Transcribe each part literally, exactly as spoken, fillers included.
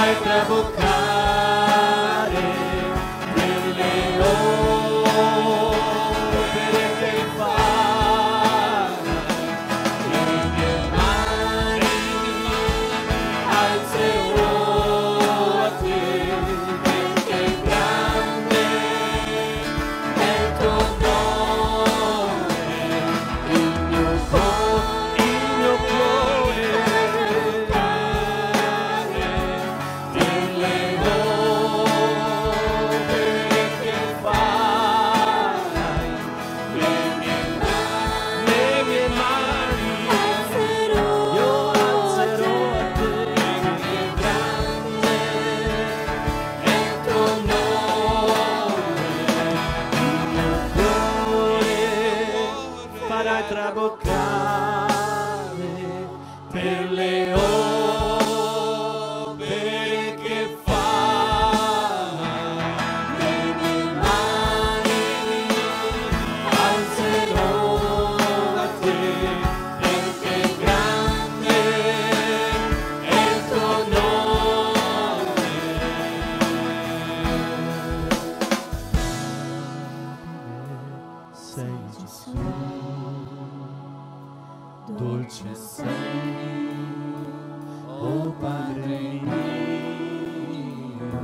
farai traboccare delle opere che farai, le mie mani alzerò a te, perché grande è il tuo nome, il mio cuore, il mio cuore delle opere che farai, le mie mani, le mie mani io alzerò a te, perché grande è il tuo nome, il mio cuore farai traboccare per le opere che farai, le mie mani alzerò a te, perché grande è il tuo nome. Sei Gesù, dolce sei, oh Padre mio.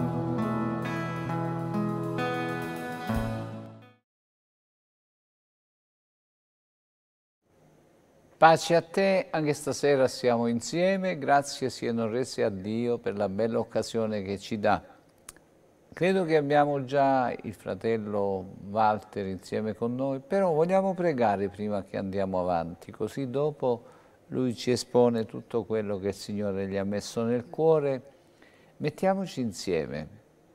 Pace a te, anche stasera siamo insieme, grazie siano rese a Dio per la bella occasione che ci dà. Credo che abbiamo già il fratello Walter insieme con noi, però vogliamo pregare prima che andiamo avanti, così dopo lui ci espone tutto quello che il Signore gli ha messo nel cuore. Mettiamoci insieme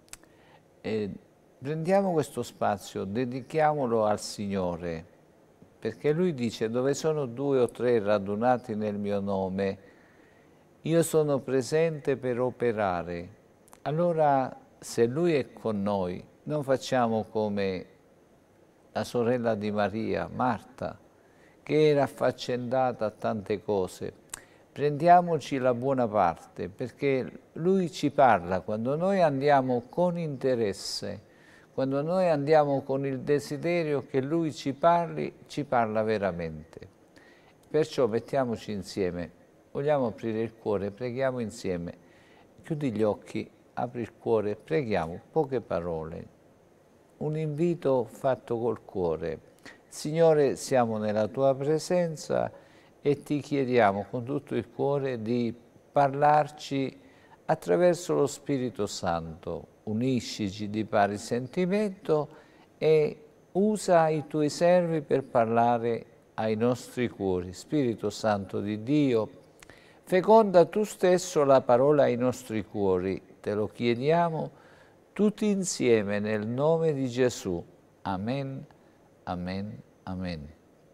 e prendiamo questo spazio, dedichiamolo al Signore, perché Lui dice: dove sono due o tre radunati nel mio nome, io sono presente per operare. Allora, se Lui è con noi, non facciamo come la sorella di Maria, Marta, che era affaccendata a tante cose. Prendiamoci la buona parte, perché Lui ci parla quando noi andiamo con interesse, quando noi andiamo con il desiderio che Lui ci parli, ci parla veramente. Perciò mettiamoci insieme, vogliamo aprire il cuore, preghiamo insieme. Chiudi gli occhi, apri il cuore, preghiamo poche parole. Un invito fatto col cuore. Signore, siamo nella Tua presenza e Ti chiediamo con tutto il cuore di parlarci attraverso lo Spirito Santo. Uniscici di pari sentimento e usa i Tuoi servi per parlare ai nostri cuori. Spirito Santo di Dio, feconda Tu stesso la parola ai nostri cuori. Te lo chiediamo tutti insieme nel nome di Gesù. Amen, amen, amen.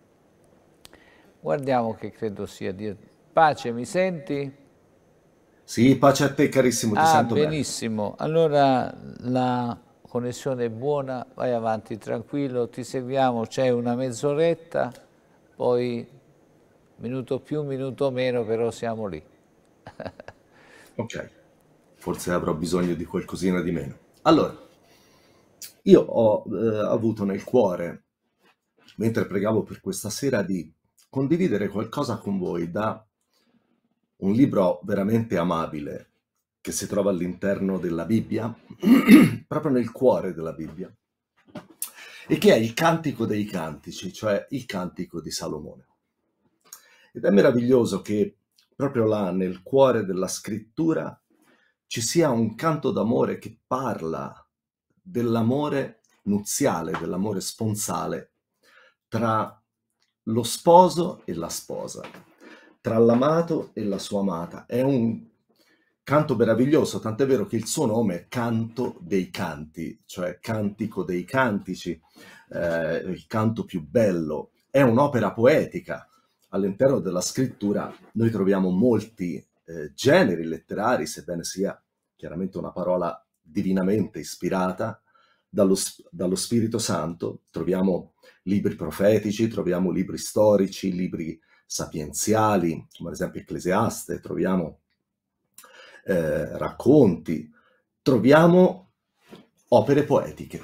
Guardiamo che credo sia Dio. Pace, mi senti? Sì, pace a te carissimo, ti Ah, sento bene. benissimo. Allora la connessione è buona, vai avanti tranquillo, ti seguiamo, c'è una mezz'oretta, poi minuto più, minuto meno, però siamo lì. Ok, forse avrò bisogno di qualcosina di meno. Allora, io ho eh, avuto nel cuore, mentre pregavo per questa sera, di condividere qualcosa con voi da un libro veramente amabile che si trova all'interno della Bibbia, proprio nel cuore della Bibbia, e che è il Cantico dei Cantici, cioè il Cantico di Salomone. Ed è meraviglioso che proprio là, nel cuore della scrittura, ci sia un canto d'amore che parla dell'amore nuziale, dell'amore sponsale tra lo sposo e la sposa, tra l'amato e la sua amata. È un canto meraviglioso, tant'è vero che il suo nome è Canto dei Canti, cioè Cantico dei Cantici, eh, il canto più bello. È un'opera poetica. All'interno della scrittura noi troviamo molti eh, generi letterari, sebbene sia chiaramente una parola divinamente ispirata dallo, dallo Spirito Santo. Troviamo libri profetici, troviamo libri storici, libri sapienziali, come ad esempio Ecclesiaste, troviamo eh, racconti, troviamo opere poetiche.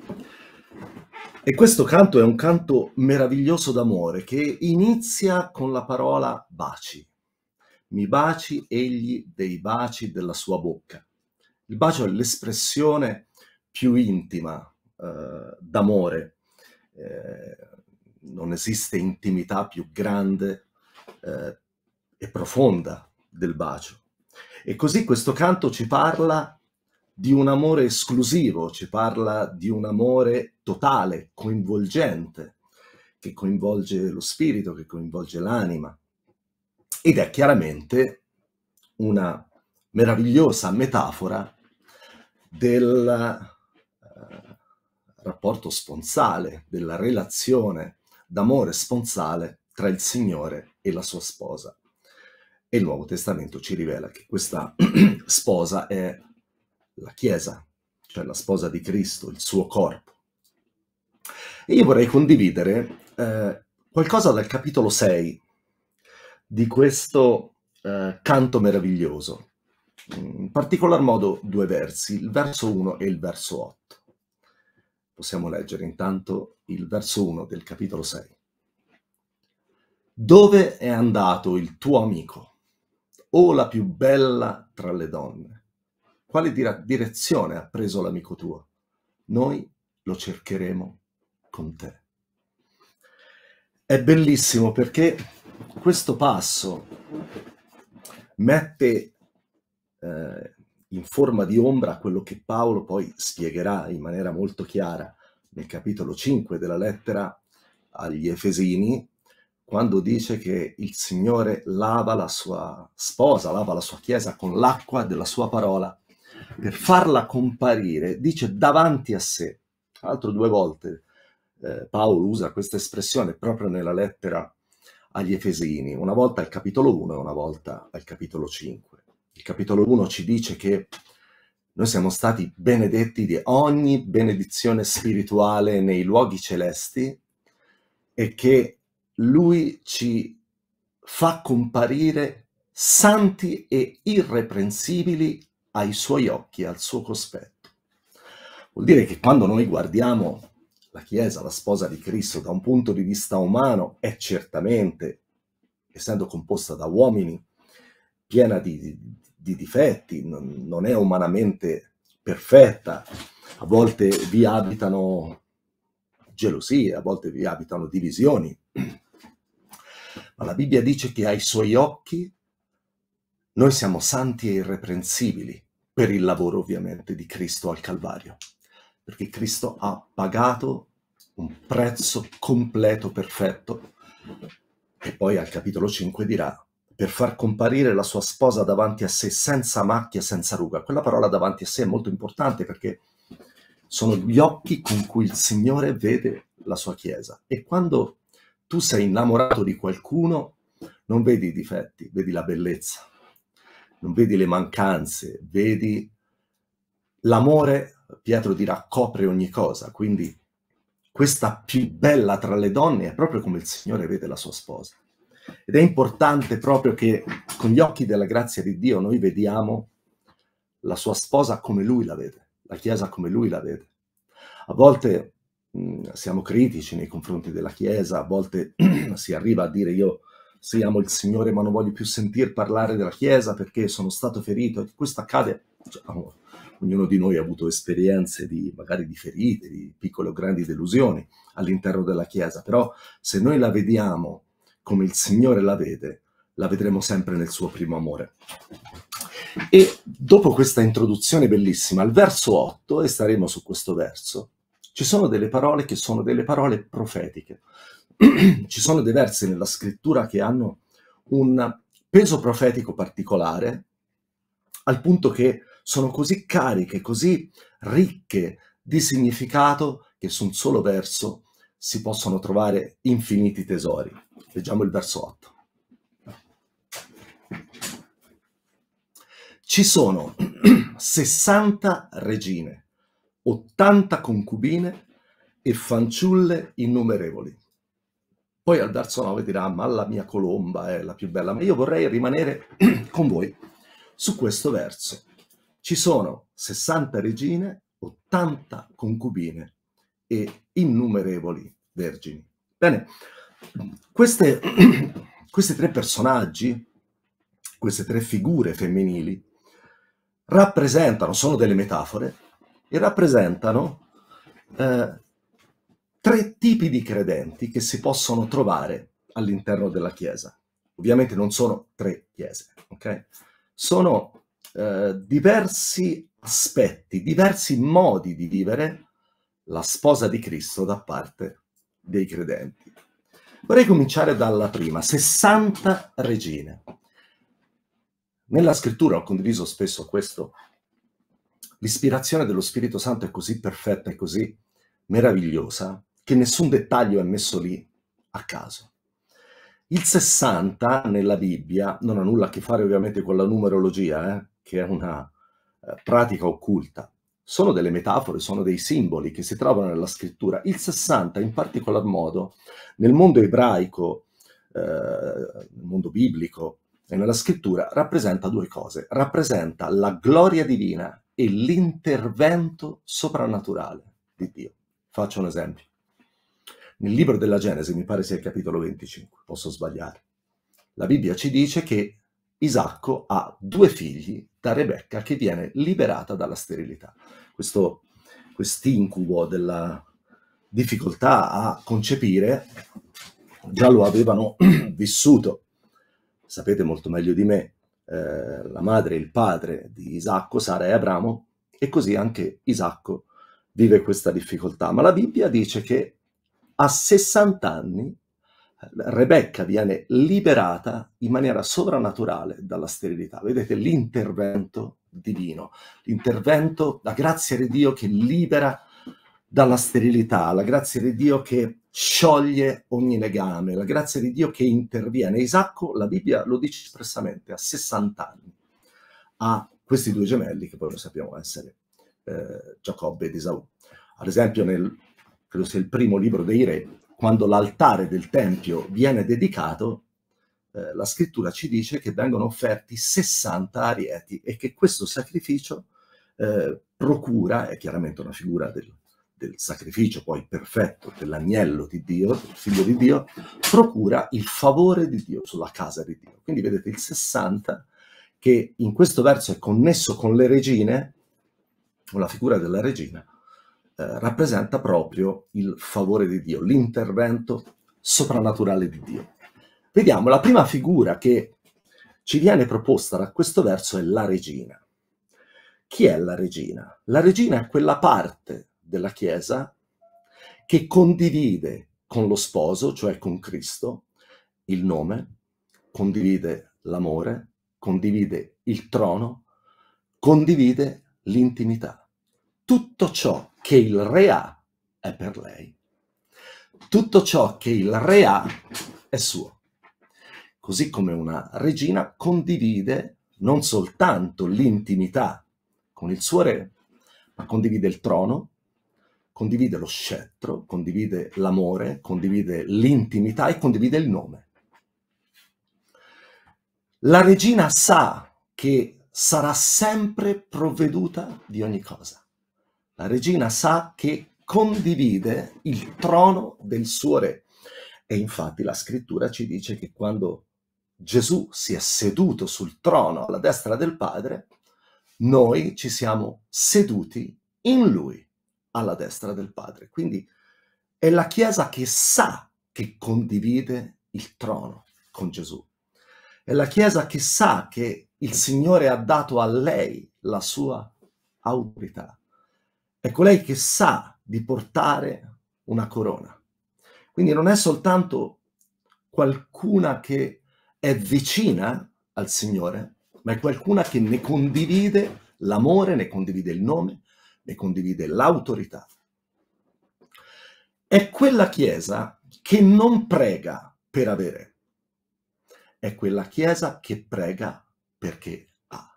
E questo canto è un canto meraviglioso d'amore che inizia con la parola baci. Mi baci egli dei baci della sua bocca. Il bacio è l'espressione più intima eh, d'amore. Eh, non esiste intimità più grande eh, e profonda del bacio. E così questo canto ci parla di un amore esclusivo, ci parla di un amore totale, coinvolgente, che coinvolge lo spirito, che coinvolge l'anima. Ed è chiaramente una meravigliosa metafora del eh, rapporto sponsale, della relazione d'amore sponsale tra il Signore e la sua sposa. E il Nuovo Testamento ci rivela che questa sposa è la Chiesa, cioè la sposa di Cristo, il suo corpo. E io vorrei condividere eh, qualcosa dal capitolo sei di questo eh, canto meraviglioso. In particolar modo due versi, il verso uno e il verso otto. Possiamo leggere intanto il verso uno del capitolo sei. Dove è andato il tuo amico, o la più bella tra le donne? Quale dire- direzione ha preso l'amico tuo? Noi lo cercheremo con te. È bellissimo perché questo passo mette eh, in forma di ombra quello che Paolo poi spiegherà in maniera molto chiara nel capitolo cinque della lettera agli Efesini, quando dice che il Signore lava la sua sposa, lava la sua Chiesa con l'acqua della sua parola per farla comparire, dice, davanti a sé. Tra l'altro due volte eh, Paolo usa questa espressione proprio nella lettera agli Efesini, una volta al capitolo uno e una volta al capitolo cinque. Il capitolo uno ci dice che noi siamo stati benedetti di ogni benedizione spirituale nei luoghi celesti e che Lui ci fa comparire santi e irreprensibili ai suoi occhi, al suo cospetto. Vuol dire che quando noi guardiamo la Chiesa, la sposa di Cristo, da un punto di vista umano, è certamente, essendo composta da uomini, piena di, di, di difetti, non, non è umanamente perfetta, a volte vi abitano gelosie, a volte vi abitano divisioni, ma la Bibbia dice che ai suoi occhi noi siamo santi e irreprensibili per il lavoro ovviamente di Cristo al Calvario, perché Cristo ha pagato un prezzo completo, perfetto, e poi al capitolo cinque dirà, per far comparire la sua sposa davanti a sé senza macchia, senza ruga. Quella parola davanti a sé è molto importante perché sono gli occhi con cui il Signore vede la sua Chiesa. E quando tu sei innamorato di qualcuno, non vedi i difetti, vedi la bellezza, non vedi le mancanze, vedi l'amore. Pietro dirà copre ogni cosa, quindi questa più bella tra le donne è proprio come il Signore vede la sua sposa. Ed è importante proprio che con gli occhi della grazia di Dio noi vediamo la sua sposa come Lui la vede, la Chiesa come Lui la vede. A volte mh, siamo critici nei confronti della Chiesa, a volte si arriva a dire io sì, amo il Signore ma non voglio più sentir parlare della Chiesa perché sono stato ferito. E questo accade, cioè, ognuno di noi ha avuto esperienze di magari di ferite, di piccole o grandi delusioni all'interno della Chiesa, però se noi la vediamo come il Signore la vede, la vedremo sempre nel suo primo amore. E dopo questa introduzione bellissima, al verso otto, e staremo su questo verso, ci sono delle parole che sono delle parole profetiche. Ci sono dei versi nella scrittura che hanno un peso profetico particolare, al punto che sono così cariche, così ricche di significato, che su un solo verso si possono trovare infiniti tesori. Leggiamo il verso otto. Ci sono sessanta regine, ottanta concubine e fanciulle innumerevoli. Poi al verso nove dirà, ma la mia colomba è la più bella. Ma io vorrei rimanere con voi su questo verso. Ci sono sessanta regine, ottanta concubine e innumerevoli vergini. Bene, queste, questi tre personaggi, queste tre figure femminili, rappresentano, sono delle metafore, e rappresentano eh, tre tipi di credenti che si possono trovare all'interno della Chiesa. Ovviamente non sono tre chiese, ok? Sono eh, diversi aspetti, diversi modi di vivere la sposa di Cristo da parte dei credenti. Vorrei cominciare dalla prima, sessanta regine. Nella scrittura, ho condiviso spesso questo, l'ispirazione dello Spirito Santo è così perfetta e così meravigliosa che nessun dettaglio è messo lì a caso. Il sessanta nella Bibbia non ha nulla a che fare ovviamente con la numerologia, eh, che è una eh, pratica occulta. Sono delle metafore, sono dei simboli che si trovano nella scrittura. Il sessanta, in particolar modo, nel mondo ebraico, eh, nel mondo biblico e nella scrittura, rappresenta due cose. Rappresenta la gloria divina e l'intervento soprannaturale di Dio. Faccio un esempio. Nel libro della Genesi, mi pare sia il capitolo venticinque, posso sbagliare, la Bibbia ci dice che Isacco ha due figli da Rebecca che viene liberata dalla sterilità. Questo quest'incubo della difficoltà a concepire già lo avevano vissuto, sapete molto meglio di me, eh, la madre e il padre di Isacco, Sara e Abramo, e così anche Isacco vive questa difficoltà. Ma la Bibbia dice che a sessanta anni Rebecca viene liberata in maniera sovrannaturale dalla sterilità. Vedete l'intervento divino, l'intervento, la grazia di Dio che libera dalla sterilità, la grazia di Dio che scioglie ogni legame, la grazia di Dio che interviene. Isacco, la Bibbia lo dice espressamente, a sessanta anni ha questi due gemelli che poi lo sappiamo essere eh, Giacobbe ed Esaù. Ad esempio nel, credo sia il primo libro dei Re, quando l'altare del Tempio viene dedicato, eh, la scrittura ci dice che vengono offerti sessanta arieti e che questo sacrificio eh, procura, è chiaramente una figura del, del sacrificio poi perfetto dell'agnello di Dio, del figlio di Dio, procura il favore di Dio sulla casa di Dio. Quindi vedete il sessanta che in questo verso è connesso con le regine, con la figura della regina, Eh, rappresenta proprio il favore di Dio, l'intervento soprannaturale di Dio. Vediamo, la prima figura che ci viene proposta da questo verso è la regina. Chi è la regina? La regina è quella parte della Chiesa che condivide con lo sposo, cioè con Cristo, il nome, condivide l'amore, condivide il trono, condivide l'intimità. Tutto ciò che il re ha è per lei. Tutto ciò che il re ha è suo. Così come una regina condivide non soltanto l'intimità con il suo re, ma condivide il trono, condivide lo scettro, condivide l'amore, condivide l'intimità e condivide il nome. La regina sa che sarà sempre provveduta di ogni cosa. La regina sa che condivide il trono del suo re. E infatti la scrittura ci dice che quando Gesù si è seduto sul trono alla destra del Padre, noi ci siamo seduti in lui alla destra del Padre. Quindi è la Chiesa che sa che condivide il trono con Gesù. È la Chiesa che sa che il Signore ha dato a lei la sua autorità. È colei che sa di portare una corona. Quindi non è soltanto qualcuna che è vicina al Signore, ma è qualcuna che ne condivide l'amore, ne condivide il nome, ne condivide l'autorità. È quella Chiesa che non prega per avere, è quella Chiesa che prega perché ha.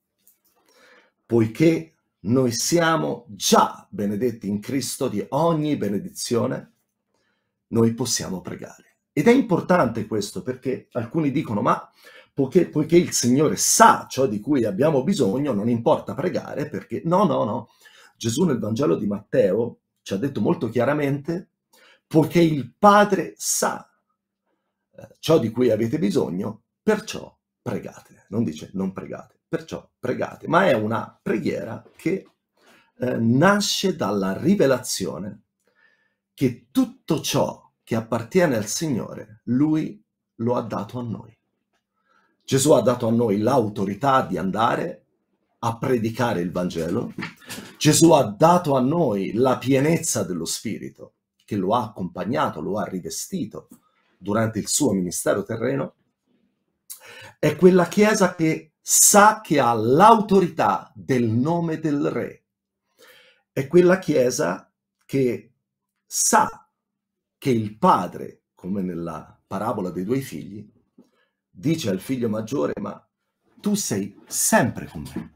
Poiché noi siamo già benedetti in Cristo di ogni benedizione, noi possiamo pregare. Ed è importante questo perché alcuni dicono, ma poiché, poiché il Signore sa ciò di cui abbiamo bisogno, non importa pregare, perché no, no, no. Gesù nel Vangelo di Matteo ci ha detto molto chiaramente, poiché il Padre sa eh, ciò di cui avete bisogno, perciò pregate. Non dice non pregate, perciò pregate, ma è una preghiera che eh, nasce dalla rivelazione che tutto ciò che appartiene al Signore, Lui lo ha dato a noi. Gesù ha dato a noi l'autorità di andare a predicare il Vangelo. Gesù ha dato a noi la pienezza dello Spirito, che lo ha accompagnato, lo ha rivestito durante il suo ministero terreno. È quella Chiesa che sa che ha l'autorità del nome del Re. È quella Chiesa che sa che il padre, come nella parabola dei due figli, dice al figlio maggiore: ma tu sei sempre con me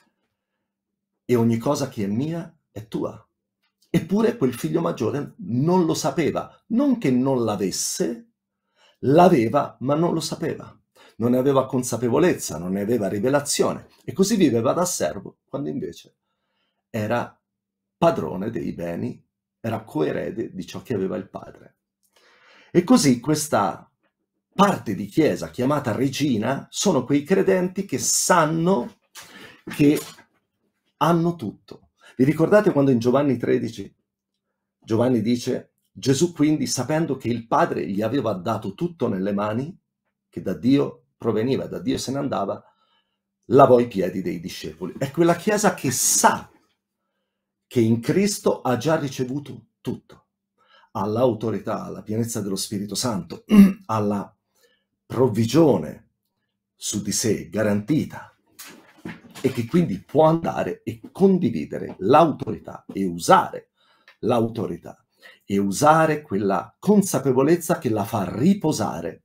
e ogni cosa che è mia è tua. Eppure quel figlio maggiore non lo sapeva, non che non l'avesse, l'aveva ma non lo sapeva, non ne aveva consapevolezza, non ne aveva rivelazione, e così viveva da servo, quando invece era padrone dei beni, era coerede di ciò che aveva il padre. E così questa parte di Chiesa chiamata regina sono quei credenti che sanno che hanno tutto. Vi ricordate quando in Giovanni tredici Giovanni dice: Gesù quindi, sapendo che il Padre gli aveva dato tutto nelle mani, che da Dio proveniva, da Dio se ne andava, lavò i piedi dei discepoli. È quella Chiesa che sa che in Cristo ha già ricevuto tutto, ha l'autorità, alla pienezza dello Spirito Santo, alla provvigione su di sé garantita, e che quindi può andare e condividere l'autorità e usare l'autorità e usare quella consapevolezza che la fa riposare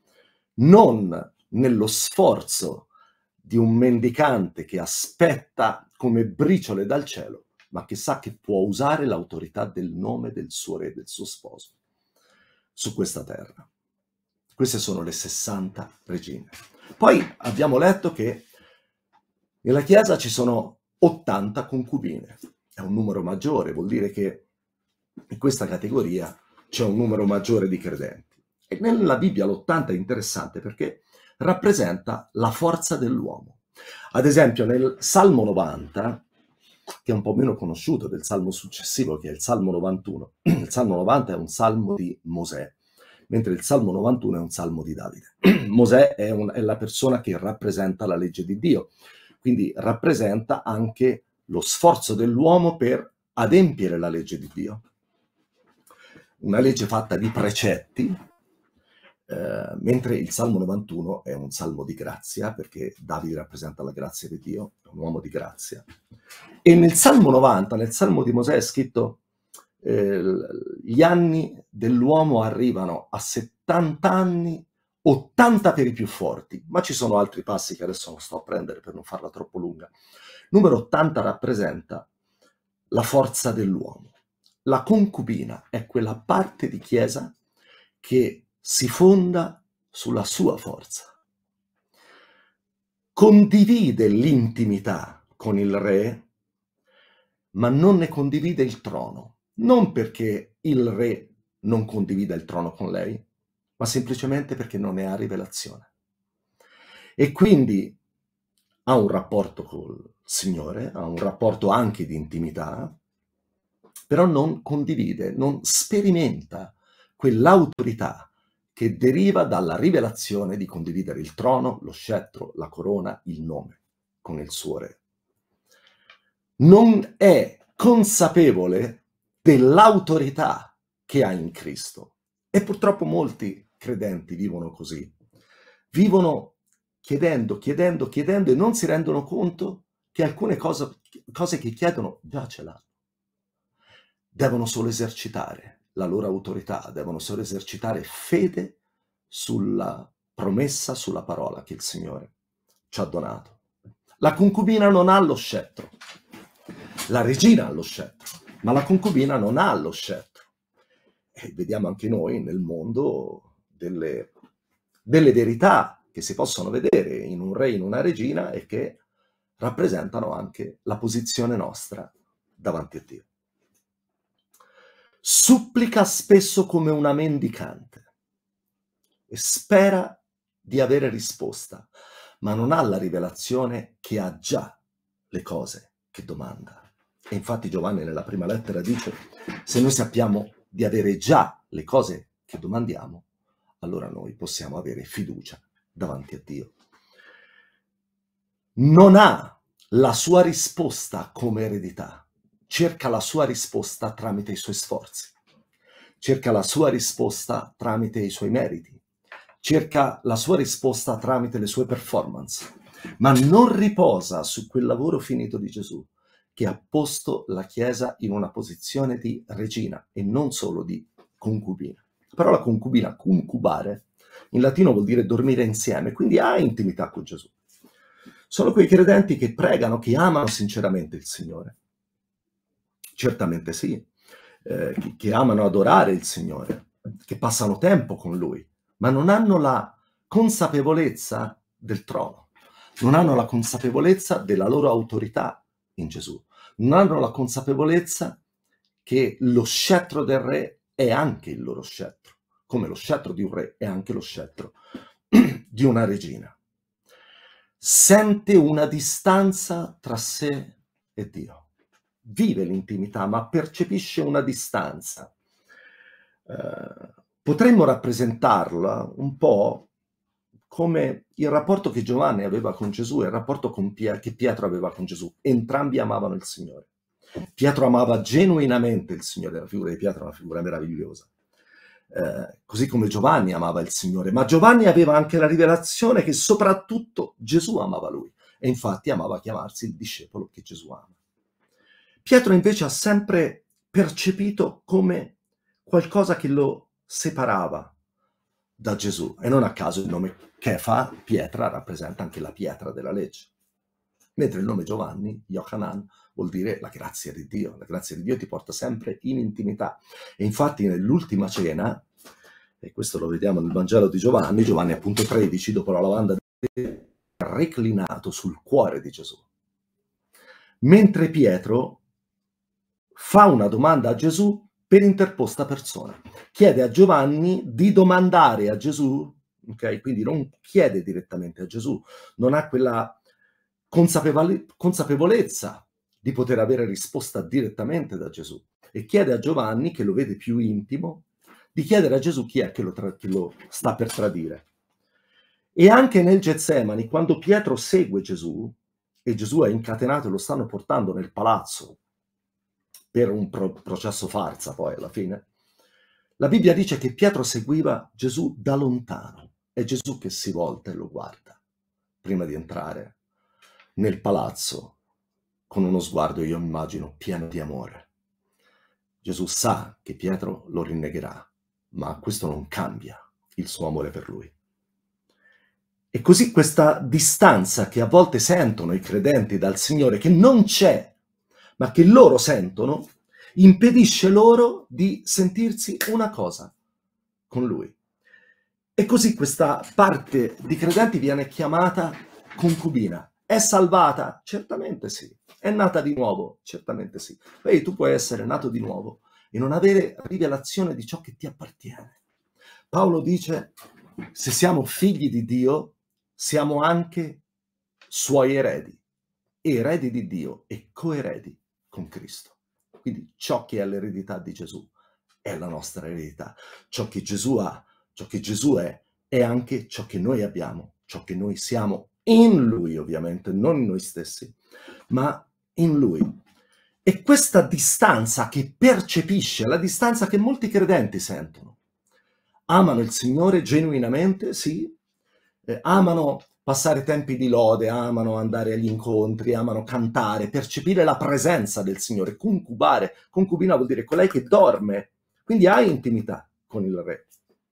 non nello sforzo di un mendicante che aspetta come briciole dal cielo, ma che sa che può usare l'autorità del nome del suo re, del suo sposo, su questa terra. Queste sono le sessanta regine. Poi abbiamo letto che nella Chiesa ci sono ottanta concubine. È un numero maggiore, vuol dire che in questa categoria c'è un numero maggiore di credenti. E nella Bibbia l'ottanta è interessante perché rappresenta la forza dell'uomo. Ad esempio nel Salmo novanta, che è un po' meno conosciuto del salmo successivo, che è il Salmo novantuno, il Salmo novanta è un salmo di Mosè, mentre il Salmo novantuno è un salmo di Davide. Mosè è, un, è la persona che rappresenta la legge di Dio, quindi rappresenta anche lo sforzo dell'uomo per adempiere la legge di Dio. Una legge fatta di precetti, eh, mentre il Salmo novantuno è un salmo di grazia, perché Davide rappresenta la grazia di Dio, è un uomo di grazia. E nel Salmo novanta, nel Salmo di Mosè, è scritto eh, gli anni dell'uomo arrivano a settanta anni, ottanta per i più forti, ma ci sono altri passi che adesso non sto a prendere per non farla troppo lunga. Numero ottanta rappresenta la forza dell'uomo. La concubina è quella parte di Chiesa che si fonda sulla sua forza. Condivide l'intimità con il re, ma non ne condivide il trono. Non perché il re non condivida il trono con lei, ma semplicemente perché non ne ha rivelazione. E quindi ha un rapporto col Signore, ha un rapporto anche di intimità, però non condivide, non sperimenta quell'autorità che deriva dalla rivelazione di condividere il trono, lo scettro, la corona, il nome con il suo re. Non è consapevole dell'autorità che ha in Cristo. E purtroppo molti credenti vivono così. Vivono chiedendo, chiedendo, chiedendo e non si rendono conto che alcune cose, cose che chiedono già ce l'hanno. Devono solo esercitare la loro autorità, devono solo esercitare fede sulla promessa, sulla parola che il Signore ci ha donato. La concubina non ha lo scettro, la regina ha lo scettro, ma la concubina non ha lo scettro. E vediamo anche noi nel mondo delle, delle verità che si possono vedere in un re, in una regina, e che rappresentano anche la posizione nostra davanti a Dio. Supplica spesso come una mendicante e spera di avere risposta, ma non ha la rivelazione che ha già le cose che domanda. E infatti Giovanni nella prima lettera dice: se noi sappiamo di avere già le cose che domandiamo, allora noi possiamo avere fiducia davanti a Dio. Non ha la sua risposta come eredità, cerca la sua risposta tramite i suoi sforzi, cerca la sua risposta tramite i suoi meriti, cerca la sua risposta tramite le sue performance, ma non riposa su quel lavoro finito di Gesù che ha posto la Chiesa in una posizione di regina e non solo di concubina. La parola concubina, concubare, in latino vuol dire dormire insieme, quindi ha intimità con Gesù. Sono quei credenti che pregano, che amano sinceramente il Signore. Certamente sì, eh, che, che amano adorare il Signore, che passano tempo con Lui, ma non hanno la consapevolezza del trono, non hanno la consapevolezza della loro autorità in Gesù, non hanno la consapevolezza che lo scettro del re è anche il loro scettro, come lo scettro di un re è anche lo scettro di una regina. Sente una distanza tra sé e Dio, vive l'intimità, ma percepisce una distanza. Eh, potremmo rappresentarla un po' come il rapporto che Giovanni aveva con Gesù e il rapporto con Pie- che Pietro aveva con Gesù. Entrambi amavano il Signore. Pietro amava genuinamente il Signore, la figura di Pietro è una figura meravigliosa. Eh, così come Giovanni amava il Signore, ma Giovanni aveva anche la rivelazione che soprattutto Gesù amava lui, e infatti amava chiamarsi il discepolo che Gesù ama. Pietro invece ha sempre percepito come qualcosa che lo separava da Gesù, e non a caso il nome Kefa, Pietra, rappresenta anche la pietra della legge, mentre il nome Giovanni, Yochanan, vuol dire la grazia di Dio. La grazia di Dio ti porta sempre in intimità. E infatti nell'ultima cena, e questo lo vediamo nel Vangelo di Giovanni, Giovanni appunto tredici, dopo la lavanda è reclinato sul cuore di Gesù. Mentre Pietro fa una domanda a Gesù per interposta persona. Chiede a Giovanni di domandare a Gesù, ok? Quindi non chiede direttamente a Gesù, non ha quella consapevole- consapevolezza di poter avere risposta direttamente da Gesù, e chiede a Giovanni, che lo vede più intimo, di chiedere a Gesù chi è che lo, tra- che lo sta per tradire. E anche nel Getsemani, quando Pietro segue Gesù, e Gesù è incatenato e lo stanno portando nel palazzo per un pro- processo farsa poi alla fine, la Bibbia dice che Pietro seguiva Gesù da lontano, è Gesù che si volta e lo guarda prima di entrare nel palazzo, con uno sguardo, io immagino, pieno di amore. Gesù sa che Pietro lo rinnegherà, ma questo non cambia il suo amore per lui. E così questa distanza che a volte sentono i credenti dal Signore, che non c'è, ma che loro sentono, impedisce loro di sentirsi una cosa con Lui. E così questa parte di credenti viene chiamata concubina. È salvata? Certamente sì. È nata di nuovo? Certamente sì. Vedi, tu puoi essere nato di nuovo e non avere rivelazione di ciò che ti appartiene. Paolo dice: se siamo figli di Dio, siamo anche suoi eredi, eredi di Dio e coeredi con Cristo. Quindi ciò che è l'eredità di Gesù è la nostra eredità. Ciò che Gesù ha, ciò che Gesù è, è anche ciò che noi abbiamo, ciò che noi siamo in Lui, ovviamente, non in noi stessi, ma in Lui. E questa distanza che percepisce, la distanza che molti credenti sentono, amano il Signore genuinamente, sì, eh, amano passare tempi di lode, amano andare agli incontri, amano cantare, percepire la presenza del Signore, concubare, concubina vuol dire colei che dorme, quindi ha intimità con il Re.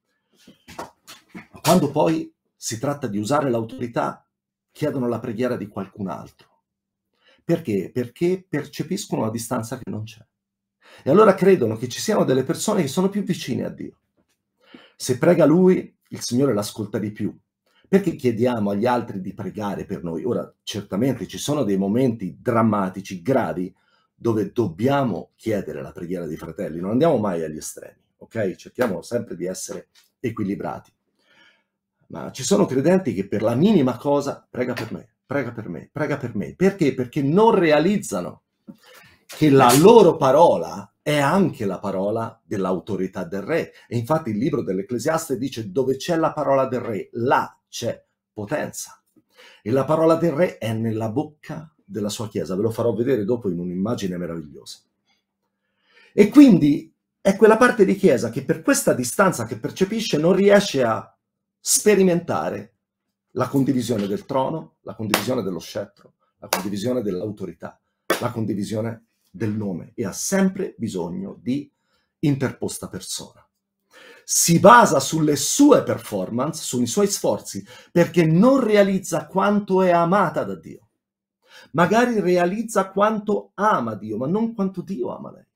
Quando poi si tratta di usare l'autorità, chiedono la preghiera di qualcun altro. Perché? Perché percepiscono una distanza che non c'è. E allora credono che ci siano delle persone che sono più vicine a Dio. Se prega Lui, il Signore l'ascolta di più. Perché chiediamo agli altri di pregare per noi? Ora, certamente ci sono dei momenti drammatici, gravi, dove dobbiamo chiedere la preghiera dei fratelli, non andiamo mai agli estremi, ok? Cerchiamo sempre di essere equilibrati. Ma ci sono credenti che per la minima cosa prega per me, prega per me, prega per me. Perché? Perché non realizzano che la loro parola è anche la parola dell'autorità del re. E infatti il libro dell'Ecclesiaste dice: dove c'è la parola del re, là c'è potenza. E la parola del re è nella bocca della sua chiesa. Ve lo farò vedere dopo in un'immagine meravigliosa. E quindi è quella parte di chiesa che per questa distanza che percepisce non riesce a sperimentare la condivisione del trono, la condivisione dello scettro, la condivisione dell'autorità, la condivisione del nome, e ha sempre bisogno di interposta persona. Si basa sulle sue performance, sui suoi sforzi, perché non realizza quanto è amata da Dio. Magari realizza quanto ama Dio, ma non quanto Dio ama lei.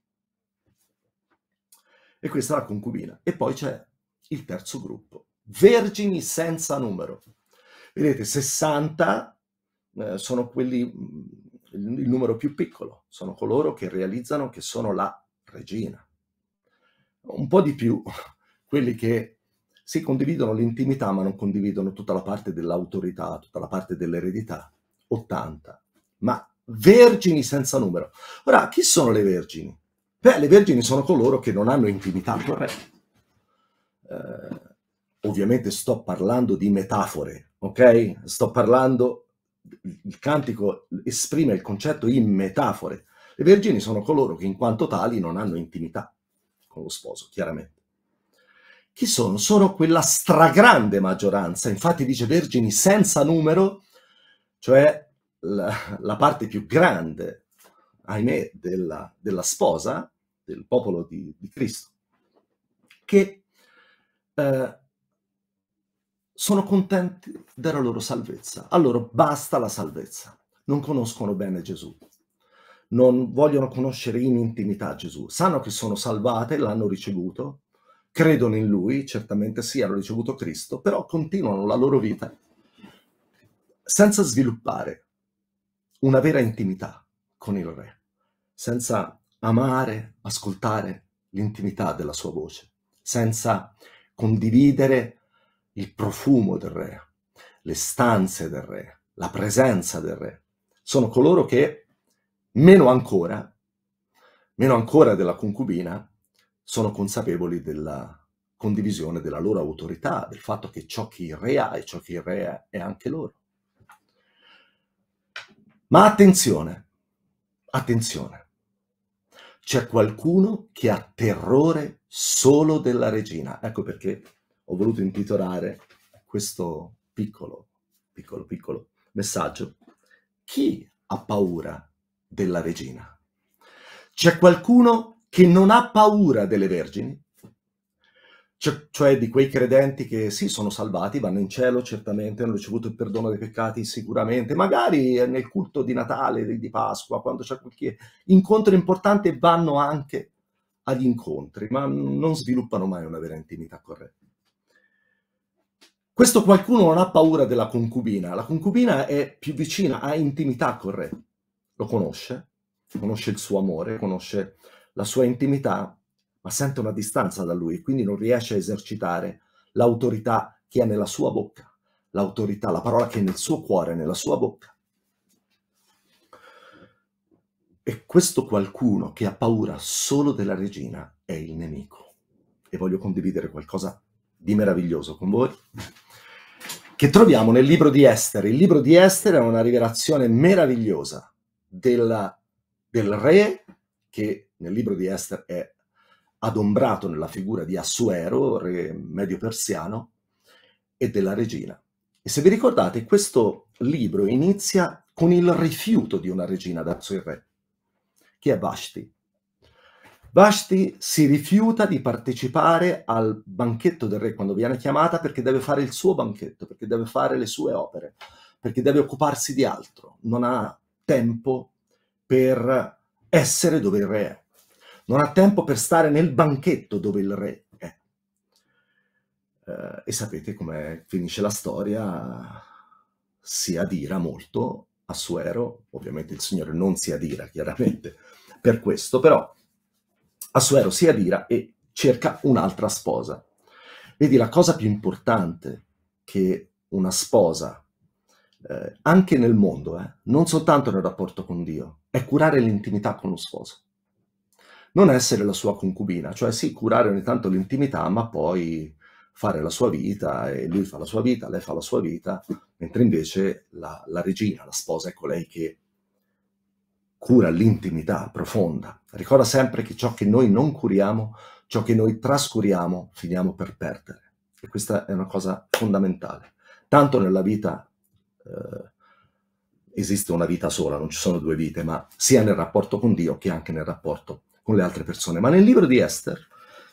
E questa è la concubina. E poi c'è il terzo gruppo, vergini senza numero. Vedete, sessanta eh, sono quelli, mh, il numero più piccolo, sono coloro che realizzano che sono la regina. Un po' di più quelli che si condividono l'intimità ma non condividono tutta la parte dell'autorità, tutta la parte dell'eredità, ottanta. Ma vergini senza numero. Ora, chi sono le vergini? Beh, le vergini sono coloro che non hanno intimità con re. Eh, ovviamente sto parlando di metafore, ok? Sto parlando, il cantico esprime il concetto in metafore. Le vergini sono coloro che in quanto tali non hanno intimità con lo sposo, chiaramente. Chi sono? Sono quella stragrande maggioranza, infatti dice vergini senza numero, cioè la, la parte più grande, ahimè, della, della sposa, del popolo di, di Cristo, che eh, sono contenti della loro salvezza. A loro basta la salvezza, non conoscono bene Gesù, non vogliono conoscere in intimità Gesù, sanno che sono salvate, l'hanno ricevuto, credono in Lui, certamente sì, hanno ricevuto Cristo, però continuano la loro vita senza sviluppare una vera intimità con il Re, senza amare, ascoltare l'intimità della sua voce, senza condividere il profumo del Re, le stanze del Re, la presenza del Re. Sono coloro che, meno ancora, meno ancora della concubina, sono consapevoli della condivisione della loro autorità, del fatto che ciò che il Re ha e ciò che il Re è, è anche loro. Ma attenzione, attenzione, c'è qualcuno che ha terrore solo della regina. Ecco perché ho voluto intitolare questo piccolo, piccolo, piccolo messaggio: chi ha paura della regina? C'è qualcuno che non ha paura delle vergini? Cioè, cioè di quei credenti che sì, sono salvati, vanno in cielo, certamente, hanno ricevuto il perdono dei peccati, sicuramente, magari nel culto di Natale, di Pasqua, quando c'è qualche incontro importante, vanno anche agli incontri, ma non sviluppano mai una vera intimità con Re. Questo qualcuno non ha paura della concubina. La concubina è più vicina, ha intimità con Re, lo conosce, conosce il suo amore, conosce la sua intimità, ma sente una distanza da lui, quindi non riesce a esercitare l'autorità che è nella sua bocca, l'autorità, la parola che è nel suo cuore, nella sua bocca. E questo qualcuno che ha paura solo della regina è il nemico. E voglio condividere qualcosa di meraviglioso con voi, che troviamo nel libro di Estere. Il libro di Estere è una rivelazione meravigliosa del, del re, che nel libro di Estere è adombrato nella figura di Assuero, re medio persiano, e della regina. E se vi ricordate, questo libro inizia con il rifiuto di una regina verso il re, che è Vashti. Vashti si rifiuta di partecipare al banchetto del re quando viene chiamata, perché deve fare il suo banchetto, perché deve fare le sue opere, perché deve occuparsi di altro. Non ha tempo per essere dove il re è. Non ha tempo per stare nel banchetto dove il re è. eh, e sapete come finisce la storia, si adira molto Assuero, ovviamente il Signore non si adira chiaramente per questo, però Assuero si adira e cerca un'altra sposa. Vedi, la cosa più importante che una sposa, eh, anche nel mondo, eh, non soltanto nel rapporto con Dio, è curare l'intimità con lo sposo. Non essere la sua concubina, cioè sì, curare ogni tanto l'intimità, ma poi fare la sua vita, e lui fa la sua vita, lei fa la sua vita, mentre invece la, la regina, la sposa, è colei che cura l'intimità profonda. Ricorda sempre che ciò che noi non curiamo, ciò che noi trascuriamo, finiamo per perdere. E questa è una cosa fondamentale. Tanto nella vita eh, esiste una vita sola, non ci sono due vite, ma sia nel rapporto con Dio che anche nel rapporto con le altre persone. Ma nel libro di Ester,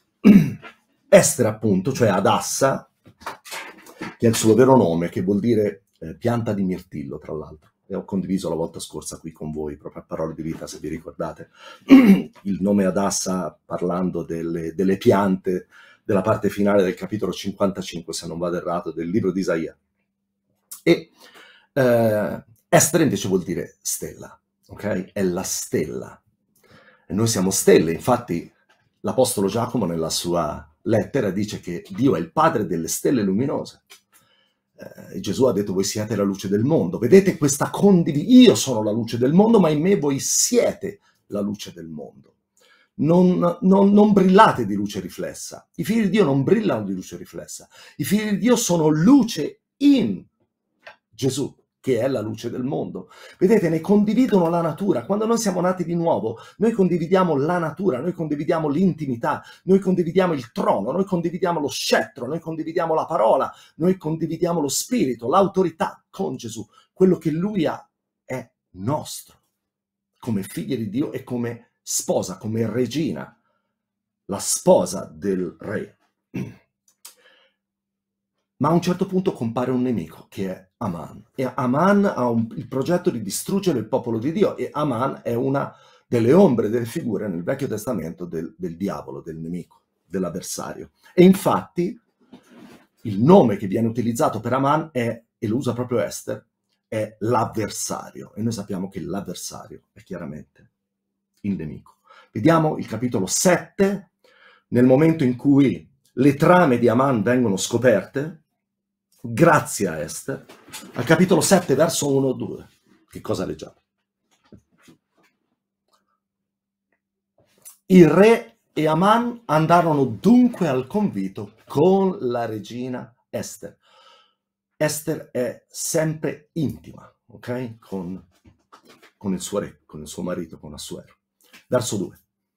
Ester appunto, cioè Adassa, che è il suo vero nome, che vuol dire eh, pianta di mirtillo, tra l'altro, e ho condiviso la volta scorsa qui con voi, proprio a Parole di Vita, se vi ricordate, il nome Adassa parlando delle, delle piante della parte finale del capitolo cinquantacinque, se non vado errato, del libro di Isaia. E eh, Ester invece vuol dire stella, ok? È la stella. E noi siamo stelle, infatti l'Apostolo Giacomo nella sua lettera dice che Dio è il padre delle stelle luminose. Eh, Gesù ha detto: voi siete la luce del mondo. Vedete questa condivisione? Io sono la luce del mondo, ma in me voi siete la luce del mondo. Non, non, non brillate di luce riflessa. I figli di Dio non brillano di luce riflessa. I figli di Dio sono luce in Gesù, che è la luce del mondo. Vedete, ne condividono la natura. Quando noi siamo nati di nuovo, noi condividiamo la natura, noi condividiamo l'intimità, noi condividiamo il trono, noi condividiamo lo scettro, noi condividiamo la parola, noi condividiamo lo spirito, l'autorità con Gesù. Quello che Lui ha è nostro, come figli di Dio e come sposa, come regina, la sposa del re. Ma a un certo punto compare un nemico, che è Aman. E Aman ha un, il progetto di distruggere il popolo di Dio, e Aman è una delle ombre, delle figure nel Vecchio Testamento del, del diavolo, del nemico, dell'avversario. E infatti il nome che viene utilizzato per Aman è, e lo usa proprio Ester, è l'avversario. E noi sappiamo che l'avversario è chiaramente il nemico. Vediamo il capitolo sette, nel momento in cui le trame di Aman vengono scoperte, grazie a Ester, al capitolo sette, verso uno due. Che cosa leggiamo? Il re e Aman andarono dunque al convito con la regina Ester. Ester è sempre intima, ok? Con, con il suo re, con il suo marito, con Assuero. Verso due.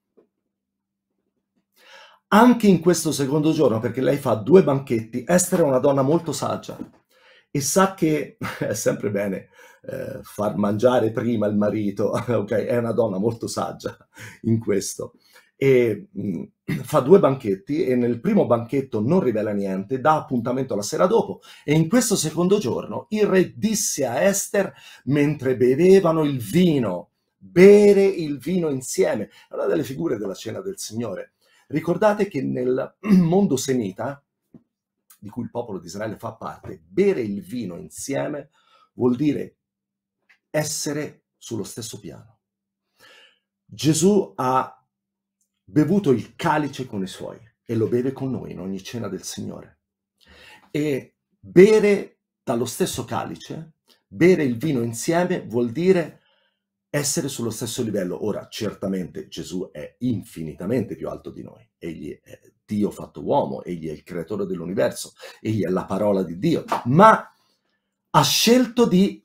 Anche in questo secondo giorno, perché lei fa due banchetti, Ester è una donna molto saggia e sa che è sempre bene eh, far mangiare prima il marito, ok? È una donna molto saggia in questo. E mh, fa due banchetti, e nel primo banchetto non rivela niente, dà appuntamento la sera dopo, e in questo secondo giorno il re disse a Ester, mentre bevevano il vino, bere il vino insieme. È una delle figure della cena del Signore. Ricordate che nel mondo semita, di cui il popolo di Israele fa parte, bere il vino insieme vuol dire essere sullo stesso piano. Gesù ha bevuto il calice con i suoi e lo beve con noi in ogni cena del Signore. E bere dallo stesso calice, bere il vino insieme vuol dire essere sullo stesso livello. Ora, certamente Gesù è infinitamente più alto di noi. Egli è Dio fatto uomo, egli è il creatore dell'universo, egli è la parola di Dio, ma ha scelto di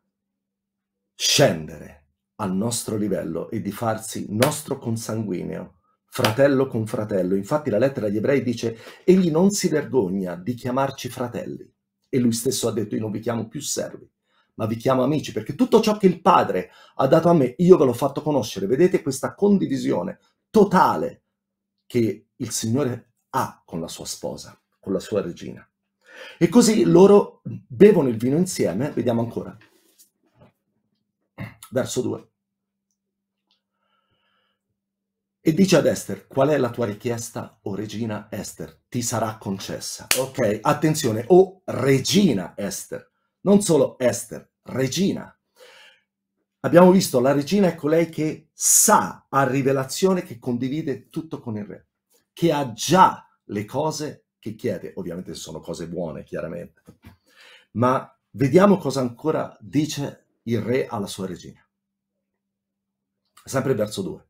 scendere al nostro livello e di farsi nostro consanguineo, fratello con fratello. Infatti la lettera agli ebrei dice: egli non si vergogna di chiamarci fratelli. E lui stesso ha detto: io non vi chiamo più servi, ma vi chiamo amici, perché tutto ciò che il Padre ha dato a me, io ve l'ho fatto conoscere. Vedete questa condivisione totale che il Signore ha con la sua sposa, con la sua regina. E così loro bevono il vino insieme, vediamo ancora. Verso due. E dice ad Ester: qual è la tua richiesta, o regina Ester? Ti sarà concessa. Ok, attenzione, o regina Ester, non solo Ester, regina. Abbiamo visto, la regina è colei che sa, ha rivelazione, che condivide tutto con il re, che ha già le cose che chiede. Ovviamente sono cose buone, chiaramente. Ma vediamo cosa ancora dice il re alla sua regina. Sempre verso due.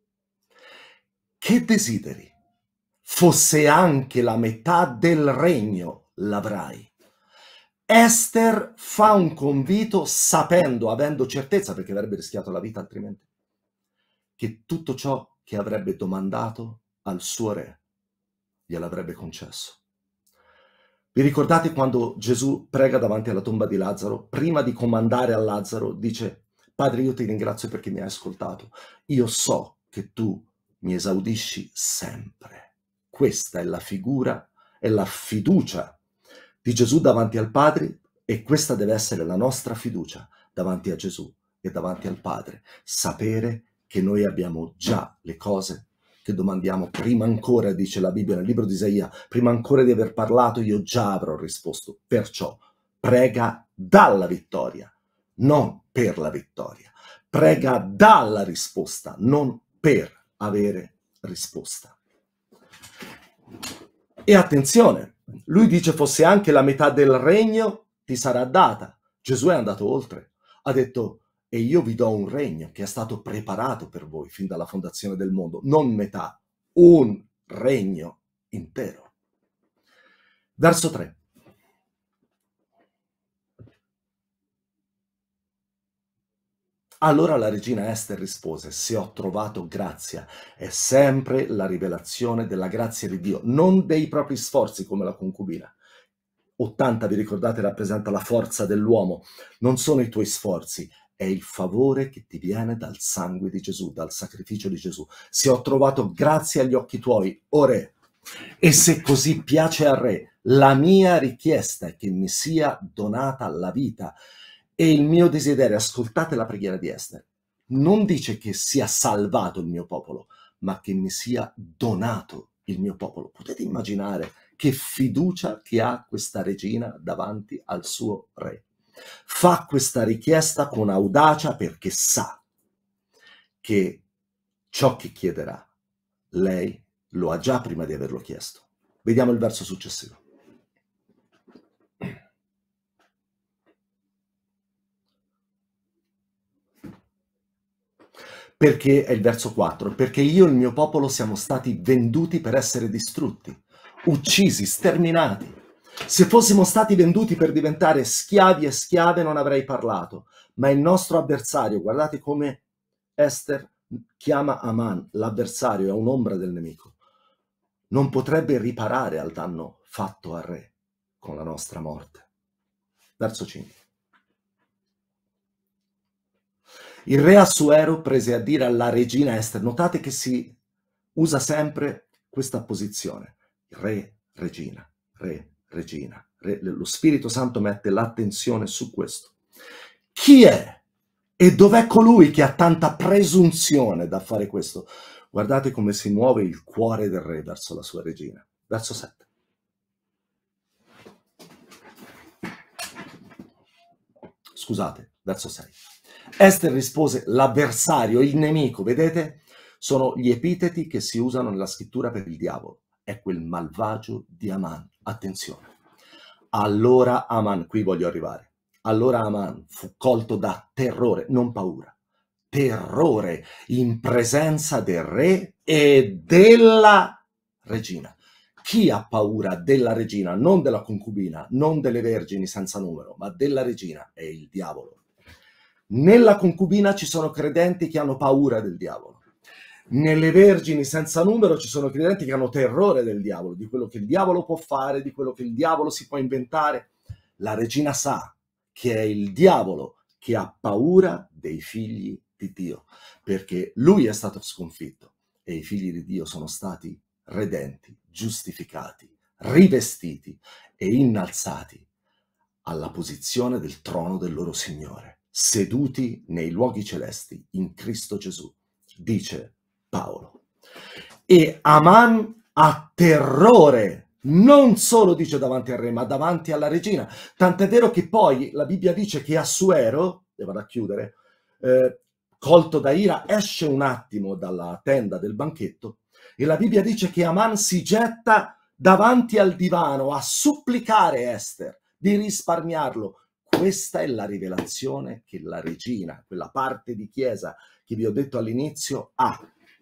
Che desideri? Fosse anche la metà del regno l'avrai. Ester fa un convito sapendo, avendo certezza, perché avrebbe rischiato la vita altrimenti, che tutto ciò che avrebbe domandato al suo re gliel'avrebbe concesso. Vi ricordate quando Gesù prega davanti alla tomba di Lazzaro? Prima di comandare a Lazzaro dice: Padre, io ti ringrazio perché mi hai ascoltato. Io so che tu mi esaudisci sempre. Questa è la figura, è la fiducia di Gesù davanti al Padre, e questa deve essere la nostra fiducia davanti a Gesù e davanti al Padre. Sapere che noi abbiamo già le cose che domandiamo prima ancora, dice la Bibbia nel libro di Isaia, prima ancora di aver parlato io già avrò risposto. Perciò prega dalla vittoria, non per la vittoria. Prega dalla risposta, non per avere risposta. E attenzione, lui dice: fosse anche la metà del regno ti sarà data. Gesù è andato oltre, ha detto: e io vi do un regno che è stato preparato per voi fin dalla fondazione del mondo, non metà, un regno intero. Verso tre. Allora la regina Ester rispose: se ho trovato grazia, è sempre la rivelazione della grazia di Dio, non dei propri sforzi come la concubina. ottanta, vi ricordate, rappresenta la forza dell'uomo. Non sono i tuoi sforzi, è il favore che ti viene dal sangue di Gesù, dal sacrificio di Gesù. Se ho trovato grazia agli occhi tuoi, o re, e se così piace al re, la mia richiesta è che mi sia donata la vita. E il mio desiderio, ascoltate la preghiera di Ester, non dice che sia salvato il mio popolo, ma che mi sia donato il mio popolo. Potete immaginare che fiducia che ha questa regina davanti al suo re. Fa questa richiesta con audacia perché sa che ciò che chiederà lei lo ha già prima di averlo chiesto. Vediamo il verso successivo. Perché è il verso quattro, perché io e il mio popolo siamo stati venduti per essere distrutti, uccisi, sterminati. Se fossimo stati venduti per diventare schiavi e schiave non avrei parlato, ma il nostro avversario, guardate come Ester chiama Aman, l'avversario, è un'ombra del nemico, non potrebbe riparare al danno fatto al re con la nostra morte. Verso cinque. Il re Assuero prese a dire alla regina Ester, notate che si usa sempre questa posizione, re, regina, re, regina, re, lo Spirito Santo mette l'attenzione su questo. Chi è e dov'è colui che ha tanta presunzione da fare questo? Guardate come si muove il cuore del re verso la sua regina. Verso sette. Scusate, verso sei. Ester rispose: l'avversario, il nemico, vedete? Sono gli epiteti che si usano nella scrittura per il diavolo. È quel malvagio di Aman. Attenzione. Allora Aman, qui voglio arrivare. Allora Aman fu colto da terrore, non paura. Terrore in presenza del re e della regina. Chi ha paura della regina? Non della concubina, non delle vergini senza numero, ma della regina è il diavolo. Nella concubina ci sono credenti che hanno paura del diavolo. Nelle vergini senza numero ci sono credenti che hanno terrore del diavolo, di quello che il diavolo può fare, di quello che il diavolo si può inventare. La regina sa che è il diavolo che ha paura dei figli di Dio, perché lui è stato sconfitto e i figli di Dio sono stati redenti, giustificati, rivestiti e innalzati alla posizione del trono del loro Signore, seduti nei luoghi celesti in Cristo Gesù, dice Paolo. E Aman ha terrore, non solo dice davanti al re, ma davanti alla regina. Tant'è vero che poi la Bibbia dice che Assuero, e vado a chiudere, eh, colto da ira, esce un attimo dalla tenda del banchetto e la Bibbia dice che Aman si getta davanti al divano a supplicare Ester di risparmiarlo. Questa è la rivelazione che la regina, quella parte di chiesa che vi ho detto all'inizio, ha.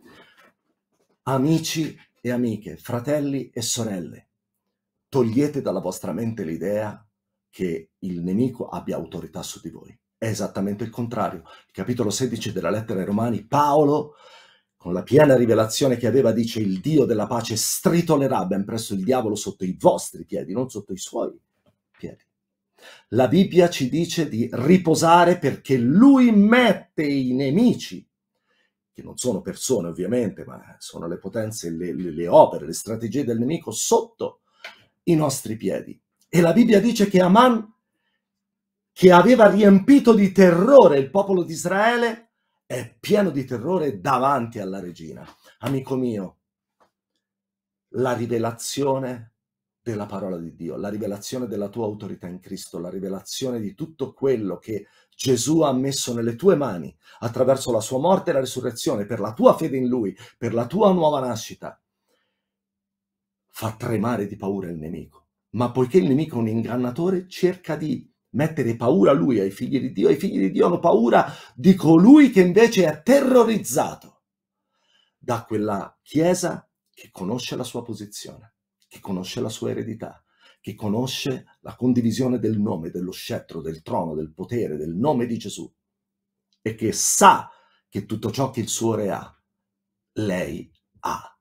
Amici e amiche, fratelli e sorelle, togliete dalla vostra mente l'idea che il nemico abbia autorità su di voi. È esattamente il contrario. Il capitolo sedici della lettera ai Romani, Paolo, con la piena rivelazione che aveva, dice: il Dio della pace stritolerà ben presto il diavolo sotto i vostri piedi, non sotto i suoi piedi. La Bibbia ci dice di riposare perché lui mette i nemici, che non sono persone ovviamente, ma sono le potenze, le, le, le opere, le strategie del nemico sotto i nostri piedi. E la Bibbia dice che Aman, che aveva riempito di terrore il popolo di Israele, è pieno di terrore davanti alla regina. Amico mio, la rivelazione della parola di Dio, la rivelazione della tua autorità in Cristo, la rivelazione di tutto quello che Gesù ha messo nelle tue mani attraverso la sua morte e la risurrezione, per la tua fede in Lui, per la tua nuova nascita, fa tremare di paura il nemico. Ma poiché il nemico è un ingannatore, cerca di mettere paura a lui, ai figli di Dio, e i figli di Dio hanno paura di colui che invece è terrorizzato da quella Chiesa che conosce la sua posizione, che conosce la sua eredità, che conosce la condivisione del nome, dello scettro, del trono, del potere, del nome di Gesù, e che sa che tutto ciò che il suo re ha, lei ha.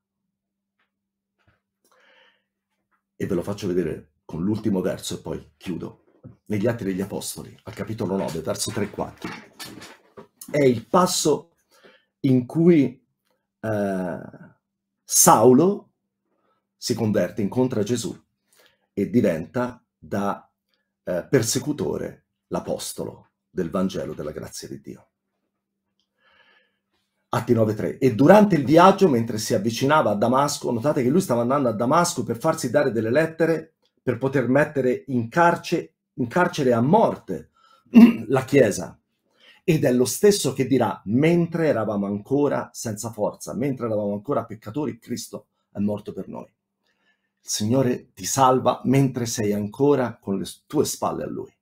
E ve lo faccio vedere con l'ultimo verso e poi chiudo. Negli Atti degli Apostoli, al capitolo nove, verso tre quattro. È il passo in cui eh, Saulo si converte, incontra Gesù e diventa da eh, persecutore l'apostolo del Vangelo della grazia di Dio. Atti nove tre. E durante il viaggio, mentre si avvicinava a Damasco, notate che lui stava andando a Damasco per farsi dare delle lettere per poter mettere in carcere, in carcere a morte la Chiesa. Ed è lo stesso che dirà: mentre eravamo ancora senza forza, mentre eravamo ancora peccatori, Cristo è morto per noi. Il Signore ti salva mentre sei ancora con le tue spalle a Lui.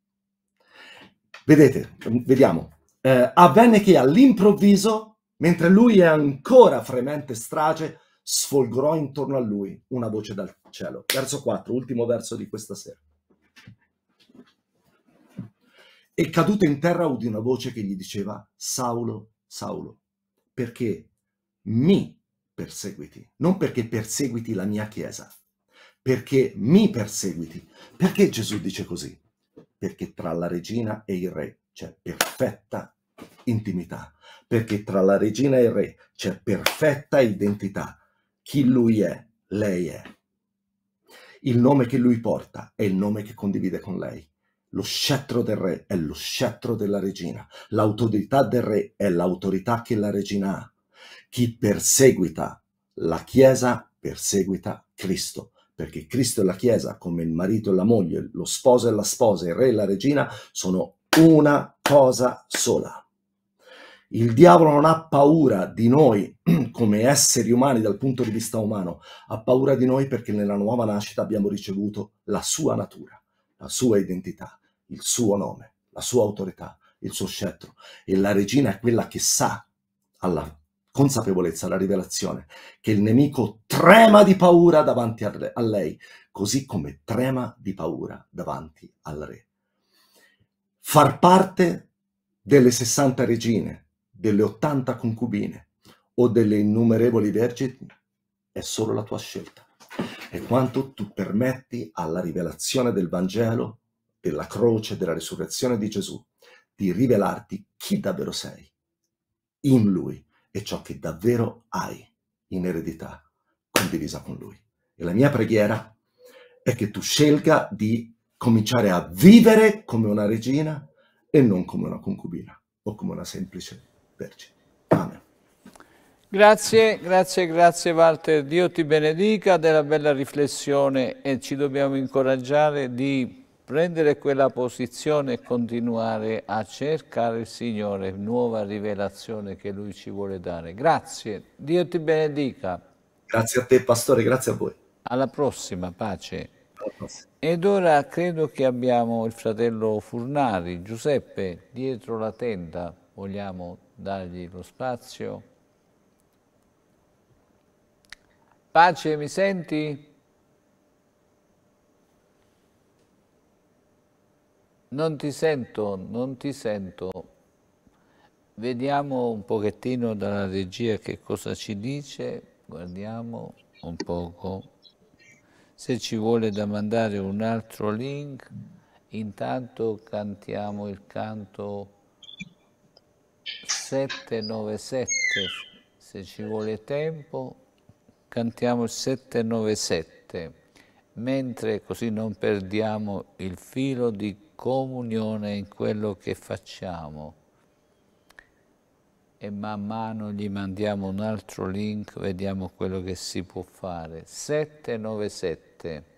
Vedete, vediamo. Eh, avvenne che all'improvviso, mentre lui è ancora fremente strage, sfolgorò intorno a lui una voce dal cielo. Verso quattro, ultimo verso di questa sera. E caduto in terra udì una voce che gli diceva: Saulo, Saulo, perché mi perseguiti? Non perché perseguiti la mia Chiesa, perché mi perseguiti. Perché Gesù dice così? Perché tra la regina e il re c'è perfetta intimità, perché tra la regina e il re c'è perfetta identità. Chi lui è, lei è. Il nome che lui porta è il nome che condivide con lei. Lo scettro del re è lo scettro della regina. L'autorità del re è l'autorità che la regina ha. Chi perseguita la Chiesa perseguita Cristo, perché Cristo e la Chiesa, come il marito e la moglie, lo sposo e la sposa, il re e la regina, sono una cosa sola. Il diavolo non ha paura di noi come esseri umani dal punto di vista umano, ha paura di noi perché nella nuova nascita abbiamo ricevuto la sua natura, la sua identità, il suo nome, la sua autorità, il suo scettro. E la regina è quella che sa, alla consapevolezza, alla rivelazione, che il nemico trema di paura davanti a lei, così come trema di paura davanti al re. Far parte delle sessanta regine, delle ottanta concubine o delle innumerevoli vergini è solo la tua scelta. È quanto tu permetti alla rivelazione del Vangelo, della croce, della risurrezione di Gesù, di rivelarti chi davvero sei in Lui e ciò che davvero hai in eredità condivisa con Lui. E la mia preghiera è che tu scelga di cominciare a vivere come una regina e non come una concubina o come una semplice vergine. Amen. Grazie, grazie, grazie Walter. Dio ti benedica della bella riflessione e ci dobbiamo incoraggiare di prendere quella posizione e continuare a cercare il Signore, nuova rivelazione che Lui ci vuole dare. Grazie, Dio ti benedica. Grazie a te, Pastore, grazie a voi. Alla prossima, pace. Alla prossima. Ed ora credo che abbiamo il fratello Furnari. Giuseppe, dietro la tenda, vogliamo dargli lo spazio? Pace, mi senti? Non ti sento, non ti sento. Vediamo un pochettino dalla regia che cosa ci dice. Guardiamo un poco. Se ci vuole da mandare un altro link, intanto cantiamo il canto settecentonovantasette. Se ci vuole tempo, cantiamo il settecentonovantasette, mentre così non perdiamo il filo di comunione in quello che facciamo. E man mano gli mandiamo un altro link, vediamo quello che si può fare. settecentonovantasette.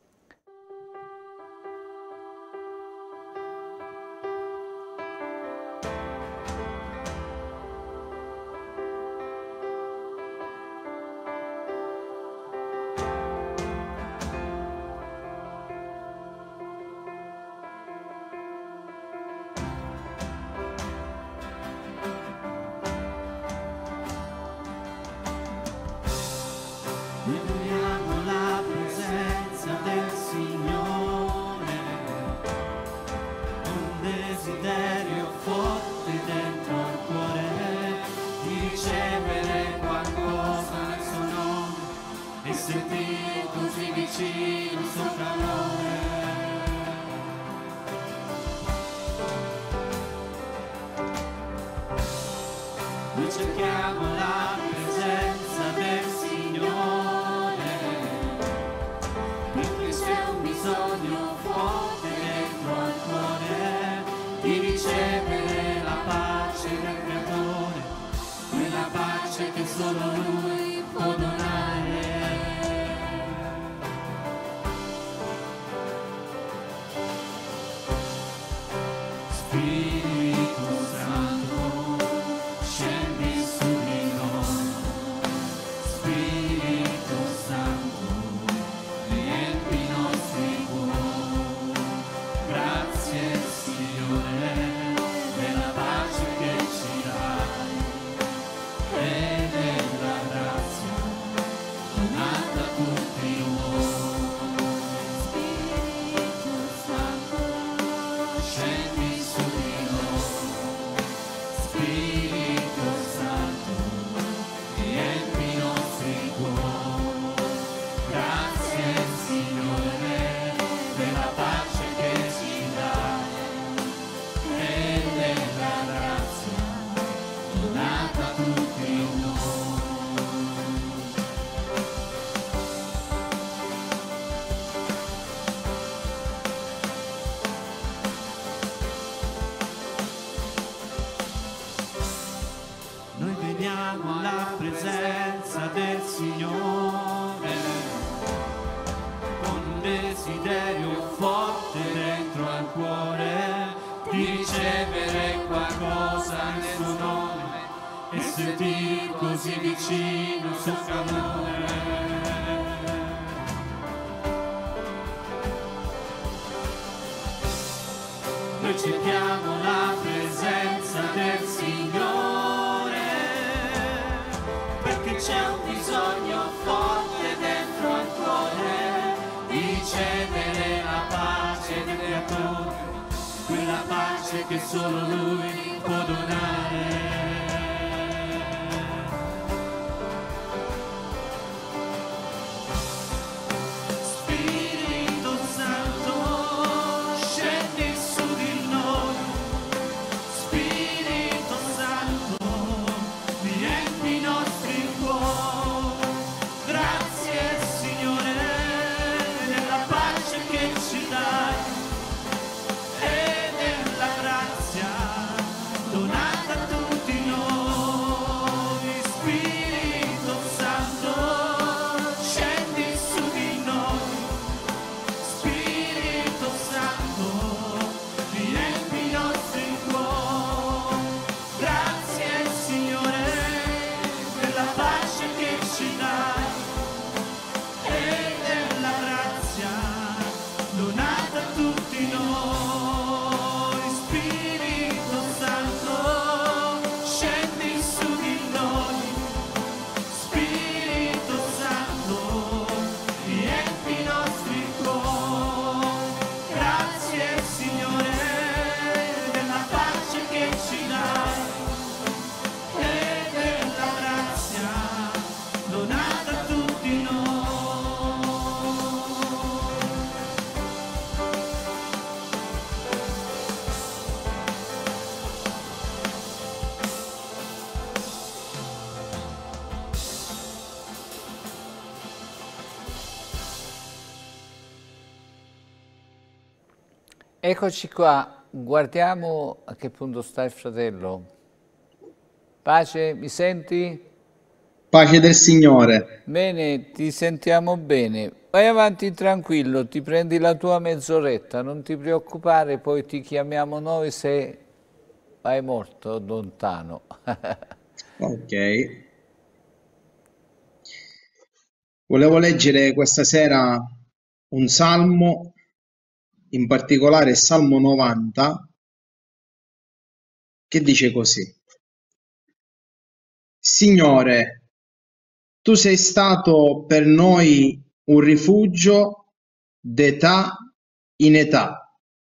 Viviamo la presenza del Signore, un desiderio forte dentro il cuore di ricevere qualcosa nel suo nome e sentire così vicino il suo calore. Noi cerchiamo la presenza del Signore, perché c'è un bisogno forte dentro al cuore di ricevere la pace del Creatore, quella pace che solo Lui può donare. Spirito Santo, scendi su di noi. Spirito Santo, riempi i nostri cuori. Grazie Signore della pace che ci dai e della grazia donata a tutti noi. Spirito Santo, scendi su di noi. Spirito Santo, riempi i nostri cuori. Grazie Signore della pace che ci dai e della grazia donata a tutti noi. Noi veniamo alla presenza del Signore con un desiderio forte dentro al cuore di ricevere qualcosa nel suo nome e sentir così vicino il suo calore. Noi cerchiamo la presenza del Signore, perché c'è un bisogno forte dentro al cuore di ricevere la pace del Creatore, quella pace che solo Lui può donare. Spirito Santo, scendi su di noi. Spirito Santo, riempi i nostri cuori. Grazie Signore della pace che ci dai e della grazia donata a tutti Eccoci qua, guardiamo a che punto sta il fratello. Pace, mi senti? Pace del Signore. Bene, ti sentiamo bene. Vai avanti tranquillo, ti prendi la tua mezz'oretta, non ti preoccupare, poi ti chiamiamo noi se vai molto lontano. Ok. Volevo leggere questa sera un salmo, in particolare il Salmo novanta, che dice così: Signore, tu sei stato per noi un rifugio d'età in età.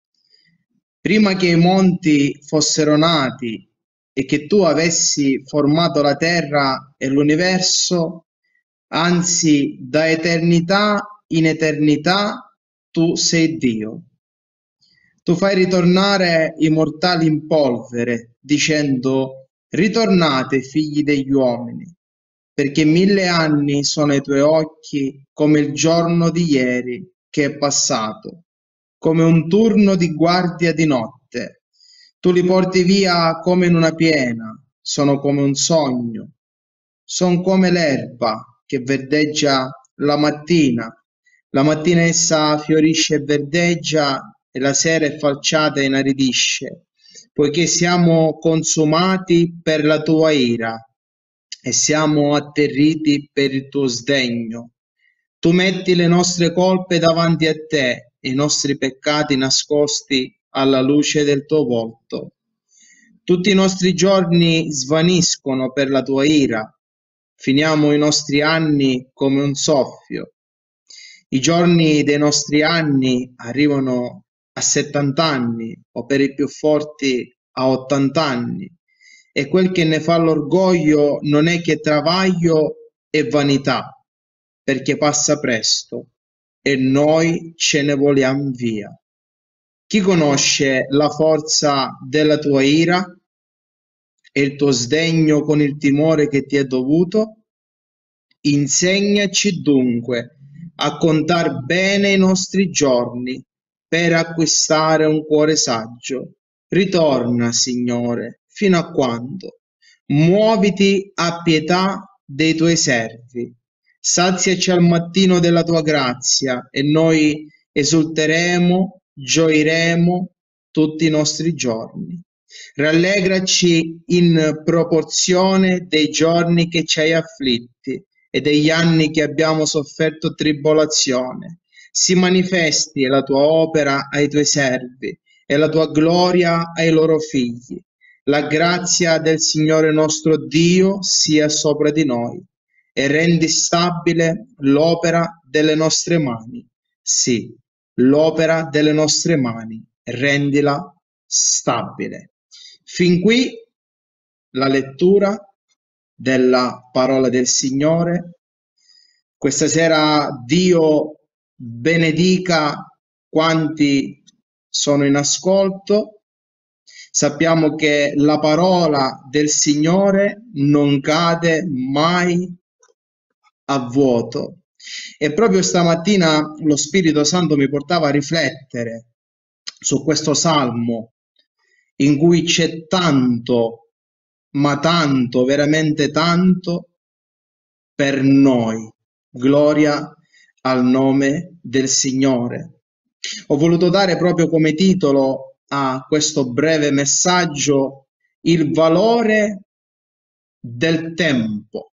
Prima che i monti fossero nati e che tu avessi formato la terra e l'universo, anzi, da eternità in eternità tu sei Dio. Tu fai ritornare i mortali in polvere, dicendo: ritornate, figli degli uomini, perché mille anni sono ai tuoi occhi come il giorno di ieri che è passato, come un turno di guardia di notte. Tu li porti via come in una piena, sono come un sogno, sono come l'erba che verdeggia la mattina. La mattina essa fiorisce e verdeggia, e la sera è falciata e inaridisce, poiché siamo consumati per la tua ira e siamo atterriti per il tuo sdegno. Tu metti le nostre colpe davanti a te e i nostri peccati nascosti alla luce del tuo volto. Tutti i nostri giorni svaniscono per la tua ira, finiamo i nostri anni come un soffio. I giorni dei nostri anni arrivano a settanta anni o per i più forti a ottanta anni, e quel che ne fa l'orgoglio non è che travaglio e vanità, perché passa presto e noi ce ne voliamo via. Chi conosce la forza della tua ira e il tuo sdegno con il timore che ti è dovuto? Insegnaci dunque a contar bene i nostri giorni per acquistare un cuore saggio. Ritorna, Signore, fino a quando? Muoviti a pietà dei tuoi servi. Saziaci al mattino della tua grazia e noi esulteremo, gioiremo tutti i nostri giorni. Rallegraci in proporzione dei giorni che ci hai afflitti e degli anni che abbiamo sofferto tribolazione. Si manifesti la tua opera ai tuoi servi e la tua gloria ai loro figli. La grazia del Signore nostro Dio sia sopra di noi e rendi stabile l'opera delle nostre mani. Sì, l'opera delle nostre mani, rendila stabile. Fin qui la lettura della parola del Signore. Questa sera Dio benedica quanti sono in ascolto. Sappiamo che la parola del Signore non cade mai a vuoto. E proprio stamattina lo Spirito Santo mi portava a riflettere su questo salmo in cui c'è tanto, ma tanto, veramente tanto per noi. Gloria al nome del Signore. Ho voluto dare proprio come titolo a questo breve messaggio il valore del tempo.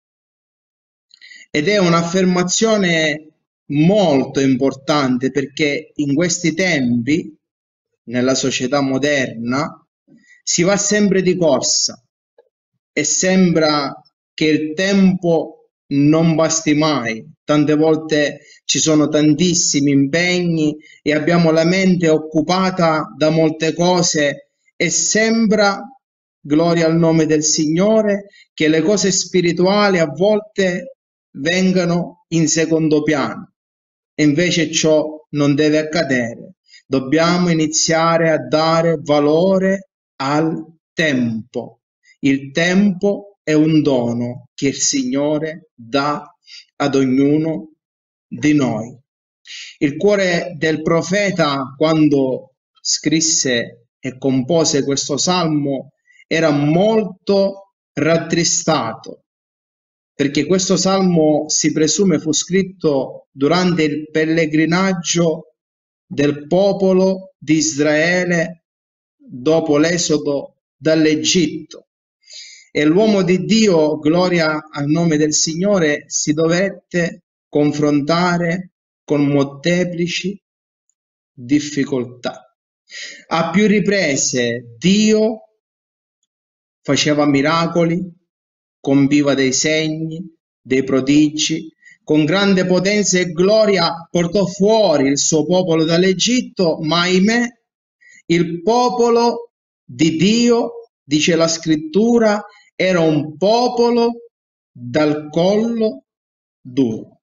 Ed è un'affermazione molto importante, perché in questi tempi, nella società moderna, si va sempre di corsa e sembra che il tempo non basti mai. Tante volte ci sono tantissimi impegni e abbiamo la mente occupata da molte cose e sembra, gloria al nome del Signore, che le cose spirituali a volte vengano in secondo piano. E invece ciò non deve accadere. Dobbiamo iniziare a dare valore al tempo. Il tempo è un dono che il Signore dà ad ognuno di noi. Il cuore del profeta, quando scrisse e compose questo salmo era molto rattristato, perché questo salmo si presume fu scritto durante il pellegrinaggio del popolo di Israele dopo l'esodo dall'Egitto. E l'uomo di Dio, gloria al nome del Signore, si dovette confrontare con molteplici difficoltà. A più riprese Dio faceva miracoli, compiva dei segni, dei prodigi, con grande potenza e gloria portò fuori il suo popolo dall'Egitto, ma ahimè il popolo di Dio, dice la scrittura, era un popolo dal collo duro.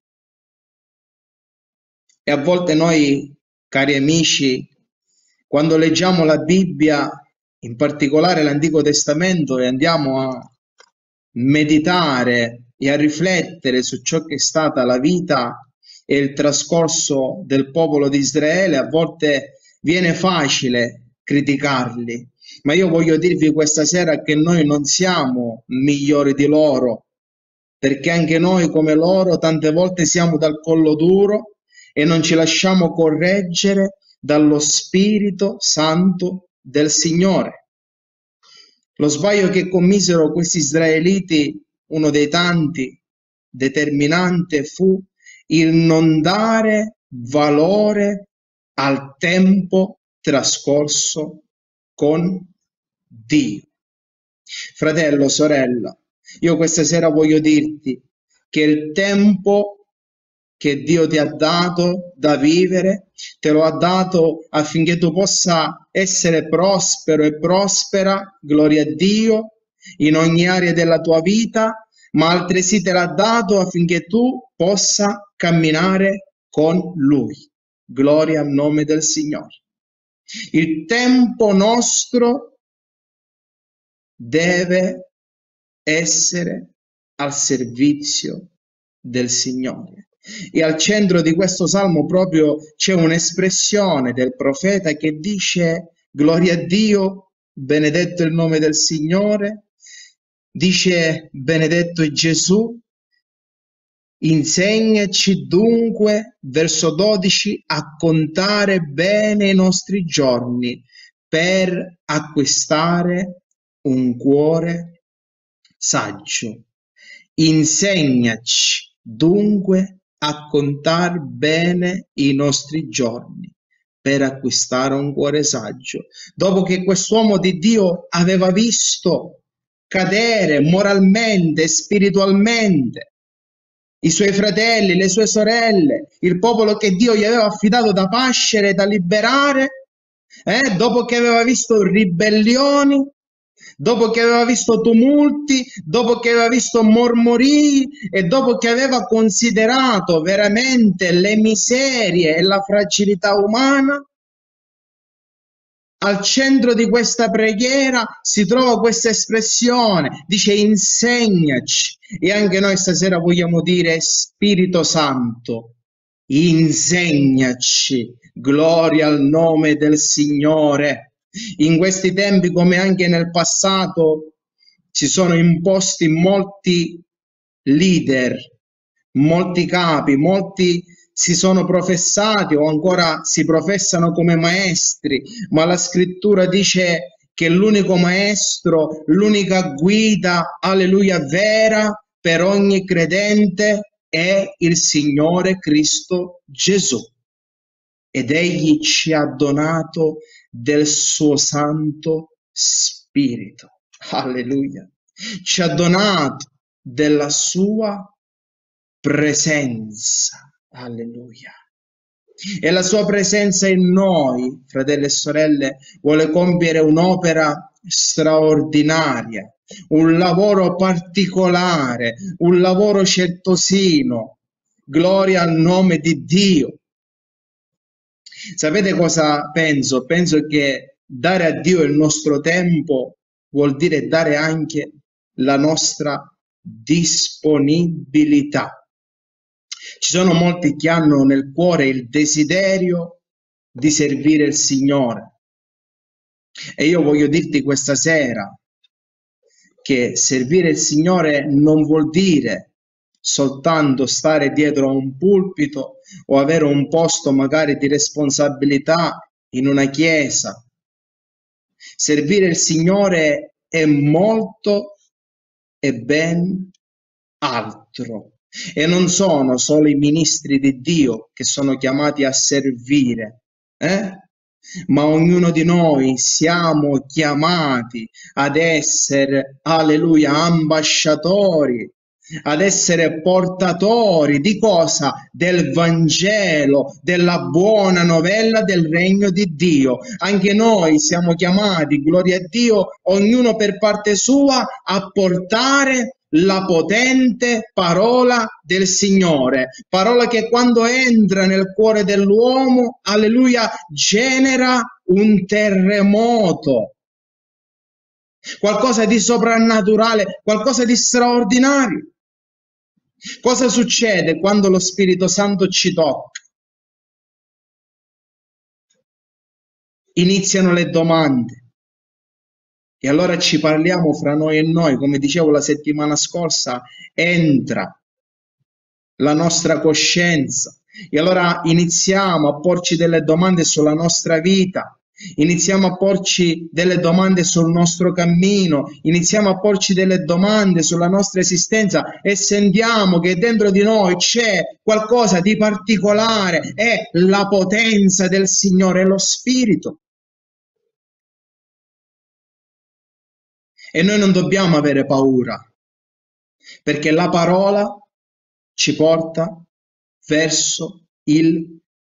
E a volte noi, cari amici, quando leggiamo la Bibbia, in particolare l'Antico Testamento, e andiamo a meditare e a riflettere su ciò che è stata la vita e il trascorso del popolo di Israele, a volte viene facile criticarli, ma io voglio dirvi questa sera che noi non siamo migliori di loro, perché anche noi come loro tante volte siamo dal collo duro e non ci lasciamo correggere dallo Spirito Santo del Signore. Lo sbaglio che commisero questi israeliti, uno dei tanti determinante, fu il non dare valore al tempo trascorso con Dio. Fratello, sorella, io questa sera voglio dirti che il tempo che Dio ti ha dato da vivere, te lo ha dato affinché tu possa essere prospero e prospera, gloria a Dio, in ogni area della tua vita, ma altresì te l'ha dato affinché tu possa camminare con Lui. Gloria al nome del Signore. Il tempo nostro deve essere al servizio del Signore. E al centro di questo salmo proprio c'è un'espressione del profeta che dice: gloria a Dio, benedetto il nome del Signore, dice: benedetto è Gesù, insegnaci dunque, verso dodici, a contare bene i nostri giorni per acquistare un cuore saggio. Insegnaci dunque a contar bene i nostri giorni per acquistare un cuore saggio. Dopo che quest'uomo di Dio aveva visto cadere moralmente, spiritualmente, i suoi fratelli, le sue sorelle, il popolo che Dio gli aveva affidato da pascere, da liberare, eh, dopo che aveva visto ribellioni, dopo che aveva visto tumulti, dopo che aveva visto mormorii e dopo che aveva considerato veramente le miserie e la fragilità umana, al centro di questa preghiera si trova questa espressione, dice: insegnaci. E anche noi stasera vogliamo dire: Spirito Santo, insegnaci. Gloria al nome del Signore. In questi tempi, come anche nel passato, si sono imposti molti leader, molti capi, molti si sono professati o ancora si professano come maestri, ma la scrittura dice che l'unico maestro, l'unica guida, alleluia, vera per ogni credente è il Signore Cristo Gesù. Ed Egli ci ha donato del suo Santo Spirito. Alleluia. Ci ha donato della sua presenza. Alleluia. E la sua presenza in noi, fratelli e sorelle, vuole compiere un'opera straordinaria, un lavoro particolare, un lavoro certosino. Gloria al nome di Dio. Sapete cosa penso? Penso che dare a Dio il nostro tempo vuol dire dare anche la nostra disponibilità. Ci sono molti che hanno nel cuore il desiderio di servire il Signore, E io voglio dirti questa sera che servire il Signore non vuol dire soltanto stare dietro a un pulpito o avere un posto magari di responsabilità in una chiesa. Servire il Signore è molto e ben altro. E non sono solo i ministri di Dio che sono chiamati a servire, eh? Ma ognuno di noi siamo chiamati ad essere, alleluia, ambasciatori, ad essere portatori di cosa? Del Vangelo, della buona novella del regno di Dio. Anche noi siamo chiamati, gloria a Dio, ognuno per parte sua, a portare la potente parola del Signore, parola che quando entra nel cuore dell'uomo, alleluia, genera un terremoto, qualcosa di soprannaturale, qualcosa di straordinario. Cosa succede quando lo Spirito Santo ci tocca? Iniziano le domande. E allora ci parliamo fra noi e noi, come dicevo la settimana scorsa, entra la nostra coscienza e allora iniziamo a porci delle domande sulla nostra vita, iniziamo a porci delle domande sul nostro cammino, iniziamo a porci delle domande sulla nostra esistenza e sentiamo che dentro di noi c'è qualcosa di particolare, è la potenza del Signore, è lo Spirito. E noi non dobbiamo avere paura, perché la parola ci porta verso il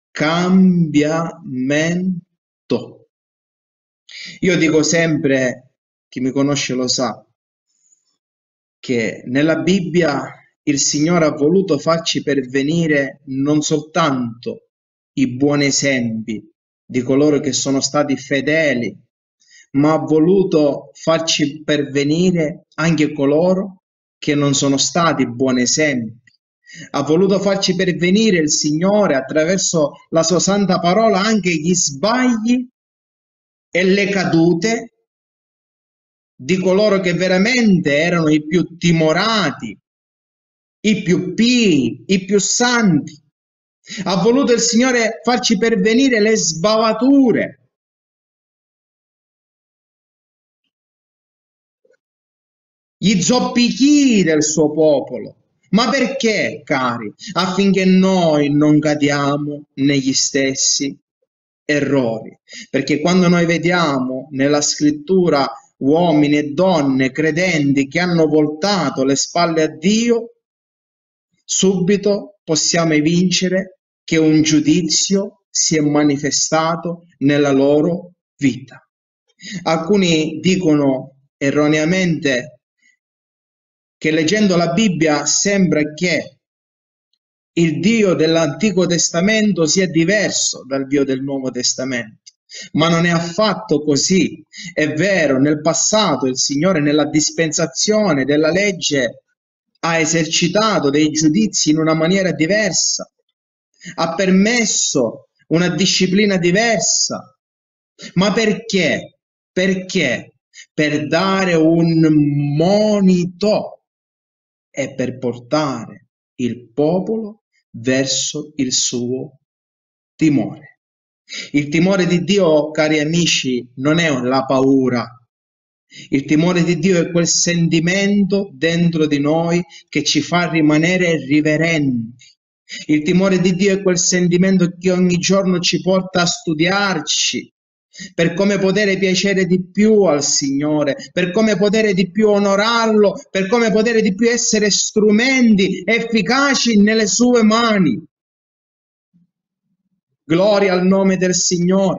cambiamento. Io dico sempre, chi mi conosce lo sa, che nella Bibbia il Signore ha voluto farci pervenire non soltanto i buoni esempi di coloro che sono stati fedeli, ma ha voluto farci pervenire anche coloro che non sono stati buoni esempi. Ha voluto farci pervenire il Signore attraverso la sua santa parola anche gli sbagli e le cadute di coloro che veramente erano i più timorati, i più pii, i più santi. Ha voluto il Signore farci pervenire le sbavature, gli zoppichii del suo popolo. Ma perché, cari? Affinché noi non cadiamo negli stessi errori. Perché quando noi vediamo nella scrittura uomini e donne credenti che hanno voltato le spalle a Dio, subito possiamo evincere che un giudizio si è manifestato nella loro vita. Alcuni dicono erroneamente che leggendo la Bibbia sembra che il Dio dell'Antico Testamento sia diverso dal Dio del Nuovo Testamento, ma non è affatto così. È vero, nel passato il Signore nella dispensazione della legge ha esercitato dei giudizi in una maniera diversa, ha permesso una disciplina diversa, ma perché? Perché? Per dare un monito e per portare il popolo verso il suo timore. Il timore di Dio, cari amici, non è la paura. Il timore di Dio è quel sentimento dentro di noi che ci fa rimanere riverenti. Il timore di Dio è quel sentimento che ogni giorno ci porta a studiarci, per come poter piacere di più al Signore, per come poter di più onorarlo, per come poter di più essere strumenti efficaci nelle sue mani. Gloria al nome del Signore.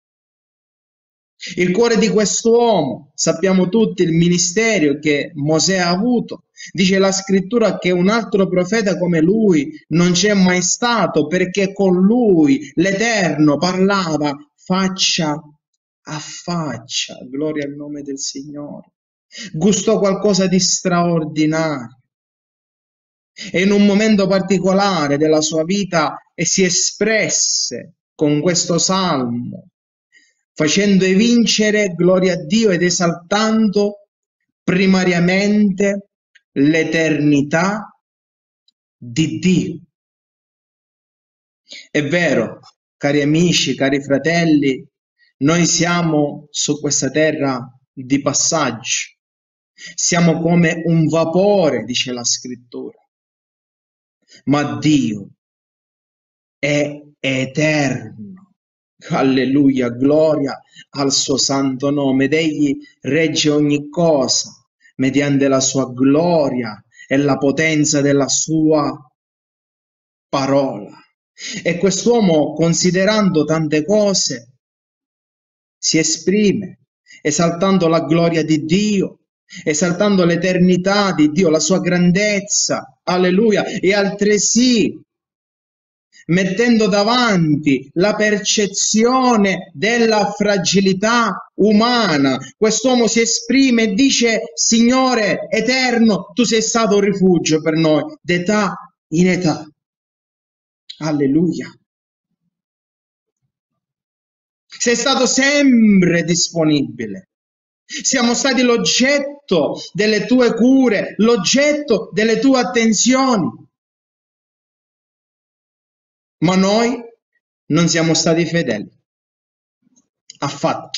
Il cuore di quest'uomo, sappiamo tutti il ministero che Mosè ha avuto. Dice la scrittura che un altro profeta come lui non c'è mai stato, perché con lui l'Eterno parlava faccia a faccia. Gloria al nome del Signore. Gustò qualcosa di straordinario e in un momento particolare della sua vita e si espresse con questo salmo facendo evincere, gloria a Dio, ed esaltando primariamente l'eternità di Dio. È vero, cari amici, cari fratelli, noi siamo su questa terra di passaggio, siamo come un vapore, dice la scrittura, ma Dio è eterno. Alleluia, gloria al suo santo nome, ed egli regge ogni cosa mediante la sua gloria e la potenza della sua parola. E quest'uomo, considerando tante cose, si esprime esaltando la gloria di Dio, esaltando l'eternità di Dio, la sua grandezza, alleluia, e altresì mettendo davanti la percezione della fragilità umana. Quest'uomo si esprime e dice: Signore eterno, tu sei stato un rifugio per noi d'età in età. Alleluia. Sei stato sempre disponibile. Siamo stati l'oggetto delle tue cure, l'oggetto delle tue attenzioni. Ma noi non siamo stati fedeli, affatto.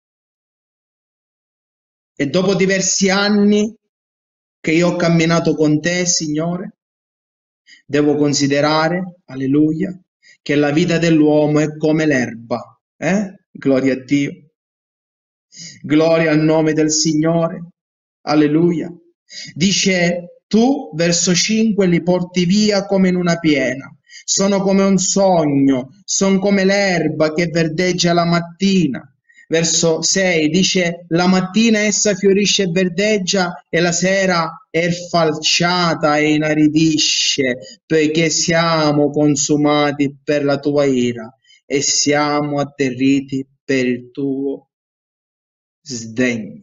E dopo diversi anni che io ho camminato con te, Signore, devo considerare, alleluia, che la vita dell'uomo è come l'erba, eh? Gloria a Dio. Gloria al nome del Signore, alleluia. Dice: tu, verso cinque, li porti via come in una piena. Sono come un sogno, sono come l'erba che verdeggia la mattina. Verso sei dice: la mattina essa fiorisce e verdeggia, e la sera è falciata e inaridisce, poiché siamo consumati per la tua ira e siamo atterriti per il tuo sdegno.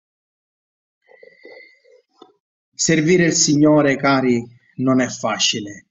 Servire il Signore, cari, non è facile.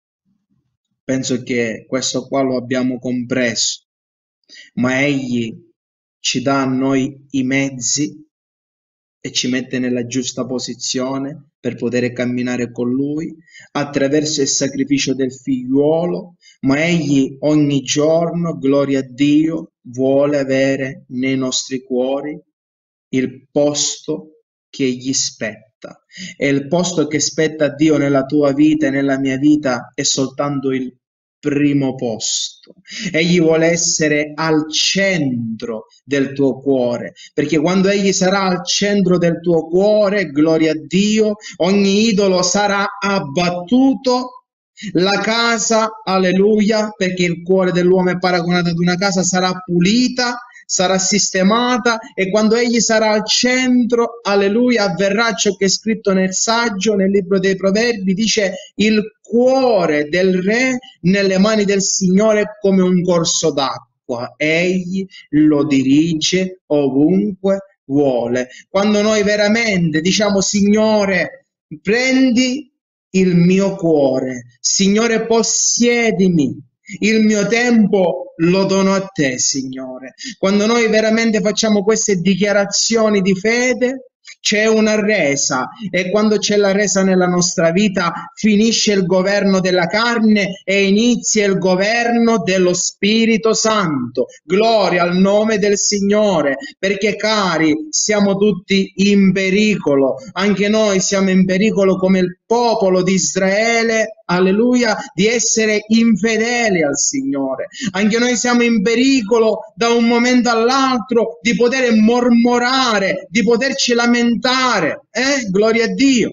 Penso che questo qua lo abbiamo compreso, ma Egli ci dà a noi i mezzi e ci mette nella giusta posizione per poter camminare con Lui attraverso il sacrificio del figliuolo, ma Egli ogni giorno, gloria a Dio, vuole avere nei nostri cuori il posto che gli spetta. E il posto che spetta a Dio nella tua vita e nella mia vita è soltanto il primo posto. Egli vuole essere al centro del tuo cuore, perché quando Egli sarà al centro del tuo cuore, gloria a Dio, ogni idolo sarà abbattuto, la casa, alleluia, perché il cuore dell'uomo è paragonato ad una casa, sarà pulita, sarà sistemata, e quando Egli sarà al centro, alleluia, avverrà ciò che è scritto nel saggio, nel libro dei Proverbi, dice: il cuore del re nelle mani del Signore è come un corso d'acqua, Egli lo dirige ovunque vuole. Quando noi veramente diciamo: Signore, prendi il mio cuore, Signore, possiedimi, il mio tempo lo dono a te, Signore. Quando noi veramente facciamo queste dichiarazioni di fede, c'è una resa, e quando c'è la resa nella nostra vita finisce il governo della carne e inizia il governo dello Spirito Santo. Gloria al nome del Signore, perché cari, siamo tutti in pericolo, anche noi siamo in pericolo come il popolo di Israele, alleluia, di essere infedeli al Signore. Anche noi siamo in pericolo da un momento all'altro di poter mormorare, di poterci lamentare, eh? Gloria a Dio.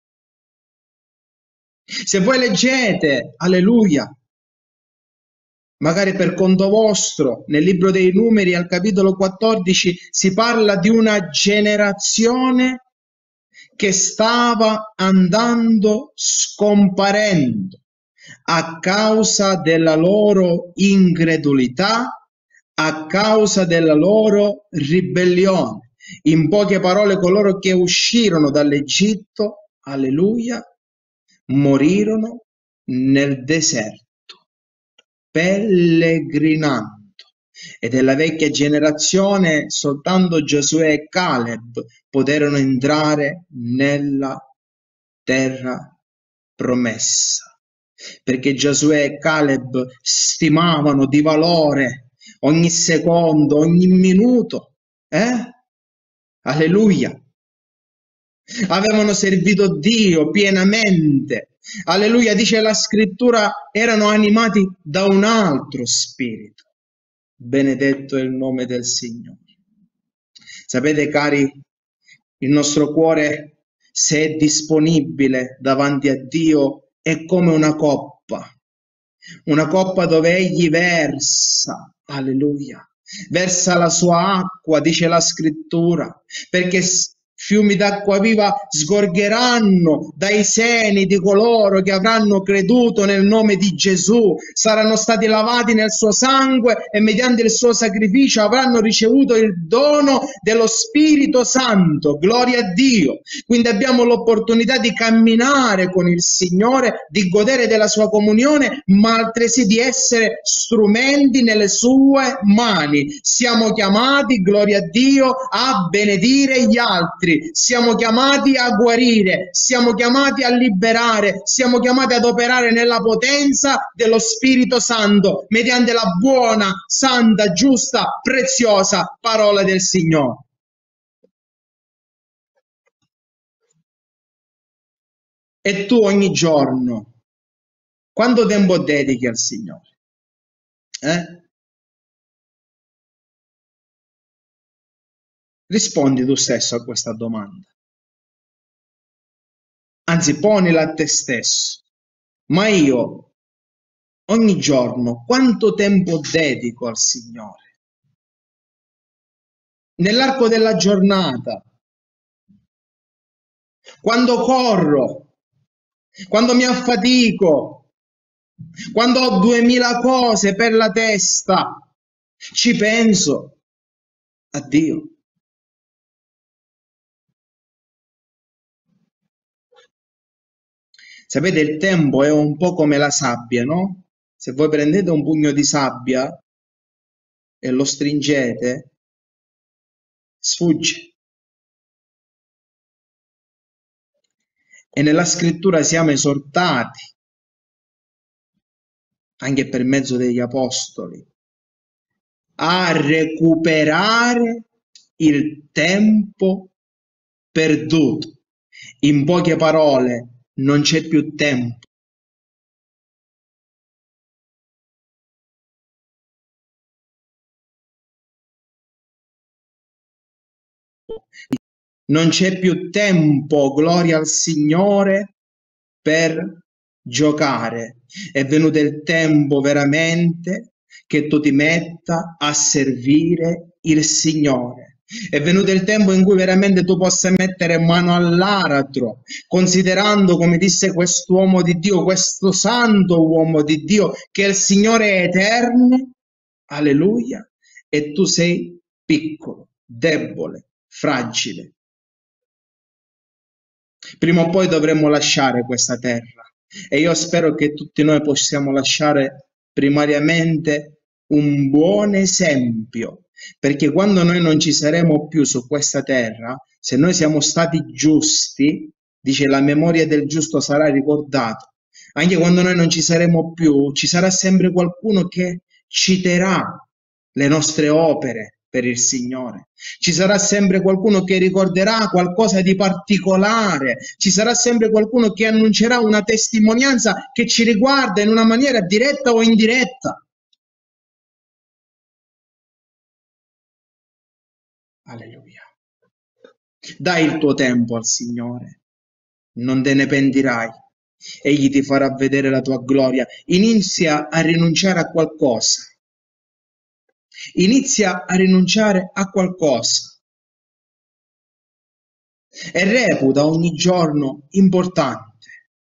Se voi leggete, alleluia, magari per conto vostro, nel libro dei Numeri al capitolo quattordici si parla di una generazione che stava andando scomparendo a causa della loro incredulità, a causa della loro ribellione. In poche parole, coloro che uscirono dall'Egitto, alleluia, morirono nel deserto, pellegrinando. E della vecchia generazione soltanto Giosuè e Caleb poterono entrare nella terra promessa, perché Giosuè e Caleb stimavano di valore ogni secondo, ogni minuto, eh? Alleluia! Avevano servito Dio pienamente, alleluia, dice la scrittura, erano animati da un altro spirito. Benedetto è il nome del Signore. Sapete, cari, il nostro cuore, se è disponibile davanti a Dio, è come una coppa, una coppa dove Egli versa, alleluia, versa la sua acqua, dice la scrittura, perché fiumi d'acqua viva sgorgeranno dai seni di coloro che avranno creduto nel nome di Gesù, saranno stati lavati nel suo sangue e mediante il suo sacrificio avranno ricevuto il dono dello Spirito Santo. Gloria a Dio! Quindi abbiamo l'opportunità di camminare con il Signore, di godere della sua comunione, ma altresì di essere strumenti nelle sue mani. Siamo chiamati, gloria a Dio, a benedire gli altri. Siamo chiamati a guarire, siamo chiamati a liberare, siamo chiamati ad operare nella potenza dello Spirito Santo, mediante la buona, santa, giusta, preziosa parola del Signore. E tu ogni giorno, quanto tempo dedichi al Signore? Eh? Rispondi tu stesso a questa domanda. Anzi, ponila a te stesso. Ma io, ogni giorno, quanto tempo dedico al Signore? Nell'arco della giornata, quando corro, quando mi affatico, quando ho duemila cose per la testa, ci penso a Dio. Sapete, il tempo è un po' come la sabbia, no? Se voi prendete un pugno di sabbia e lo stringete, sfugge. E nella scrittura siamo esortati, anche per mezzo degli apostoli, a recuperare il tempo perduto. In poche parole, non c'è più tempo. Non c'è più tempo, gloria al Signore, per giocare. È venuto il tempo veramente che tu ti metta a servire il Signore. È venuto il tempo in cui veramente tu possa mettere mano all'aratro, considerando, come disse quest'uomo di Dio, questo santo uomo di Dio, che il Signore è eterno, alleluia, e tu sei piccolo, debole, fragile. Prima o poi dovremo lasciare questa terra e io spero che tutti noi possiamo lasciare primariamente un buon esempio, perché quando noi non ci saremo più su questa terra, se noi siamo stati giusti, dice la memoria del giusto sarà ricordata, anche quando noi non ci saremo più, ci sarà sempre qualcuno che citerà le nostre opere per il Signore. Ci sarà sempre qualcuno che ricorderà qualcosa di particolare, ci sarà sempre qualcuno che annuncerà una testimonianza che ci riguarda in una maniera diretta o indiretta. Alleluia. Dai il tuo tempo al Signore, non te ne pentirai. Egli ti farà vedere la tua gloria. Inizia a rinunciare a qualcosa. Inizia a rinunciare a qualcosa e reputa ogni giorno importante,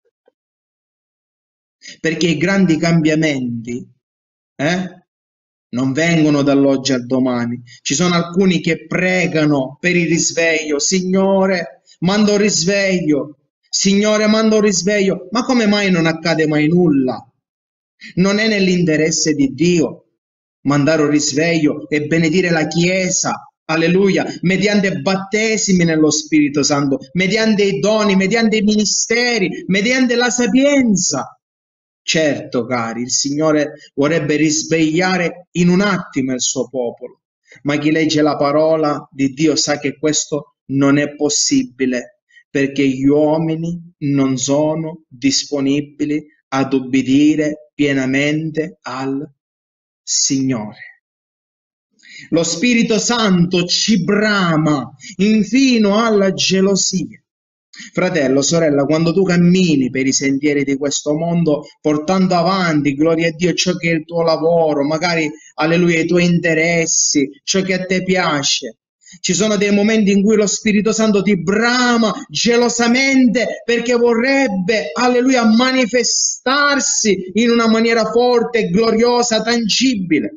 perché i grandi cambiamenti eh, non vengono dall'oggi al domani. Ci sono alcuni che pregano per il risveglio. Signore, manda un risveglio. Signore, manda un risveglio. Ma come mai non accade mai nulla? Non è nell'interesse di Dio. mandare un risveglio e benedire la Chiesa, alleluia, mediante battesimi nello Spirito Santo, mediante i doni, mediante i ministeri, mediante la sapienza. Certo, cari, il Signore vorrebbe risvegliare in un attimo il suo popolo, ma chi legge la parola di Dio sa che questo non è possibile, perché gli uomini non sono disponibili ad obbedire pienamente al Signore. Lo Spirito Santo ci brama infino alla gelosia. Fratello, sorella, quando tu cammini per i sentieri di questo mondo, portando avanti, gloria a Dio, ciò che è il tuo lavoro, magari, alleluia, i tuoi interessi, ciò che a te piace, ci sono dei momenti in cui lo Spirito Santo ti brama gelosamente perché vorrebbe, alleluia, manifestarsi in una maniera forte, gloriosa, tangibile.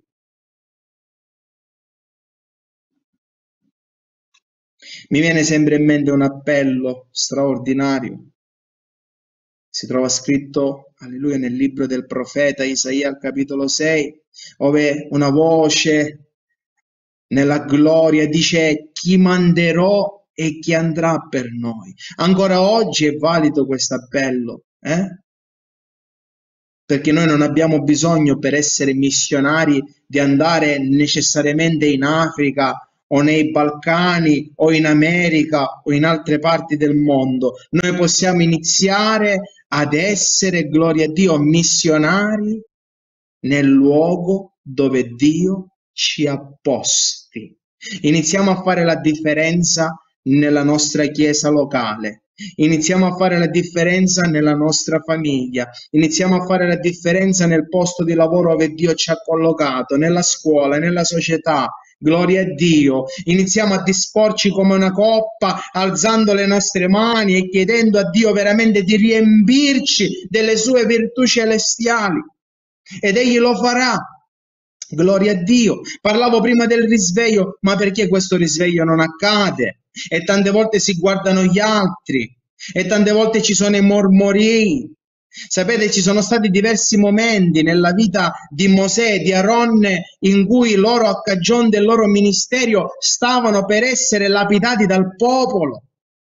Mi viene sempre in mente un appello straordinario. Si trova scritto, alleluia, nel libro del profeta Isaia, al capitolo sei, dove una voce nella gloria dice: chi manderò e chi andrà per noi. Ancora oggi è valido questo appello, eh? Perché noi non abbiamo bisogno, per essere missionari, di andare necessariamente in Africa o nei Balcani o in America o in altre parti del mondo. Noi possiamo iniziare ad essere, gloria a Dio, missionari nel luogo dove Dio ci ha posti. Iniziamo a fare la differenza nella nostra chiesa locale. Iniziamo a fare la differenza nella nostra famiglia, iniziamo a fare la differenza nel posto di lavoro dove Dio ci ha collocato, nella scuola, nella società. Gloria a Dio, iniziamo a disporci come una coppa, alzando le nostre mani e chiedendo a Dio veramente di riempirci delle sue virtù celestiali, ed Egli lo farà. Gloria a Dio. Parlavo prima del risveglio, ma perché questo risveglio non accade? E tante volte si guardano gli altri, e tante volte ci sono i mormorii. Sapete, ci sono stati diversi momenti nella vita di Mosè e di Aronne in cui loro, a cagione del loro ministero, stavano per essere lapidati dal popolo.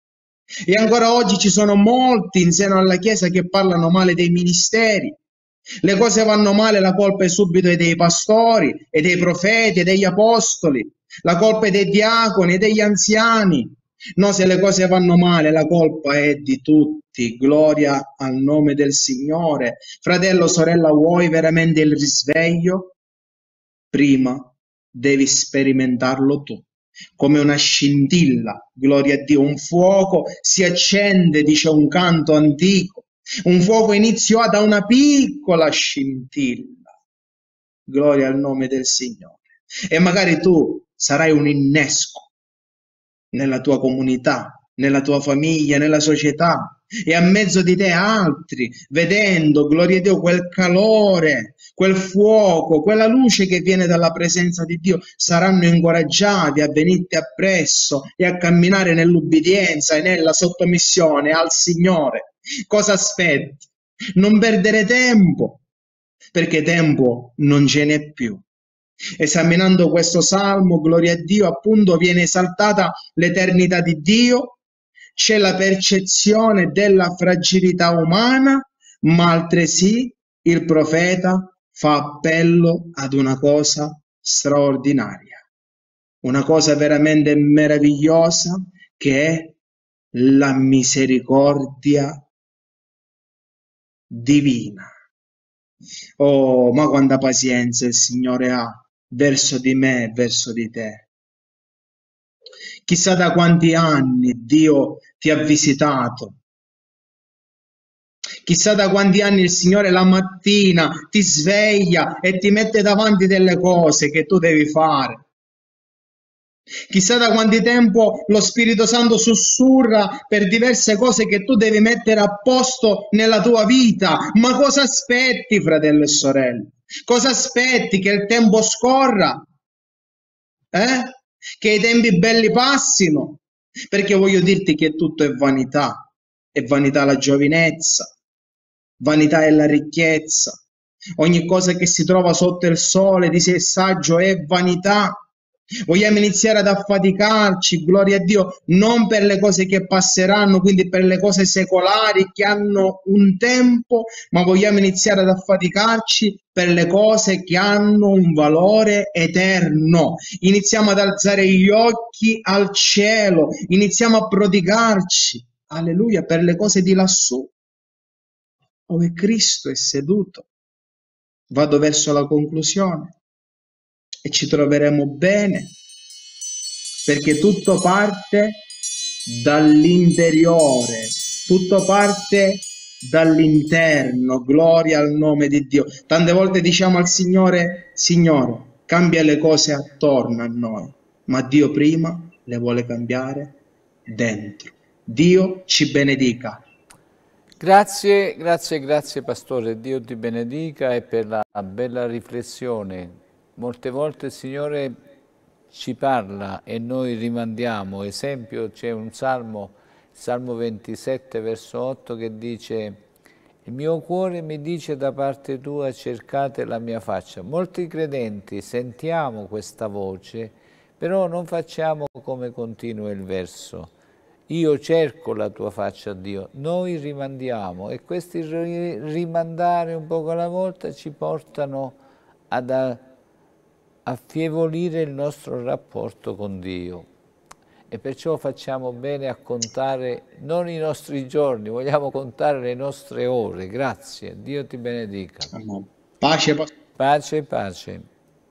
E ancora oggi ci sono molti in seno alla Chiesa che parlano male dei ministeri. Le cose vanno male, la colpa è subito dei pastori, e dei profeti, e degli apostoli. La colpa è dei diaconi e degli anziani. No, se le cose vanno male, la colpa è di tutti. Gloria al nome del Signore. Fratello, sorella, vuoi veramente il risveglio? Prima devi sperimentarlo tu. Come una scintilla, gloria a Dio, un fuoco si accende, dice un canto antico. Un fuoco iniziò da una piccola scintilla. Gloria al nome del Signore. E magari tu sarai un innesco nella tua comunità, nella tua famiglia, nella società, e a mezzo di te altri, vedendo, gloria a Dio, quel calore, quel fuoco, quella luce che viene dalla presenza di Dio, saranno incoraggiati a venirti appresso e a camminare nell'ubbidienza e nella sottomissione al Signore. Cosa aspetti? Non perdere tempo, perché tempo non ce n'è più. Esaminando questo salmo, gloria a Dio, appunto viene esaltata l'eternità di Dio, c'è la percezione della fragilità umana, ma altresì il profeta fa appello ad una cosa straordinaria, una cosa veramente meravigliosa, che è la misericordia divina. Oh, ma quanta pazienza il Signore ha verso di me e verso di te. Chissà da quanti anni Dio ti ha visitato. Chissà da quanti anni il Signore la mattina ti sveglia e ti mette davanti delle cose che tu devi fare. Chissà da quanto tempo lo Spirito Santo sussurra per diverse cose che tu devi mettere a posto nella tua vita. Ma cosa aspetti, fratello e sorelle? Cosa aspetti? Che il tempo scorra? Eh? Che i tempi belli passino? Perché voglio dirti che tutto è vanità. È vanità la giovinezza, vanità è la ricchezza, Ogni cosa che si trova sotto il sole, dice il saggio, è vanità. Vogliamo iniziare ad affaticarci, gloria a Dio, non per le cose che passeranno, quindi per le cose secolari che hanno un tempo, ma vogliamo iniziare ad affaticarci per le cose che hanno un valore eterno. Iniziamo ad alzare gli occhi al cielo, iniziamo a prodigarci, alleluia, per le cose di lassù, dove Cristo è seduto. Vado verso la conclusione e ci troveremo bene, perché tutto parte dall'interiore, tutto parte dall'interno, gloria al nome di Dio. Tante volte diciamo al Signore, Signore, cambia le cose attorno a noi, ma Dio prima le vuole cambiare dentro. Dio ci benedica. Grazie, grazie, grazie Pastore, Dio ti benedica e per la bella riflessione. Molte volte il Signore ci parla e noi rimandiamo. Esempio, c'è un salmo, Salmo ventisette, verso otto, che dice: il mio cuore mi dice da parte tua, cercate la mia faccia. Molti credenti sentiamo questa voce, però non facciamo come continua il verso. Io cerco la tua faccia, Dio. Noi rimandiamo, e questi rimandare un poco alla volta ci portano ad affievolire il nostro rapporto con Dio. E perciò facciamo bene a contare non i nostri giorni, vogliamo contare le nostre ore. Grazie, Dio ti benedica. Pace, pace, pace.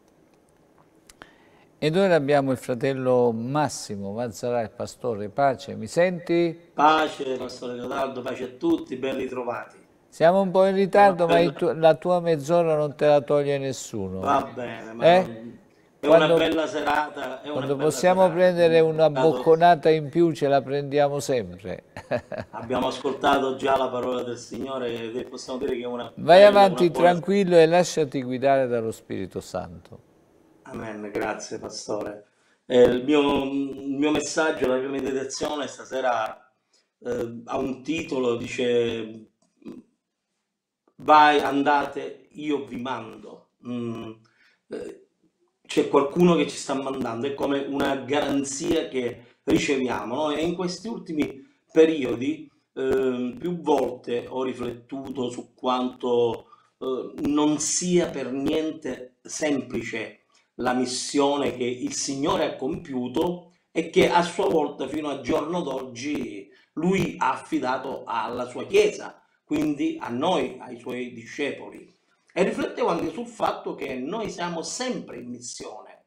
Ed ora abbiamo il fratello Massimo Mazzarà, il pastore. Pace, mi senti? Pace, pastore Leonardo, pace a tutti, ben ritrovati. Siamo un po' in ritardo, ma il tu la tua mezz'ora non te la toglie nessuno. Va bene, ma eh? non... è quando, una bella serata. È una quando bella possiamo serata. prendere una bocconata in più, ce la prendiamo sempre. Abbiamo ascoltato già la parola del Signore e possiamo dire che è una... Vai bella, avanti una buona... tranquillo e lasciati guidare dallo Spirito Santo. Amen, grazie pastore. Eh, il, mio, il mio messaggio, la mia meditazione stasera eh, ha un titolo, dice: vai, andate, io vi mando. Mm, eh, c'è qualcuno che ci sta mandando, è come una garanzia che riceviamo, no? E in questi ultimi periodi eh, più volte ho riflettuto su quanto eh, non sia per niente semplice la missione che il Signore ha compiuto e che a sua volta fino al giorno d'oggi Lui ha affidato alla sua Chiesa, quindi a noi, ai Suoi discepoli. E riflettevo anche sul fatto che noi siamo sempre in missione,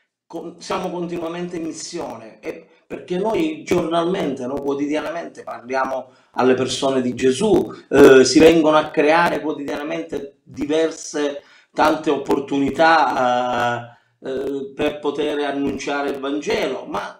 siamo continuamente in missione, e perché noi giornalmente, no, quotidianamente parliamo alle persone di Gesù, eh, si vengono a creare quotidianamente diverse, tante opportunità eh, eh, per poter annunciare il Vangelo, ma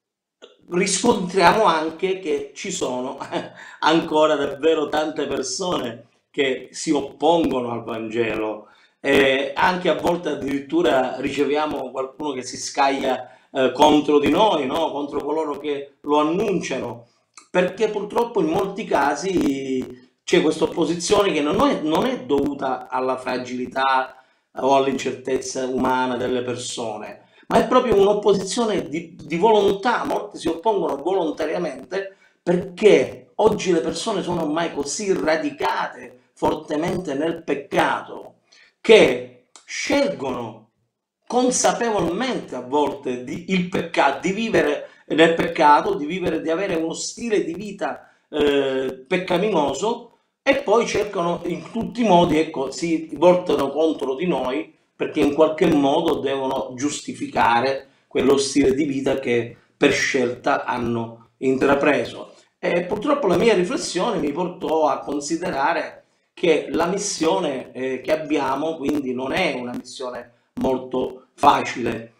riscontriamo anche che ci sono ancora davvero tante persone che si oppongono al Vangelo, e anche a volte addirittura riceviamo qualcuno che si scaglia eh, contro di noi, no? Contro coloro che lo annunciano, perché purtroppo in molti casi c'è questa opposizione che non è, non è dovuta alla fragilità o all'incertezza umana delle persone, ma è proprio un'opposizione di, di volontà. Molti si oppongono volontariamente perché oggi le persone sono ormai così radicate fortemente nel peccato che scelgono consapevolmente a volte di, il peccato, di vivere nel peccato, di vivere, di avere uno stile di vita eh, peccaminoso, e poi cercano in tutti i modi, ecco, si voltano contro di noi perché in qualche modo devono giustificare quello stile di vita che per scelta hanno intrapreso. E purtroppo la mia riflessione mi portò a considerare che la missione eh, che abbiamo quindi non è una missione molto facile,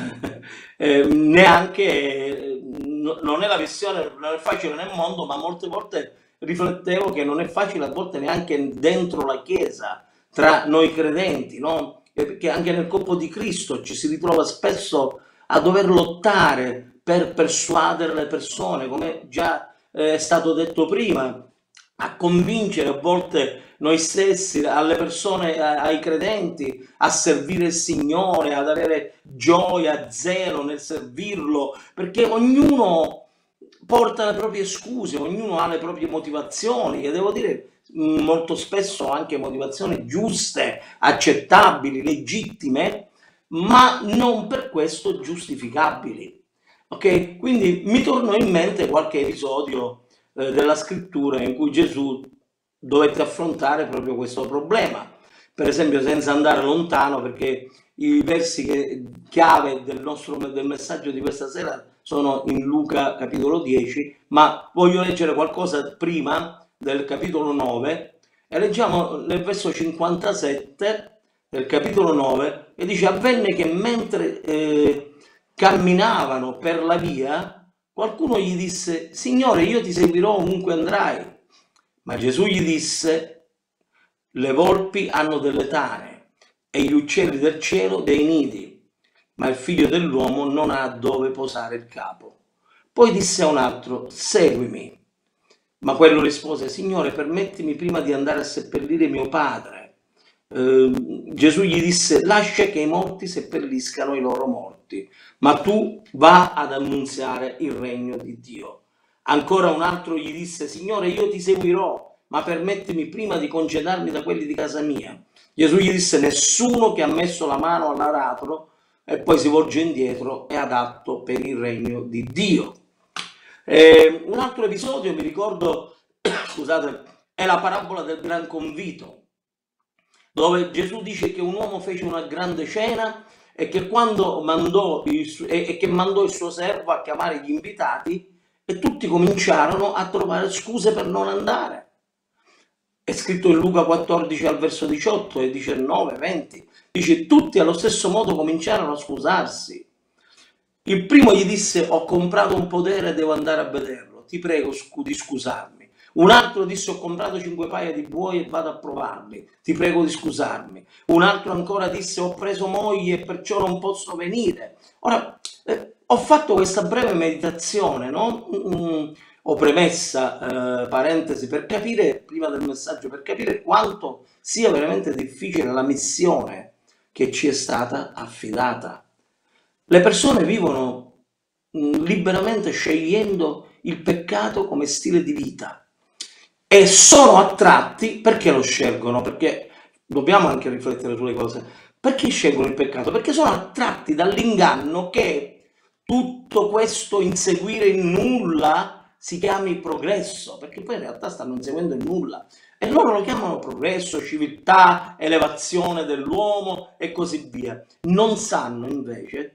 eh, neanche, eh, non è la missione, non è facile nel mondo, ma molte volte riflettevo che non è facile a volte neanche dentro la Chiesa, tra noi credenti, no? Perché anche nel corpo di Cristo ci si ritrova spesso a dover lottare per persuadere le persone, come già è stato detto prima. a convincere a volte noi stessi, alle persone, ai credenti, a servire il Signore, ad avere gioia, zelo nel servirlo, perché ognuno porta le proprie scuse, ognuno ha le proprie motivazioni, e devo dire molto spesso anche motivazioni giuste, accettabili, legittime, ma non per questo giustificabili. Ok? Quindi mi tornò in mente qualche episodio eh, della scrittura in cui Gesù dovette affrontare proprio questo problema. Per esempio, senza andare lontano, perché i versi che, chiave del nostro del messaggio di questa sera sono in Luca capitolo dieci, ma voglio leggere qualcosa prima del capitolo nove, e leggiamo nel verso cinquantasette del capitolo nove, e dice: avvenne che mentre eh, camminavano per la via, qualcuno gli disse: Signore, io ti seguirò ovunque andrai. Ma Gesù gli disse: le volpi hanno delle tane e gli uccelli del cielo dei nidi, ma il figlio dell'uomo non ha dove posare il capo. Poi disse a un altro: seguimi. Ma quello rispose: Signore, permettimi prima di andare a seppellire mio padre. Eh, Gesù gli disse: lascia che i morti seppelliscano i loro morti, ma tu va ad annunziare il regno di Dio. Ancora un altro gli disse: Signore, io ti seguirò, ma permettimi prima di congedarmi da quelli di casa mia. Gesù gli disse: nessuno che ha messo la mano all'aratro e poi si volge indietro è adatto per il regno di Dio. Eh, un altro episodio, mi ricordo, scusate, è la parabola del gran convito, dove Gesù dice che un uomo fece una grande cena e che quando mandò il, e, e che mandò il suo servo a chiamare gli invitati, e tutti cominciarono a trovare scuse per non andare. È scritto in Luca quattordici al verso diciotto e diciannove, venti. Dice: tutti allo stesso modo cominciarono a scusarsi. Il primo gli disse: ho comprato un podere e devo andare a vederlo, ti prego di scusarmi. Un altro disse: ho comprato cinque paia di buoi e vado a provarli, ti prego di scusarmi. Un altro ancora disse: ho preso moglie e perciò non posso venire. Ora, eh, ho fatto questa breve meditazione, no? Mm, ho premessa, eh, parentesi, per capire, prima del messaggio, per capire quanto sia veramente difficile la missione che ci è stata affidata. Le persone vivono mh, liberamente scegliendo il peccato come stile di vita e sono attratti. Perché lo scelgono? Perché dobbiamo anche riflettere sulle cose. Perché scelgono il peccato? Perché sono attratti dall'inganno che tutto questo inseguire il nulla si chiami progresso, perché poi in realtà stanno inseguendo il nulla. E loro lo chiamano progresso, civiltà, elevazione dell'uomo e così via. Non sanno invece,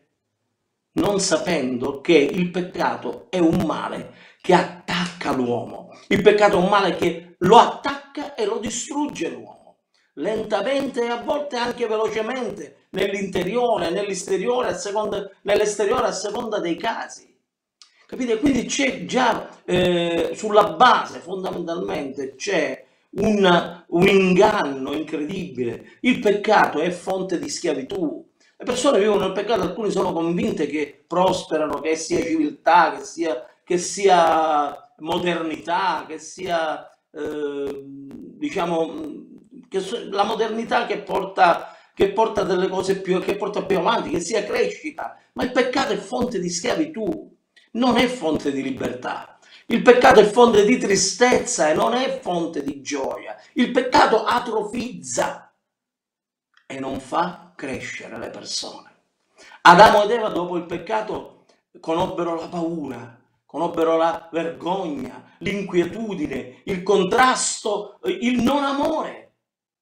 non sapendo che il peccato è un male che attacca l'uomo. Il peccato è un male che lo attacca e lo distrugge l'uomo, lentamente e a volte anche velocemente, nell'interiore, nell'esteriore, a seconda, nell'esteriore a seconda dei casi. Capite? Quindi c'è già, eh, sulla base, fondamentalmente, c'è un, un inganno incredibile. Il peccato è fonte di schiavitù. Le persone vivono nel peccato, alcuni sono convinte che prosperano, che sia civiltà, che sia, che sia modernità, che sia, eh, diciamo, che la modernità che porta, che porta delle cose più, che porta più avanti, che sia crescita. Ma il peccato è fonte di schiavitù, non è fonte di libertà. Il peccato è fonte di tristezza e non è fonte di gioia. Il peccato atrofizza e non fa crescere le persone. Adamo ed Eva dopo il peccato conobbero la paura, conobbero la vergogna, l'inquietudine, il contrasto, il non amore.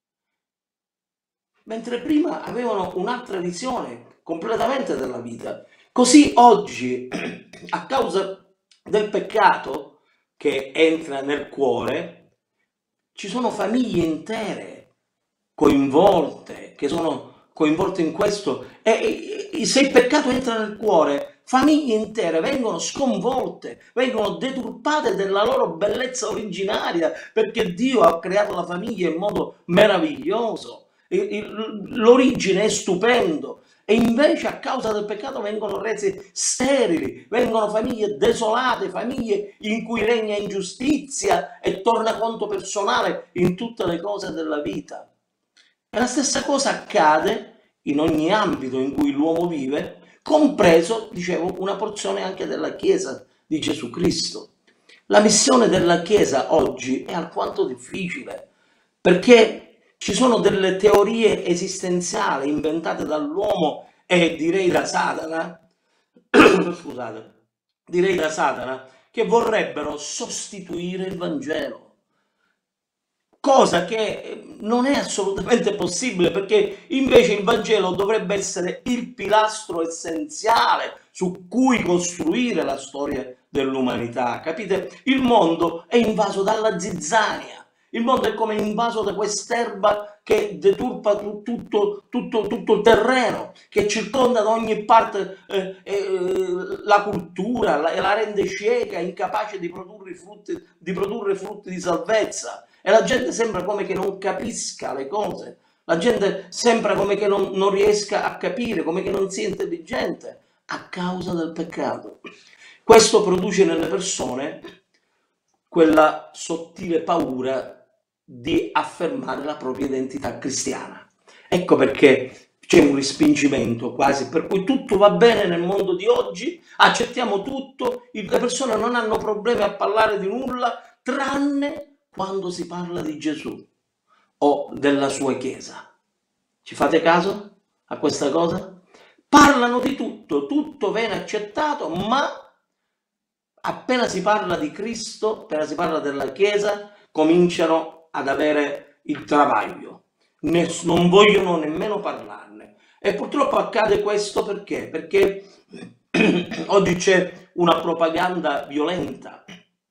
Mentre prima avevano un'altra visione completamente della vita. Così oggi, a causa del peccato che entra nel cuore, ci sono famiglie intere coinvolte, che sono coinvolte in questo, e, e se il peccato entra nel cuore, famiglie intere vengono sconvolte, vengono deturpate della loro bellezza originaria, perché Dio ha creato la famiglia in modo meraviglioso, l'origine è stupendo, e invece a causa del peccato vengono rese sterili, vengono famiglie desolate, famiglie in cui regna ingiustizia e tornaconto personale in tutte le cose della vita. E la stessa cosa accade in ogni ambito in cui l'uomo vive, compreso, dicevo, una porzione anche della Chiesa di Gesù Cristo. La missione della Chiesa oggi è alquanto difficile, perché ci sono delle teorie esistenziali inventate dall'uomo e direi da Satana, scusate, direi da Satana, che vorrebbero sostituire il Vangelo. Cosa che non è assolutamente possibile, perché invece il Vangelo dovrebbe essere il pilastro essenziale su cui costruire la storia dell'umanità. Capite? Il mondo è invaso dalla zizzania. Il mondo è come invaso da quest'erba che deturpa tutto, tutto, tutto il terreno, che circonda da ogni parte eh, eh, la cultura, la, la rende cieca, incapace di produrre frutti, di produrre frutti di salvezza. E la gente sembra come che non capisca le cose, la gente sembra come che non, non riesca a capire, come che non sia intelligente a causa del peccato. Questo produce nelle persone quella sottile paura di affermare la propria identità cristiana. Ecco perché c'è un respingimento quasi, per cui tutto va bene nel mondo di oggi, accettiamo tutto, le persone non hanno problemi a parlare di nulla, tranne quando si parla di Gesù o della sua Chiesa. Ci fate caso a questa cosa? Parlano di tutto, tutto viene accettato, ma appena si parla di Cristo, appena si parla della Chiesa, cominciano ad avere il travaglio, ne, non vogliono nemmeno parlarne. E purtroppo accade questo perché? Perché oggi c'è una propaganda violenta.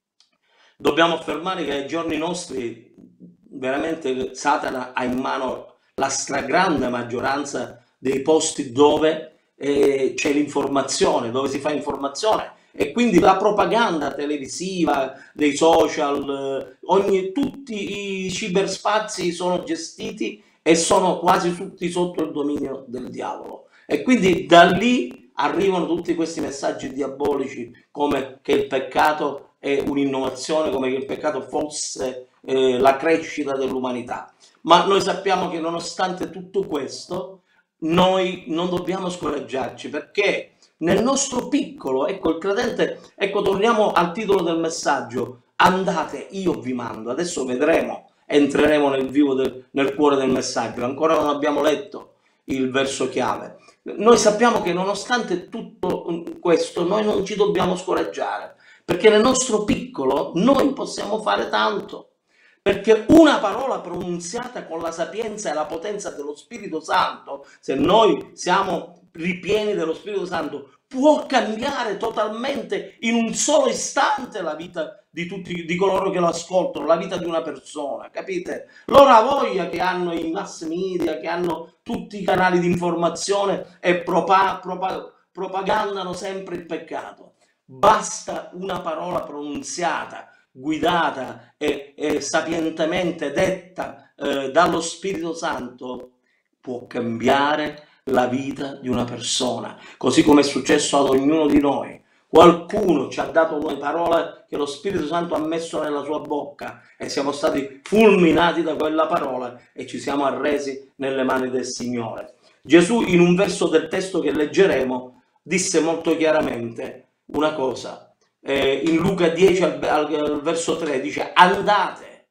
Dobbiamo affermare che ai giorni nostri veramente Satana ha in mano la stragrande maggioranza dei posti dove eh, c'è l'informazione, dove si fa informazione. E quindi la propaganda televisiva, dei social, ogni, tutti i ciberspazi sono gestiti e sono quasi tutti sotto il dominio del diavolo. E quindi da lì arrivano tutti questi messaggi diabolici, come che il peccato è un'innovazione, come che il peccato fosse eh, la crescita dell'umanità. Ma noi sappiamo che nonostante tutto questo, noi non dobbiamo scoraggiarci, perché nel nostro piccolo, ecco il credente, ecco torniamo al titolo del messaggio, andate, io vi mando. Adesso vedremo, entreremo nel vivo, del, nel cuore del messaggio, ancora non abbiamo letto il verso chiave. Noi sappiamo che nonostante tutto questo, noi non ci dobbiamo scoraggiare, perché nel nostro piccolo noi possiamo fare tanto. Perché una parola pronunziata con la sapienza e la potenza dello Spirito Santo, se noi siamo ripieni dello Spirito Santo, può cambiare totalmente in un solo istante la vita di tutti, di coloro che lo ascoltano, la vita di una persona, capite? Loro ha voglia che hanno i mass media, che hanno tutti i canali di informazione e propa, propa, propagandano sempre il peccato. Basta una parola pronunziata, guidata e, e sapientemente detta eh, dallo Spirito Santo, può cambiare la vita di una persona, così come è successo ad ognuno di noi. Qualcuno ci ha dato una parola che lo Spirito Santo ha messo nella sua bocca e siamo stati fulminati da quella parola e ci siamo arresi nelle mani del Signore. Gesù, in un verso del testo che leggeremo, disse molto chiaramente una cosa. Eh, in Luca dieci al, al, al verso tre dice: andate,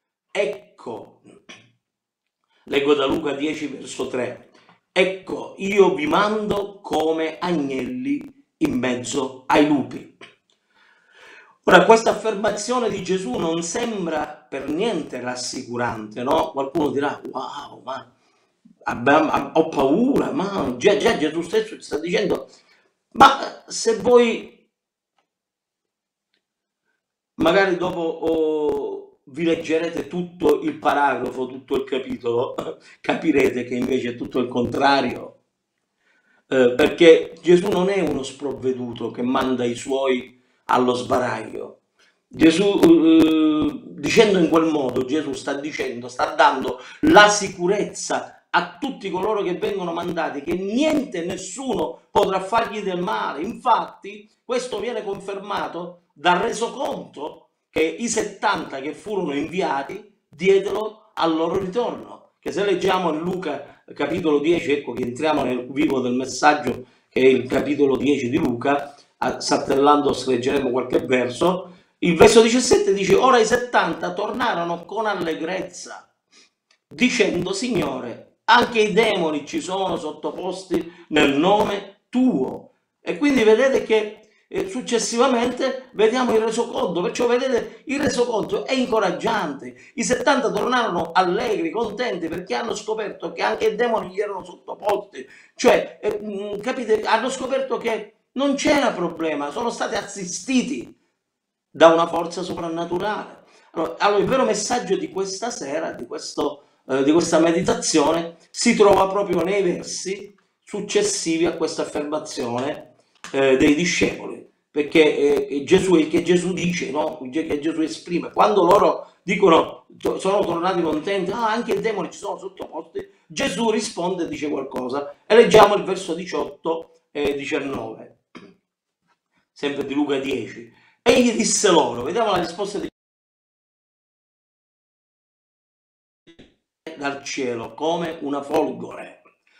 ecco, leggo da Luca dieci verso tre, ecco io vi mando come agnelli in mezzo ai lupi. Ora, questa affermazione di Gesù non sembra per niente rassicurante, no? Qualcuno dirà: wow, ma abbiamo, ho paura, ma già, già Gesù stesso ci sta dicendo. Ma se voi magari dopo oh, vi leggerete tutto il paragrafo, tutto il capitolo, capirete che invece è tutto il contrario, eh, perché Gesù non è uno sprovveduto che manda i suoi allo sbaraglio. Gesù, eh, dicendo in quel modo, Gesù sta dicendo, sta dando la sicurezza a tutti coloro che vengono mandati che niente, nessuno potrà fargli del male. Infatti questo viene confermato dal resoconto che i settanta che furono inviati diedero al loro ritorno, che se leggiamo in Luca capitolo dieci, ecco che entriamo nel vivo del messaggio, che è il capitolo dieci di Luca, saltellando leggeremo qualche verso. Il verso diciassette dice: ora i settanta tornarono con allegrezza, dicendo: Signore, anche i demoni ci sono sottoposti nel nome tuo. E quindi vedete che eh, successivamente vediamo il resoconto, perciò vedete il resoconto è incoraggiante. I settanta tornarono allegri, contenti, perché hanno scoperto che anche i demoni gli erano sottoposti, cioè eh, capite, hanno scoperto che non c'era problema, sono stati assistiti da una forza soprannaturale. Allora, allora il vero messaggio di questa sera, di, questo, eh, di questa meditazione, si trova proprio nei versi successivi a questa affermazione eh, dei discepoli, perché eh, Gesù, che Gesù dice, no? Che Gesù esprime, quando loro dicono, sono tornati contenti, ah, anche i demoni ci sono sottoposti, Gesù risponde e dice qualcosa, e leggiamo il verso diciotto e diciannove, sempre di Luca dieci. Egli disse loro, vediamo la risposta di dal cielo come una folgore.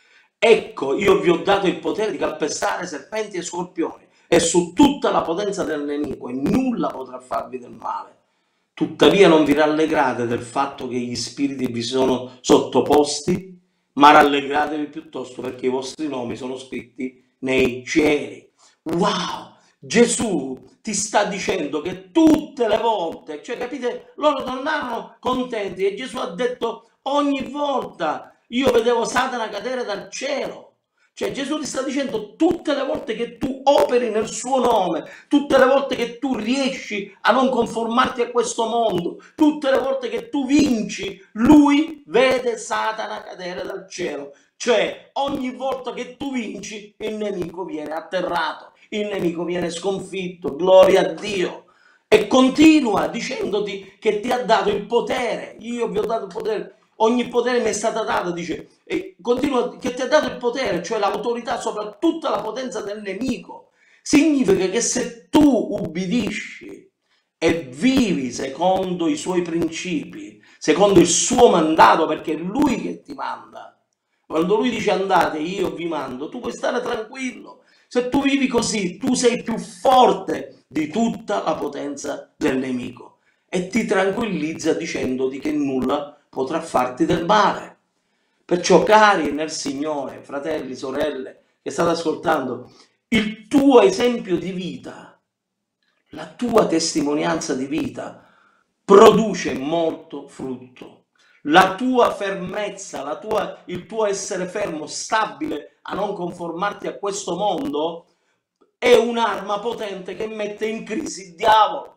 Ecco, io vi ho dato il potere di calpestare serpenti e scorpioni e su tutta la potenza del nemico, e nulla potrà farvi del male. Tuttavia non vi rallegrate del fatto che gli spiriti vi sono sottoposti, ma rallegratevi piuttosto perché i vostri nomi sono scritti nei cieli. Wow! Gesù ti sta dicendo che tutte le volte, cioè capite, loro tornarono contenti e Gesù ha detto ogni volta io vedevo Satana cadere dal cielo. Cioè Gesù ti sta dicendo tutte le volte che tu operi nel suo nome, tutte le volte che tu riesci a non conformarti a questo mondo, tutte le volte che tu vinci, lui vede Satana cadere dal cielo. Cioè ogni volta che tu vinci il nemico viene atterrato, il nemico viene sconfitto, gloria a Dio. E continua dicendoti che ti ha dato il potere, io vi ho dato il potere, ogni potere mi è stato dato, dice, e continua che ti ha dato il potere, cioè l'autorità sopra tutta la potenza del nemico. Significa che se tu ubbidisci e vivi secondo i suoi principi, secondo il suo mandato, perché è lui che ti manda, quando lui dice andate io vi mando, tu puoi stare tranquillo. Se tu vivi così, tu sei più forte di tutta la potenza del nemico e ti tranquillizza dicendoti che nulla potrà farti del male. Perciò, cari nel Signore, fratelli, sorelle, che state ascoltando, il tuo esempio di vita, la tua testimonianza di vita produce molto frutto. La tua fermezza, la tua, il tuo essere fermo, stabile, a non conformarti a questo mondo, è un'arma potente che mette in crisi il diavolo.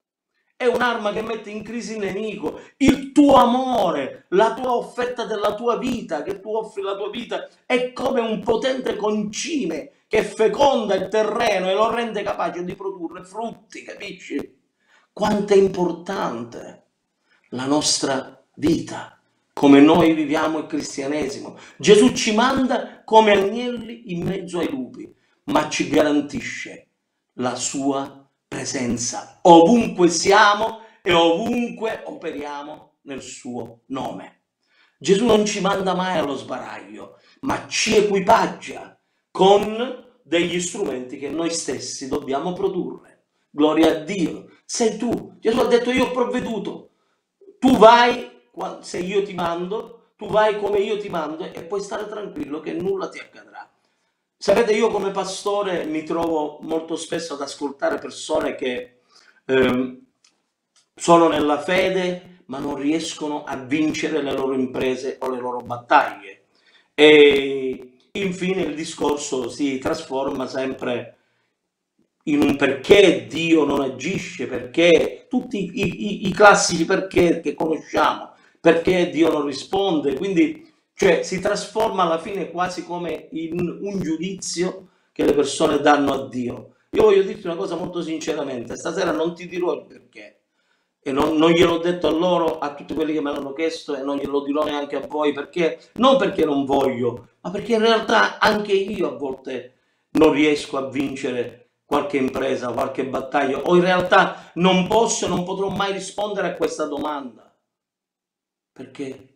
È un'arma che mette in crisi il nemico. Il tuo amore, la tua offerta della tua vita, che tu offri la tua vita, è come un potente concime che feconda il terreno e lo rende capace di produrre frutti, capisci? Quanto è importante la nostra vita, come noi viviamo il cristianesimo. Gesù ci manda come agnelli in mezzo ai lupi, ma ci garantisce la sua presenza ovunque siamo e ovunque operiamo nel suo nome. Gesù non ci manda mai allo sbaraglio, ma ci equipaggia con degli strumenti che noi stessi dobbiamo produrre. Gloria a Dio. Sei tu. Gesù ha detto io ho provveduto. Tu vai, se io ti mando, tu vai come io ti mando e puoi stare tranquillo che nulla ti accadrà. Sapete, io come pastore mi trovo molto spesso ad ascoltare persone che eh, sono nella fede ma non riescono a vincere le loro imprese o le loro battaglie. E infine il discorso si trasforma sempre in un perché Dio non agisce, perché tutti i, i, i classici perché che conosciamo, perché Dio non risponde, quindi cioè si trasforma alla fine quasi come in un giudizio che le persone danno a Dio. Io voglio dirti una cosa molto sinceramente, stasera non ti dirò il perché, e non, non gliel'ho detto a loro, a tutti quelli che me l'hanno chiesto, e non glielo dirò neanche a voi, perché non perché non voglio, ma perché in realtà anche io a volte non riesco a vincere qualche impresa, qualche battaglia, o in realtà non posso, non potrò mai rispondere a questa domanda, perché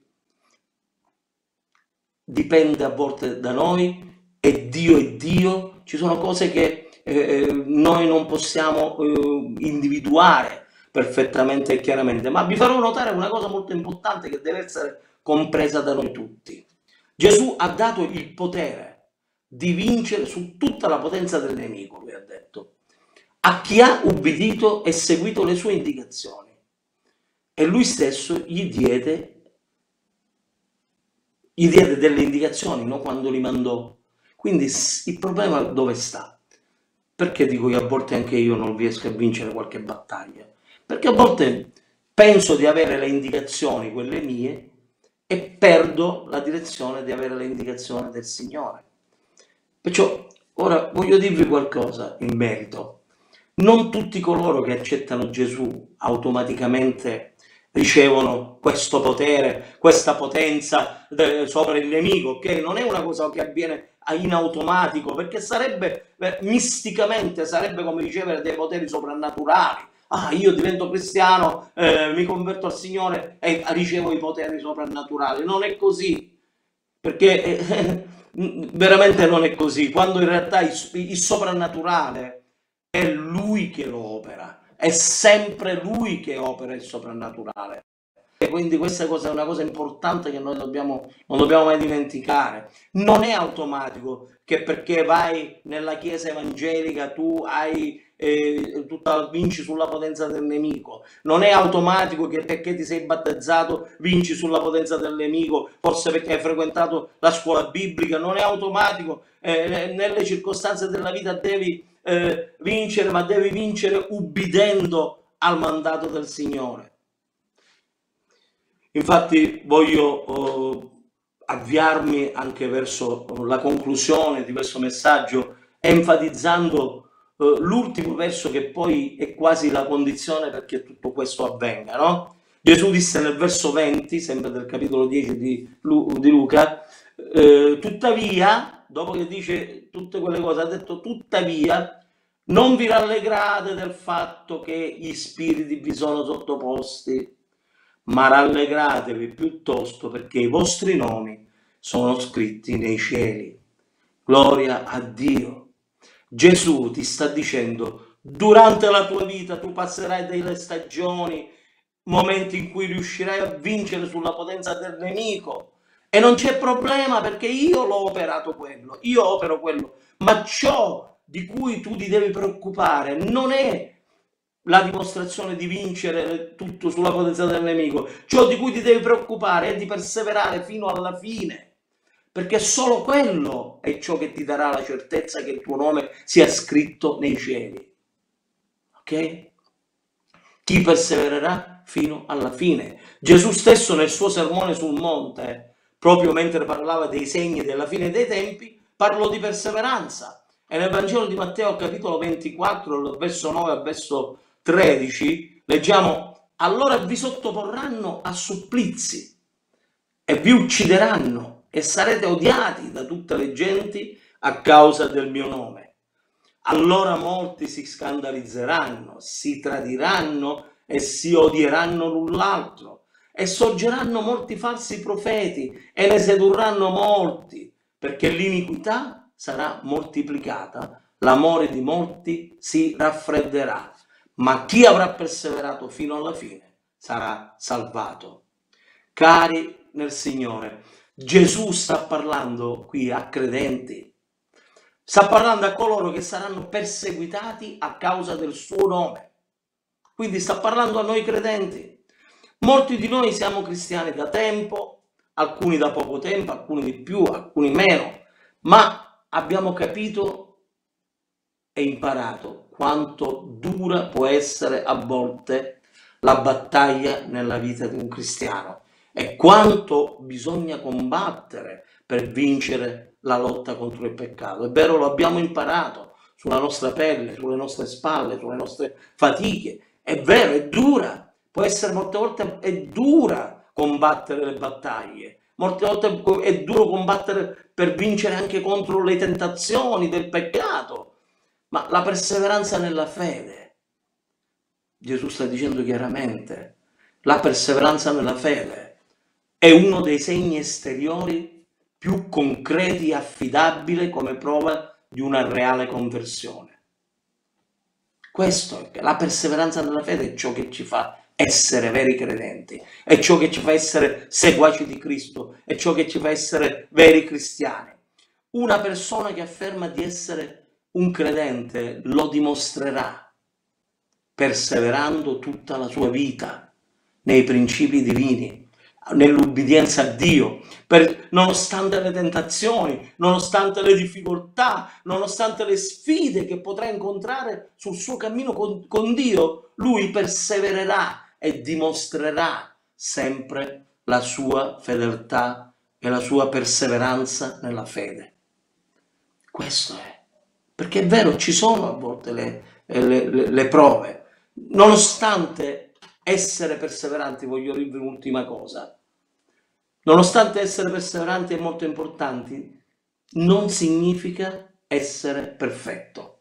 dipende a volte da noi, e Dio è Dio, ci sono cose che eh, noi non possiamo eh, individuare perfettamente e chiaramente, ma vi farò notare una cosa molto importante che deve essere compresa da noi tutti. Gesù ha dato il potere di vincere su tutta la potenza del nemico, lui ha detto, a chi ha ubbidito e seguito le sue indicazioni, e lui stesso gli diede gli diede delle indicazioni, no? Quando li mandò. Quindi il problema dove sta? Perché dico che a volte anche io non riesco a vincere qualche battaglia? Perché a volte penso di avere le indicazioni, quelle mie, e perdo la direzione di avere le indicazioni del Signore. Perciò ora voglio dirvi qualcosa in merito. Non tutti coloro che accettano Gesù automaticamente ricevono questo potere, questa potenza sopra il nemico, che non è una cosa che avviene in automatico, perché sarebbe eh, misticamente, sarebbe come ricevere dei poteri soprannaturali. Ah, io divento cristiano, eh, mi converto al Signore e ricevo i poteri soprannaturali. Non è così, perché eh, veramente non è così, quando in realtà il, il soprannaturale è Lui che lo opera. È sempre Lui che opera il soprannaturale. E quindi questa cosa è una cosa importante che noi dobbiamo, non dobbiamo mai dimenticare. Non è automatico che perché vai nella chiesa evangelica tu hai, eh, tutta, vinci sulla potenza del nemico. Non è automatico che perché ti sei battezzato vinci sulla potenza del nemico, forse perché hai frequentato la scuola biblica. Non è automatico. Eh, nelle circostanze della vita devi Eh, vincere, ma devi vincere ubbidendo al mandato del Signore. Infatti voglio eh, avviarmi anche verso la conclusione di questo messaggio, enfatizzando eh, l'ultimo verso, che poi è quasi la condizione perché tutto questo avvenga, no? Gesù disse nel verso venti, sempre del capitolo dieci di, Lu- di Luca, eh, tuttavia, dopo che dice tutte quelle cose, ha detto tuttavia non vi rallegrate del fatto che gli spiriti vi sono sottoposti, ma rallegratevi piuttosto perché i vostri nomi sono scritti nei cieli. Gloria a Dio. Gesù ti sta dicendo, durante la tua vita tu passerai delle stagioni, momenti in cui riuscirai a vincere sulla potenza del nemico, e non c'è problema, perché io l'ho operato quello, io opero quello, ma ciò di cui tu ti devi preoccupare non è la dimostrazione di vincere tutto sulla potenza del nemico. Ciò di cui ti devi preoccupare è di perseverare fino alla fine, perché solo quello è ciò che ti darà la certezza che il tuo nome sia scritto nei cieli. Ok? Chi persevererà fino alla fine. Gesù stesso nel suo sermone sul monte, proprio mentre parlava dei segni della fine dei tempi, parlò di perseveranza. E nel Vangelo di Matteo, capitolo ventiquattro, verso nove al verso tredici, leggiamo: allora vi sottoporranno a supplizi e vi uccideranno e sarete odiati da tutte le genti a causa del mio nome. Allora molti si scandalizzeranno, si tradiranno e si odieranno l'un l'altro, e sorgeranno molti falsi profeti e ne sedurranno molti, perché l'iniquità sarà moltiplicata, l'amore di molti si raffredderà, ma chi avrà perseverato fino alla fine sarà salvato. Cari nel Signore, Gesù sta parlando qui a credenti, sta parlando a coloro che saranno perseguitati a causa del suo nome, quindi sta parlando a noi credenti. Molti di noi siamo cristiani da tempo, alcuni da poco tempo, alcuni di più, alcuni meno, ma abbiamo capito e imparato quanto dura può essere a volte la battaglia nella vita di un cristiano e quanto bisogna combattere per vincere la lotta contro il peccato. È vero, lo abbiamo imparato sulla nostra pelle, sulle nostre spalle, sulle nostre fatiche. È vero, è dura, Può essere molte volte è dura combattere le battaglie, molte volte è duro combattere per vincere anche contro le tentazioni del peccato, ma la perseveranza nella fede, Gesù sta dicendo chiaramente, la perseveranza nella fede è uno dei segni esteriori più concreti e affidabili come prova di una reale conversione. Questo è la perseveranza nella fede, è ciò che ci fa essere veri credenti, è ciò che ci fa essere seguaci di Cristo, è ciò che ci fa essere veri cristiani. Una persona che afferma di essere un credente lo dimostrerà perseverando tutta la sua vita nei principi divini, nell'ubbidienza a Dio, per, nonostante le tentazioni, nonostante le difficoltà, nonostante le sfide che potrà incontrare sul suo cammino con, con Dio, lui persevererà e dimostrerà sempre la sua fedeltà e la sua perseveranza nella fede. Questo è, perché è vero, ci sono a volte le, le, le, le prove, nonostante essere perseveranti, voglio dirvi un'ultima cosa, nonostante essere perseveranti e molto importanti, non significa essere perfetto,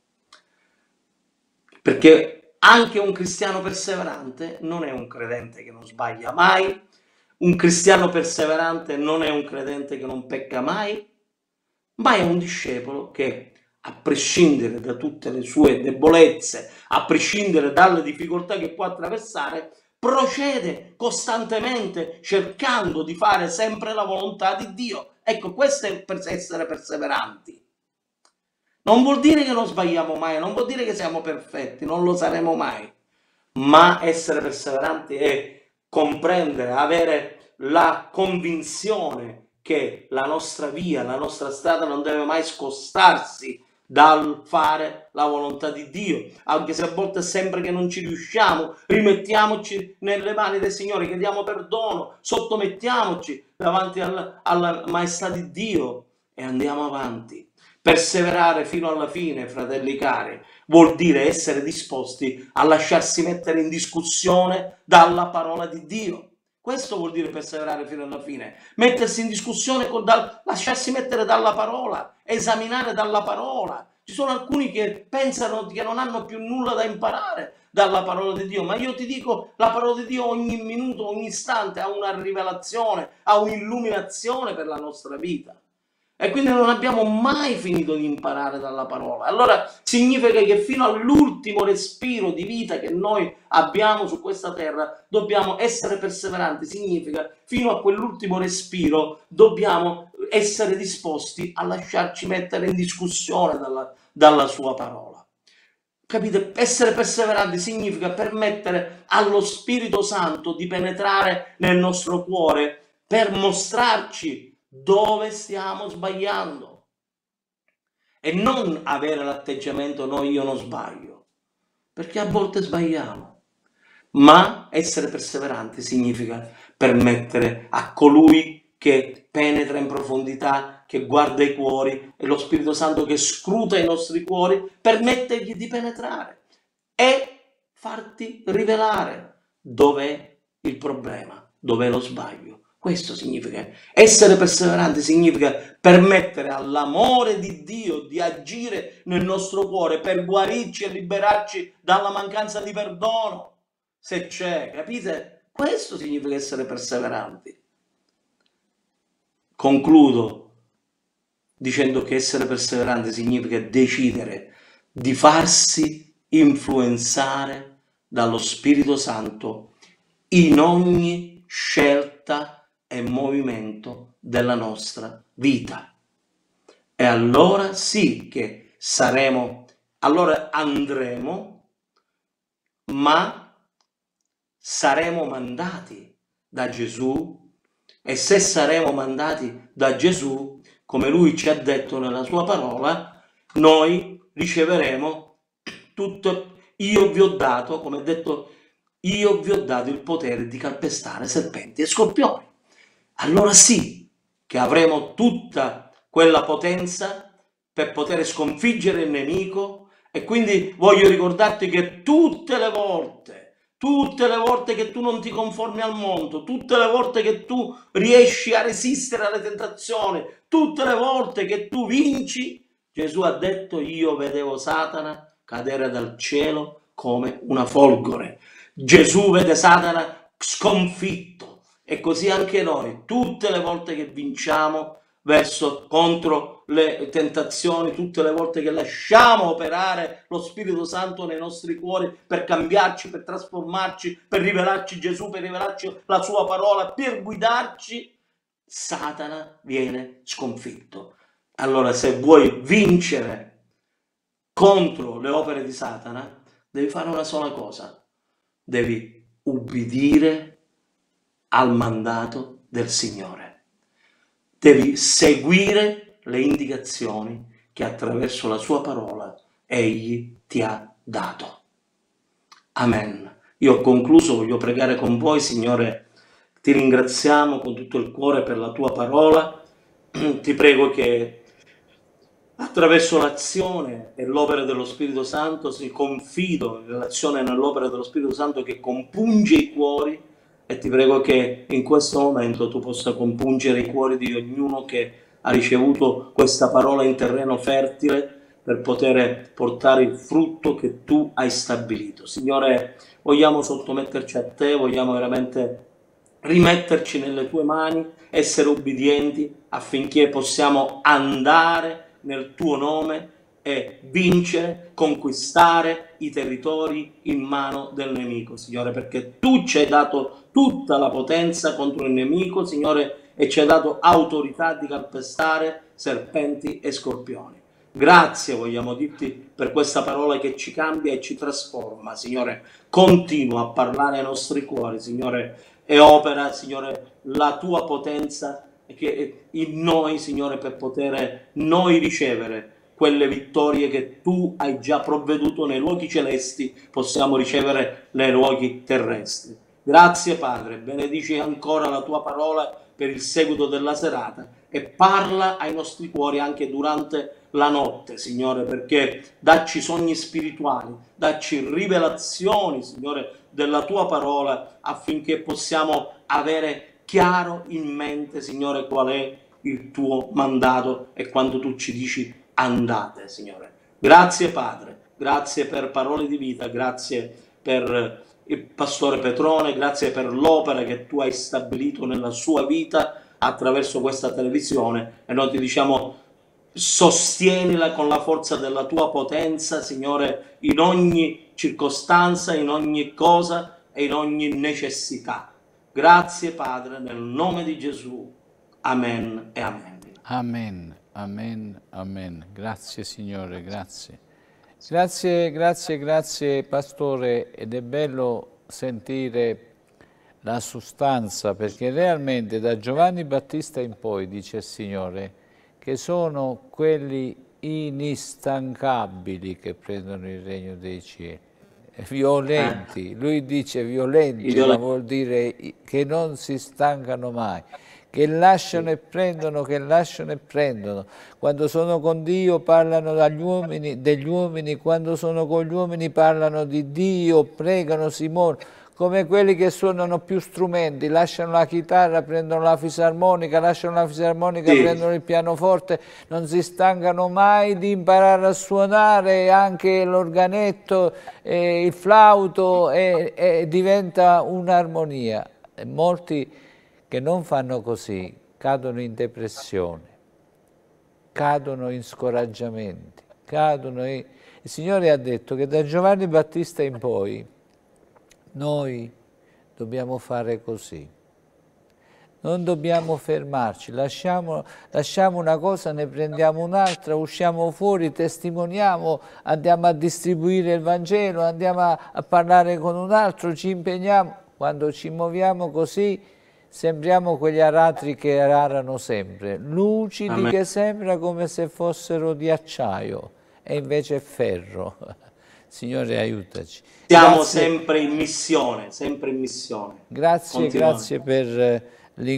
perché anche un cristiano perseverante non è un credente che non sbaglia mai, un cristiano perseverante non è un credente che non pecca mai, ma è un discepolo che, a prescindere da tutte le sue debolezze, a prescindere dalle difficoltà che può attraversare, procede costantemente cercando di fare sempre la volontà di Dio. Ecco, questo è per essere perseveranti. Non vuol dire che non sbagliamo mai, non vuol dire che siamo perfetti, non lo saremo mai, ma essere perseveranti è comprendere, avere la convinzione che la nostra via, la nostra strada non deve mai scostarsi dal fare la volontà di Dio, anche se a volte sembra che non ci riusciamo, rimettiamoci nelle mani del Signore, chiediamo perdono, sottomettiamoci davanti alla, alla maestà di Dio e andiamo avanti. Perseverare fino alla fine, fratelli cari, vuol dire essere disposti a lasciarsi mettere in discussione dalla parola di Dio. Questo vuol dire perseverare fino alla fine, mettersi in discussione, con dal, lasciarsi mettere dalla parola, esaminare dalla parola. Ci sono alcuni che pensano che non hanno più nulla da imparare dalla parola di Dio, ma io ti dico, la parola di Dio ogni minuto, ogni istante ha una rivelazione, ha un'illuminazione per la nostra vita. E quindi non abbiamo mai finito di imparare dalla parola. Allora significa che fino all'ultimo respiro di vita che noi abbiamo su questa terra dobbiamo essere perseveranti. Significa fino a quell'ultimo respiro dobbiamo essere disposti a lasciarci mettere in discussione dalla, dalla sua parola. Capite? Essere perseveranti significa permettere allo Spirito Santo di penetrare nel nostro cuore per mostrarci dove stiamo sbagliando e non avere l'atteggiamento no, io non sbaglio, perché a volte sbagliamo, ma essere perseveranti significa permettere a colui che penetra in profondità, che guarda i cuori, e lo Spirito Santo che scruta i nostri cuori, permettergli di penetrare e farti rivelare dov'è il problema, dov'è lo sbaglio. Questo significa essere perseveranti, significa permettere all'amore di Dio di agire nel nostro cuore per guarirci e liberarci dalla mancanza di perdono, se c'è, capite? Questo significa essere perseveranti. Concludo dicendo che essere perseveranti significa decidere di farsi influenzare dallo Spirito Santo in ogni scelta e movimento della nostra vita. E allora sì che saremo, allora andremo, ma saremo mandati da Gesù, e se saremo mandati da Gesù, come Lui ci ha detto nella sua parola, noi riceveremo tutto. Io vi ho dato, come ha detto, io vi ho dato il potere di calpestare serpenti e scorpioni. Allora sì che avremo tutta quella potenza per poter sconfiggere il nemico, e quindi voglio ricordarti che tutte le volte, tutte le volte che tu non ti conformi al mondo, tutte le volte che tu riesci a resistere alle tentazioni, tutte le volte che tu vinci, Gesù ha detto: io vedevo Satana cadere dal cielo come una folgore. Gesù vede Satana sconfitto, e così anche noi, tutte le volte che vinciamo verso contro le tentazioni, tutte le volte che lasciamo operare lo Spirito Santo nei nostri cuori per cambiarci, per trasformarci, per rivelarci Gesù, per rivelarci la sua parola, per guidarci, Satana viene sconfitto. Allora, se vuoi vincere contro le opere di Satana, devi fare una sola cosa: devi ubbidire al mandato del Signore. Devi seguire le indicazioni che attraverso la sua parola Egli ti ha dato. Amen. Io ho concluso, voglio pregare con voi. Signore, ti ringraziamo con tutto il cuore per la tua parola. Ti prego che attraverso l'azione e l'opera dello Spirito Santo, si confido nell'azione e nell'opera dello Spirito Santo che compunge i cuori, e ti prego che in questo momento tu possa compungere i cuori di ognuno che ha ricevuto questa parola in terreno fertile per poter portare il frutto che tu hai stabilito. Signore, vogliamo sottometterci a te, vogliamo veramente rimetterci nelle tue mani, essere ubbidienti affinché possiamo andare nel tuo nome e vincere, conquistare i territori in mano del nemico, Signore, perché tu ci hai dato tutta la potenza contro il nemico, Signore, e ci hai dato autorità di calpestare serpenti e scorpioni. Grazie vogliamo dirti per questa parola che ci cambia e ci trasforma, Signore. Continua a parlare ai nostri cuori, Signore, e opera, Signore, la tua potenza che in noi, Signore, per poter noi ricevere quelle vittorie che tu hai già provveduto nei luoghi celesti, possiamo ricevere nei luoghi terrestri. Grazie Padre, benedici ancora la tua parola per il seguito della serata e parla ai nostri cuori anche durante la notte, Signore, perché dacci sogni spirituali, dacci rivelazioni, Signore, della tua parola, affinché possiamo avere chiaro in mente, Signore, qual è il tuo mandato e quando tu ci dici andate, Signore. Grazie Padre, grazie per parole di vita, grazie per il pastore Petrone, grazie per l'opera che tu hai stabilito nella sua vita attraverso questa televisione, e noi ti diciamo: sostienila con la forza della tua potenza, Signore, in ogni circostanza, in ogni cosa e in ogni necessità. Grazie Padre, nel nome di Gesù. Amen e amen. Amen, amen, amen. Grazie Signore, grazie. Grazie, grazie, grazie Pastore, ed è bello sentire la sostanza, perché realmente da Giovanni Battista in poi, dice il Signore, che sono quelli instancabili che prendono il regno dei cieli, violenti, lui dice violenti, ma vuol dire che non si stancano mai, che lasciano e prendono, che lasciano e prendono. Quando sono con Dio parlano dagli uomini, degli uomini, quando sono con gli uomini parlano di Dio, pregano, si muovono, come quelli che suonano più strumenti, lasciano la chitarra, prendono la fisarmonica, lasciano la fisarmonica, sì. prendono il pianoforte, non si stancano mai di imparare a suonare anche l'organetto, eh, il flauto, e, e diventa un'armonia. Molti che non fanno così cadono in depressione, cadono in scoraggiamenti, cadono in... Il Signore ha detto che da Giovanni Battista in poi noi dobbiamo fare così, non dobbiamo fermarci, lasciamo, lasciamo una cosa, ne prendiamo un'altra, usciamo fuori, testimoniamo, andiamo a distribuire il Vangelo, andiamo a, a parlare con un altro, ci impegniamo. Quando ci muoviamo così sembriamo quegli aratri che arano sempre, lucidi, Amen. Che sembra come se fossero di acciaio e invece è ferro. Signore, aiutaci. Siamo grazie. sempre in missione, sempre in missione. Grazie, grazie per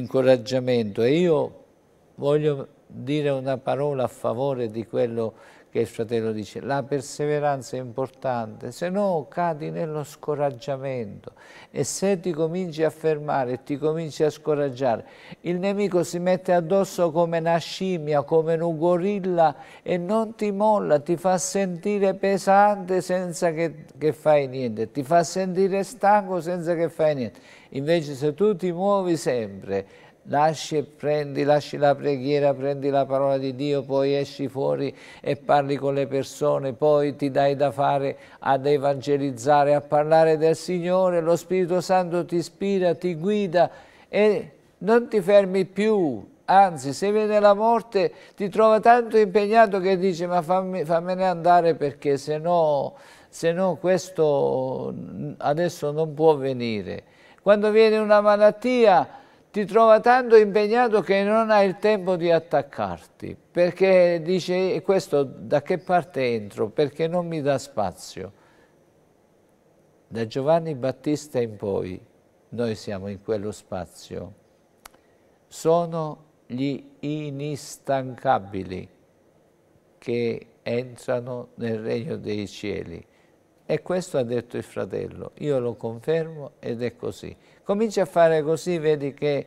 l'incoraggiamento. E io voglio dire una parola a favore di quello che il fratello dice, la perseveranza è importante, se no cadi nello scoraggiamento e se ti cominci a fermare e ti cominci a scoraggiare, il nemico si mette addosso come una scimmia, come un gorilla e non ti molla, ti fa sentire pesante senza che, che fai niente, ti fa sentire stanco senza che fai niente. Invece se tu ti muovi sempre, lasci e prendi, lasci la preghiera, prendi la parola di Dio, poi esci fuori e parli con le persone, poi ti dai da fare ad evangelizzare, a parlare del Signore, lo Spirito Santo ti ispira, ti guida e non ti fermi più. Anzi, se viene la morte ti trova tanto impegnato che dice ma fammi, fammene andare perché se no, se no questo adesso non può venire. Quando viene una malattia ti trova tanto impegnato che non hai il tempo di attaccarti, perché dice questo da che parte entro, perché non mi dà spazio. Da Giovanni Battista in poi noi siamo in quello spazio. Sono gli instancabili che entrano nel regno dei cieli. E questo ha detto il fratello, io lo confermo ed è così. Cominci a fare così, vedi che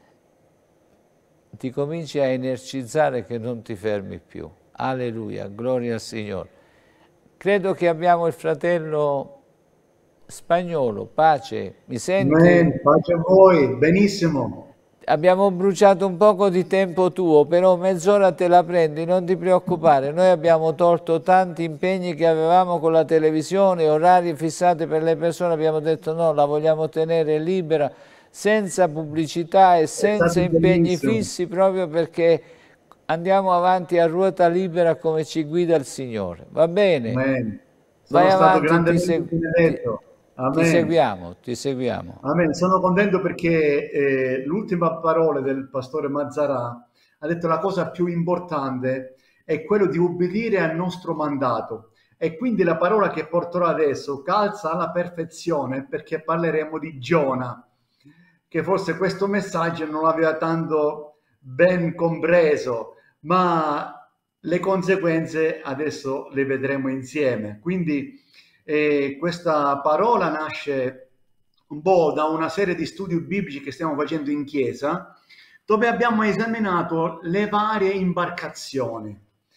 ti cominci a esercitare che non ti fermi più. Alleluia, gloria al Signore. Credo che abbiamo il fratello Spagnolo, pace, mi senti? Amen. Pace a voi, benissimo. Abbiamo bruciato un poco di tempo tuo, però mezz'ora te la prendi, non ti preoccupare. Noi abbiamo tolto tanti impegni che avevamo con la televisione, orari fissati per le persone, abbiamo detto no, la vogliamo tenere libera, senza pubblicità e senza impegni bellissimo. fissi, proprio perché andiamo avanti a ruota libera come ci guida il Signore. Va bene? Amen. Sono Vai stato avanti, ti, grandemente seg benedetto. ti, ti seguiamo, ti seguiamo. Amen. Sono contento perché eh, l'ultima parola del pastore Mazzarà ha detto la cosa più importante è quello di ubbidire al nostro mandato, e quindi la parola che porterò adesso calza alla perfezione perché parleremo di Giona, che forse questo messaggio non aveva tanto ben compreso, ma le conseguenze adesso le vedremo insieme. Quindi E questa parola nasce un po' da una serie di studi biblici che stiamo facendo in chiesa, dove abbiamo esaminato le varie imbarcazioni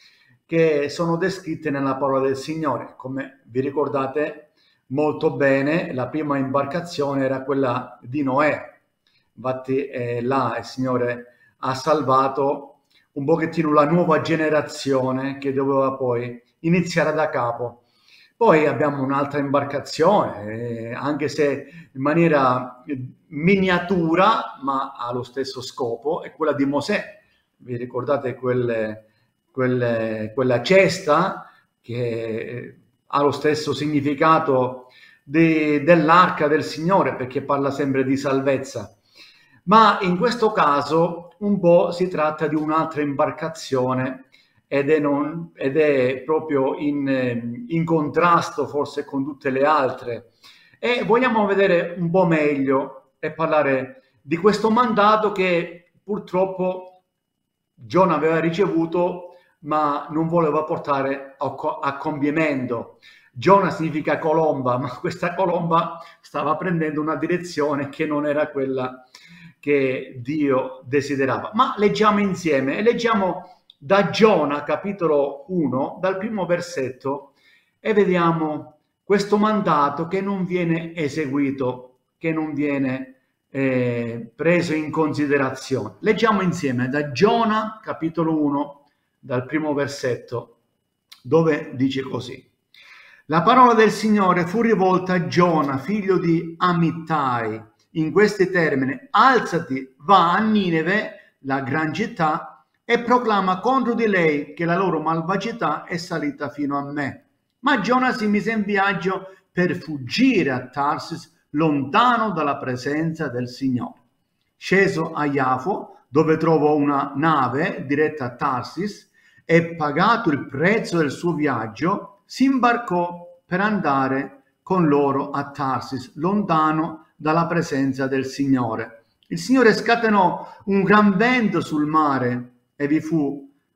che sono descritte nella parola del Signore. Come vi ricordate molto bene, la prima imbarcazione era quella di Noè. Infatti eh, là il Signore ha salvato un pochettino la nuova generazione che doveva poi iniziare da capo. Poi abbiamo un'altra imbarcazione, eh, anche se in maniera miniatura, ma ha lo stesso scopo, è quella di Mosè. Vi ricordate quelle, quelle, quella cesta che ha lo stesso significato de, dell'arca del Signore, perché parla sempre di salvezza. Ma in questo caso un po' si tratta di un'altra imbarcazione, Ed è, non, ed è proprio in, in contrasto forse con tutte le altre, e vogliamo vedere un po' meglio e parlare di questo mandato che purtroppo Giona aveva ricevuto ma non voleva portare a, a compimento. Giona significa colomba, ma questa colomba stava prendendo una direzione che non era quella che Dio desiderava. Ma leggiamo insieme e leggiamo da Giona capitolo uno, dal primo versetto, e vediamo questo mandato che non viene eseguito, che non viene eh, preso in considerazione. Leggiamo insieme da Giona capitolo uno, dal primo versetto, dove dice così: la parola del Signore fu rivolta a Giona, figlio di Amittai, in questi termini: alzati, va a Nineve, la gran città, e proclama contro di lei che la loro malvagità è salita fino a me. Ma Giona si mise in viaggio per fuggire a Tarsis, lontano dalla presenza del Signore. Sceso a Iafo, dove trovò una nave diretta a Tarsis, e pagato il prezzo del suo viaggio, si imbarcò per andare con loro a Tarsis, lontano dalla presenza del Signore. Il Signore scatenò un gran vento sul mare, e vi fu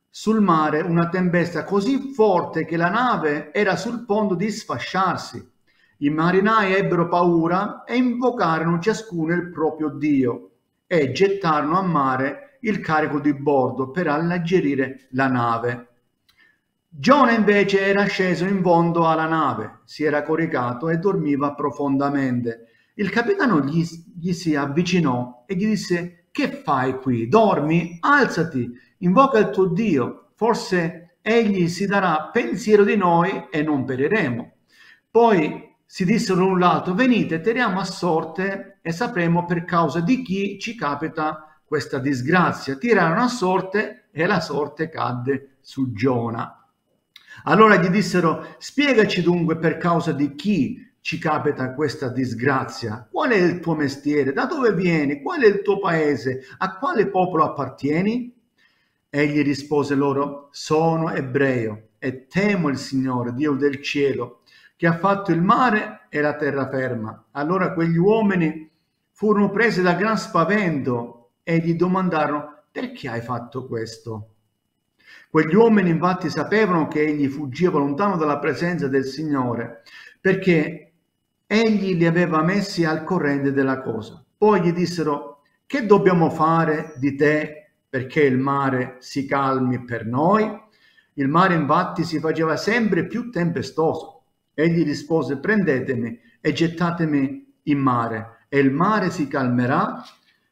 sul mare una tempesta così forte che la nave era sul punto di sfasciarsi. I marinai ebbero paura e invocarono ciascuno il proprio Dio e gettarono a mare il carico di bordo per alleggerire la nave. Giona invece era sceso in fondo alla nave, si era coricato e dormiva profondamente. Il capitano gli, gli si avvicinò e gli disse: «Che fai qui? Dormi? Alzati, invoca il tuo Dio, forse egli si darà pensiero di noi e non periremo». Poi si dissero l'un l'altro: «Venite, tiriamo a sorte e sapremo per causa di chi ci capita questa disgrazia». Tirarono a sorte e la sorte cadde su Giona. Allora gli dissero: «Spiegaci dunque per causa di chi ci capita questa disgrazia. Qual è il tuo mestiere? Da dove vieni? Qual è il tuo paese? A quale popolo appartieni?» Egli rispose loro: «Sono ebreo e temo il Signore, Dio del cielo, che ha fatto il mare e la terraferma». Allora quegli uomini furono presi da gran spavento e gli domandarono: «Perché hai fatto questo?» Quegli uomini infatti sapevano che egli fuggiva lontano dalla presenza del Signore, perché egli li aveva messi al corrente della cosa. Poi gli dissero: «Che dobbiamo fare di te perché il mare si calmi per noi?» Il mare infatti si faceva sempre più tempestoso. Egli rispose: «Prendetemi e gettatemi in mare, e il mare si calmerà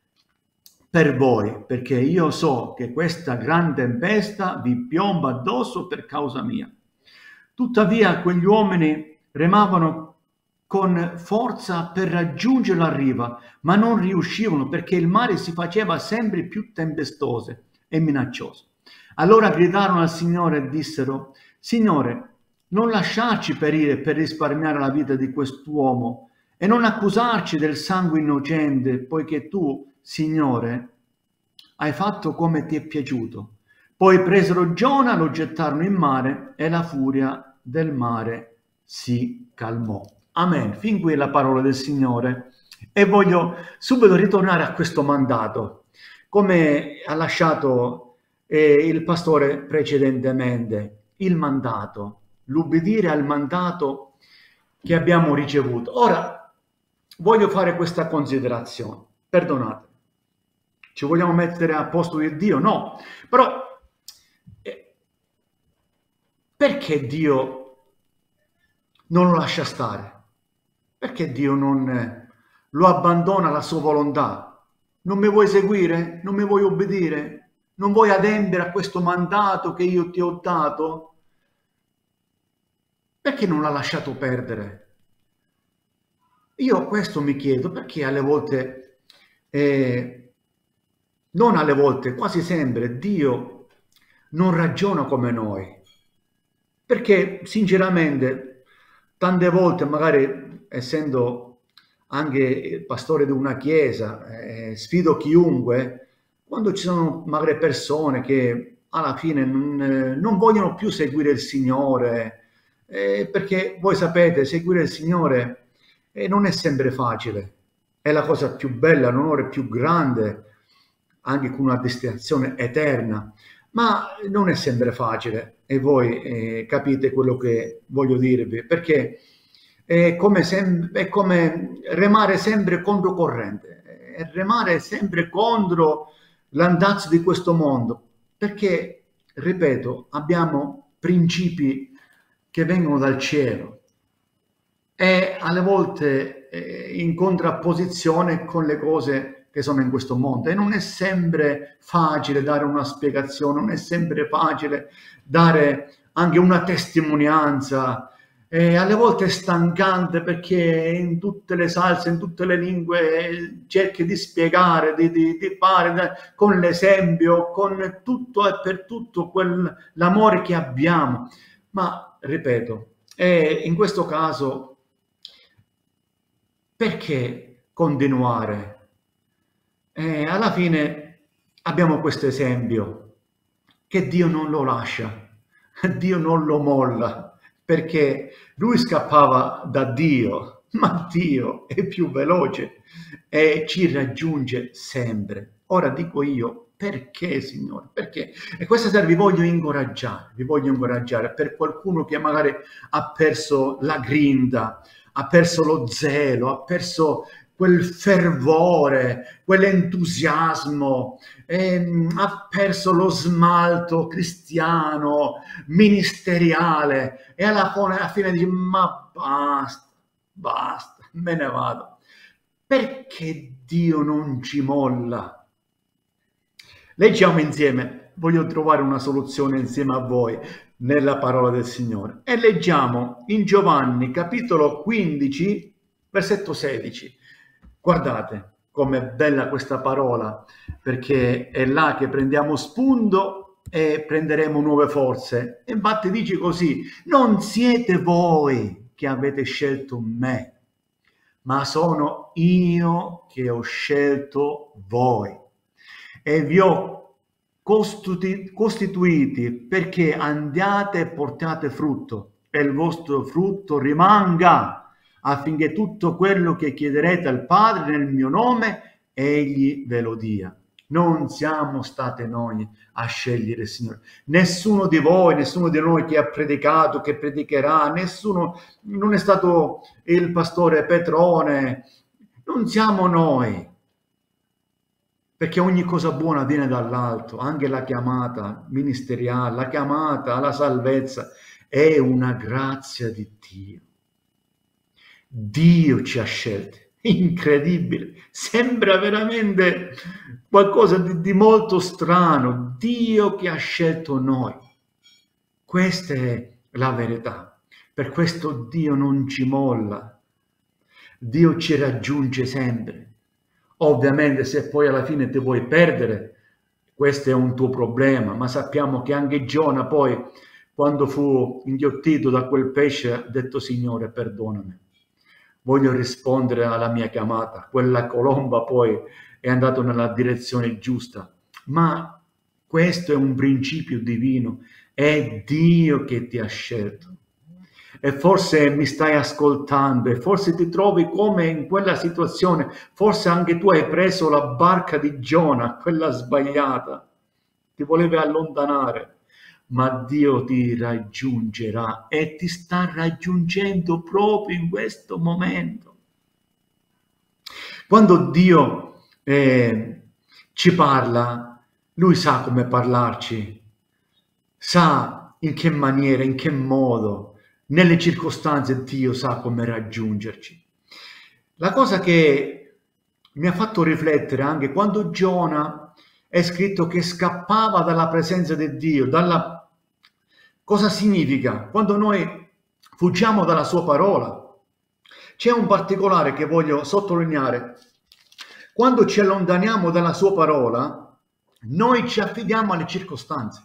per voi, perché io so che questa gran tempesta vi piomba addosso per causa mia». Tuttavia quegli uomini remavano con forza per raggiungere la riva, ma non riuscivano perché il mare si faceva sempre più tempestoso e minaccioso. Allora gridarono al Signore e dissero: «Signore, non lasciarci perire per risparmiare la vita di quest'uomo e non accusarci del sangue innocente, poiché tu, Signore, hai fatto come ti è piaciuto». Poi presero Giona, lo gettarono in mare e la furia del mare si calmò. Amen. Fin qui la parola del Signore. E voglio subito ritornare a questo mandato, come ha lasciato eh, il pastore precedentemente. Il mandato, l'ubbidire al mandato che abbiamo ricevuto. Ora voglio fare questa considerazione. Perdonate. Ci vogliamo mettere a posto di Dio? No. Però eh, perché Dio non lo lascia stare? Perché Dio non eh, lo abbandona alla sua volontà? Non mi vuoi seguire? Non mi vuoi obbedire? Non vuoi adempiere a questo mandato che io ti ho dato? Perché non l'ha lasciato perdere? Io questo mi chiedo, perché alle volte, eh, non alle volte, quasi sempre, Dio non ragiona come noi. Perché sinceramente, tante volte, magari essendo anche il pastore di una chiesa, eh, sfido chiunque, quando ci sono magari persone che alla fine non, eh, non vogliono più seguire il Signore, eh, perché voi sapete, seguire il Signore eh, non è sempre facile, è la cosa più bella, l'onore più grande, anche con una destinazione eterna, ma non è sempre facile, e voi eh, capite quello che voglio dirvi, perché è come, sem- è come remare sempre contro corrente, è remare sempre contro l'andazzo di questo mondo, perché, ripeto, abbiamo principi che vengono dal cielo e alle volte eh, in contrapposizione con le cose che sono in questo mondo, e non è sempre facile dare una spiegazione, non è sempre facile dare anche una testimonianza, e alle volte è stancante perché in tutte le salse, in tutte le lingue cerchi di spiegare, di, di, di fare con l'esempio, con tutto e per tutto quell'amore che abbiamo, ma ripeto, e in questo caso perché continuare? E alla fine abbiamo questo esempio, che Dio non lo lascia, Dio non lo molla, perché lui scappava da Dio, ma Dio è più veloce e ci raggiunge sempre. Ora dico io, Perché, Signore? Perché? E questa sera vi voglio incoraggiare, vi voglio incoraggiare per qualcuno che magari ha perso la grinta, ha perso lo zelo, ha perso quel fervore, quell'entusiasmo, ehm, ha perso lo smalto cristiano, ministeriale, e alla fine, alla fine dice, ma basta, basta, me ne vado. Perché Dio non ci molla? Leggiamo insieme, voglio trovare una soluzione insieme a voi nella parola del Signore. E leggiamo in Giovanni capitolo quindici, versetto sedici. Guardate com'è bella questa parola, perché è là che prendiamo spunto e prenderemo nuove forze. E infatti dice così: non siete voi che avete scelto me, ma sono io che ho scelto voi e vi ho costituiti perché andiate e portate frutto e il vostro frutto rimanga, affinché tutto quello che chiederete al Padre nel mio nome egli ve lo dia. Non siamo state noi a scegliere il Signore, nessuno di voi, nessuno di noi che ha predicato, che predicherà, nessuno, non è stato il pastore Petrone, non siamo noi, perché ogni cosa buona viene dall'alto, anche la chiamata ministeriale, la chiamata alla salvezza è una grazia di Dio. Dio ci ha scelti, incredibile, sembra veramente qualcosa di, di molto strano, Dio che ha scelto noi. Questa è la verità, per questo Dio non ci molla, Dio ci raggiunge sempre. Ovviamente se poi alla fine ti vuoi perdere, questo è un tuo problema, ma sappiamo che anche Giona poi, quando fu inghiottito da quel pesce, ha detto: Signore, perdonami, voglio rispondere alla mia chiamata. Quella colomba poi è andata nella direzione giusta, ma questo è un principio divino, è Dio che ti ha scelto. E forse mi stai ascoltando e forse ti trovi come in quella situazione, forse anche tu hai preso la barca di Giona, quella sbagliata, ti volevi allontanare, ma Dio ti raggiungerà e ti sta raggiungendo proprio in questo momento. Quando Dio eh, ci parla, Lui sa come parlarci, sa in che maniera, in che modo. Nelle circostanze Dio sa come raggiungerci. La cosa che mi ha fatto riflettere anche quando Giona è scritto che scappava dalla presenza di Dio, dalla... cosa significa? Quando noi fuggiamo dalla sua parola. C'è un particolare che voglio sottolineare. Quando ci allontaniamo dalla sua parola, noi ci affidiamo alle circostanze.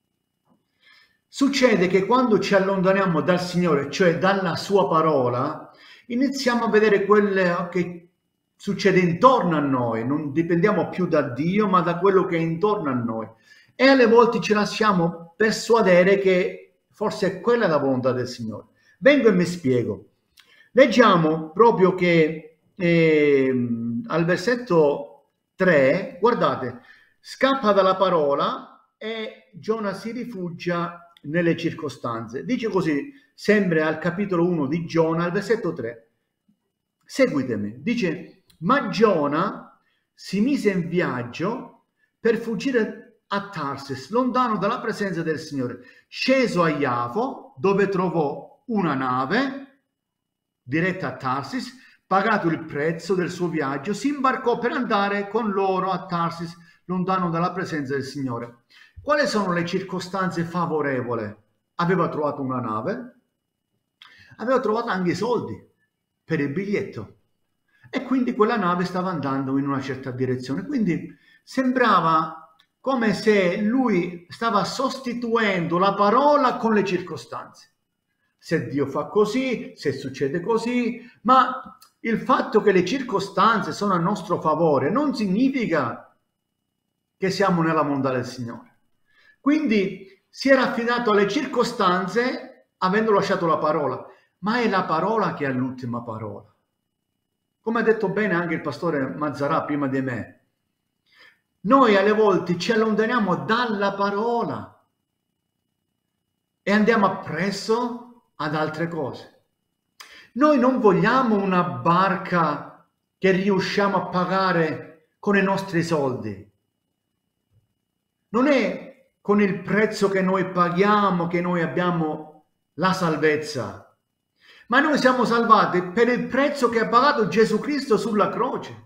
Succede che quando ci allontaniamo dal Signore, cioè dalla sua parola, iniziamo a vedere quello che succede intorno a noi, non dipendiamo più da Dio, ma da quello che è intorno a noi. E alle volte ci lasciamo persuadere che forse è quella la volontà del Signore. Vengo e mi spiego. Leggiamo proprio che eh, al versetto tre, guardate, scappa dalla parola e Giona si rifugia nelle circostanze. Dice così, sempre al capitolo uno di Giona, al versetto tre. Seguitemi. Dice: ma Giona si mise in viaggio per fuggire a Tarsis, lontano dalla presenza del Signore. Sceso a Iafo, dove trovò una nave diretta a Tarsis, pagato il prezzo del suo viaggio, si imbarcò per andare con loro a Tarsis, lontano dalla presenza del Signore. Quali sono le circostanze favorevoli? Aveva trovato una nave, aveva trovato anche i soldi per il biglietto e quindi quella nave stava andando in una certa direzione. Quindi sembrava come se lui stava sostituendo la parola con le circostanze. Se Dio fa così, se succede così, ma il fatto che le circostanze sono a nostro favore non significa che siamo nella volontà del Signore. Quindi si era affidato alle circostanze avendo lasciato la parola, ma è la parola che ha l'ultima parola. Come ha detto bene anche il pastore Mazzarà prima di me, Noi alle volte ci allontaniamo dalla parola e andiamo appresso ad altre cose. Noi non vogliamo una barca che riusciamo a pagare con i nostri soldi. Non è con il prezzo che noi paghiamo che noi abbiamo la salvezza, ma noi siamo salvati per il prezzo che ha pagato Gesù Cristo sulla croce.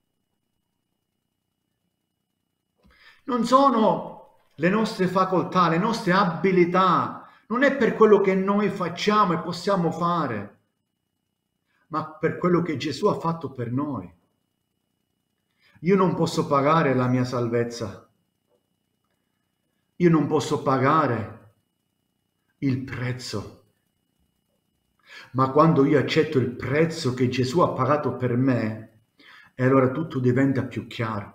Non sono le nostre facoltà, le nostre abilità, non è per quello che noi facciamo e possiamo fare, ma per quello che Gesù ha fatto per noi. Io non posso pagare la mia salvezza. Io non posso pagare il prezzo. Ma quando io accetto il prezzo che Gesù ha pagato per me, e allora tutto diventa più chiaro.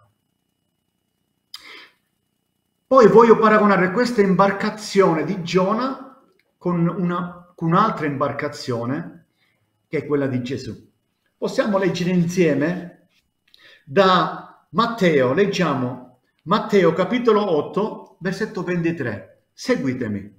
Poi voglio paragonare questa imbarcazione di Giona con, una, con un'altra imbarcazione, che è quella di Gesù. Possiamo leggere insieme da Matteo, leggiamo Matteo capitolo otto, versetto ventitré. Seguitemi.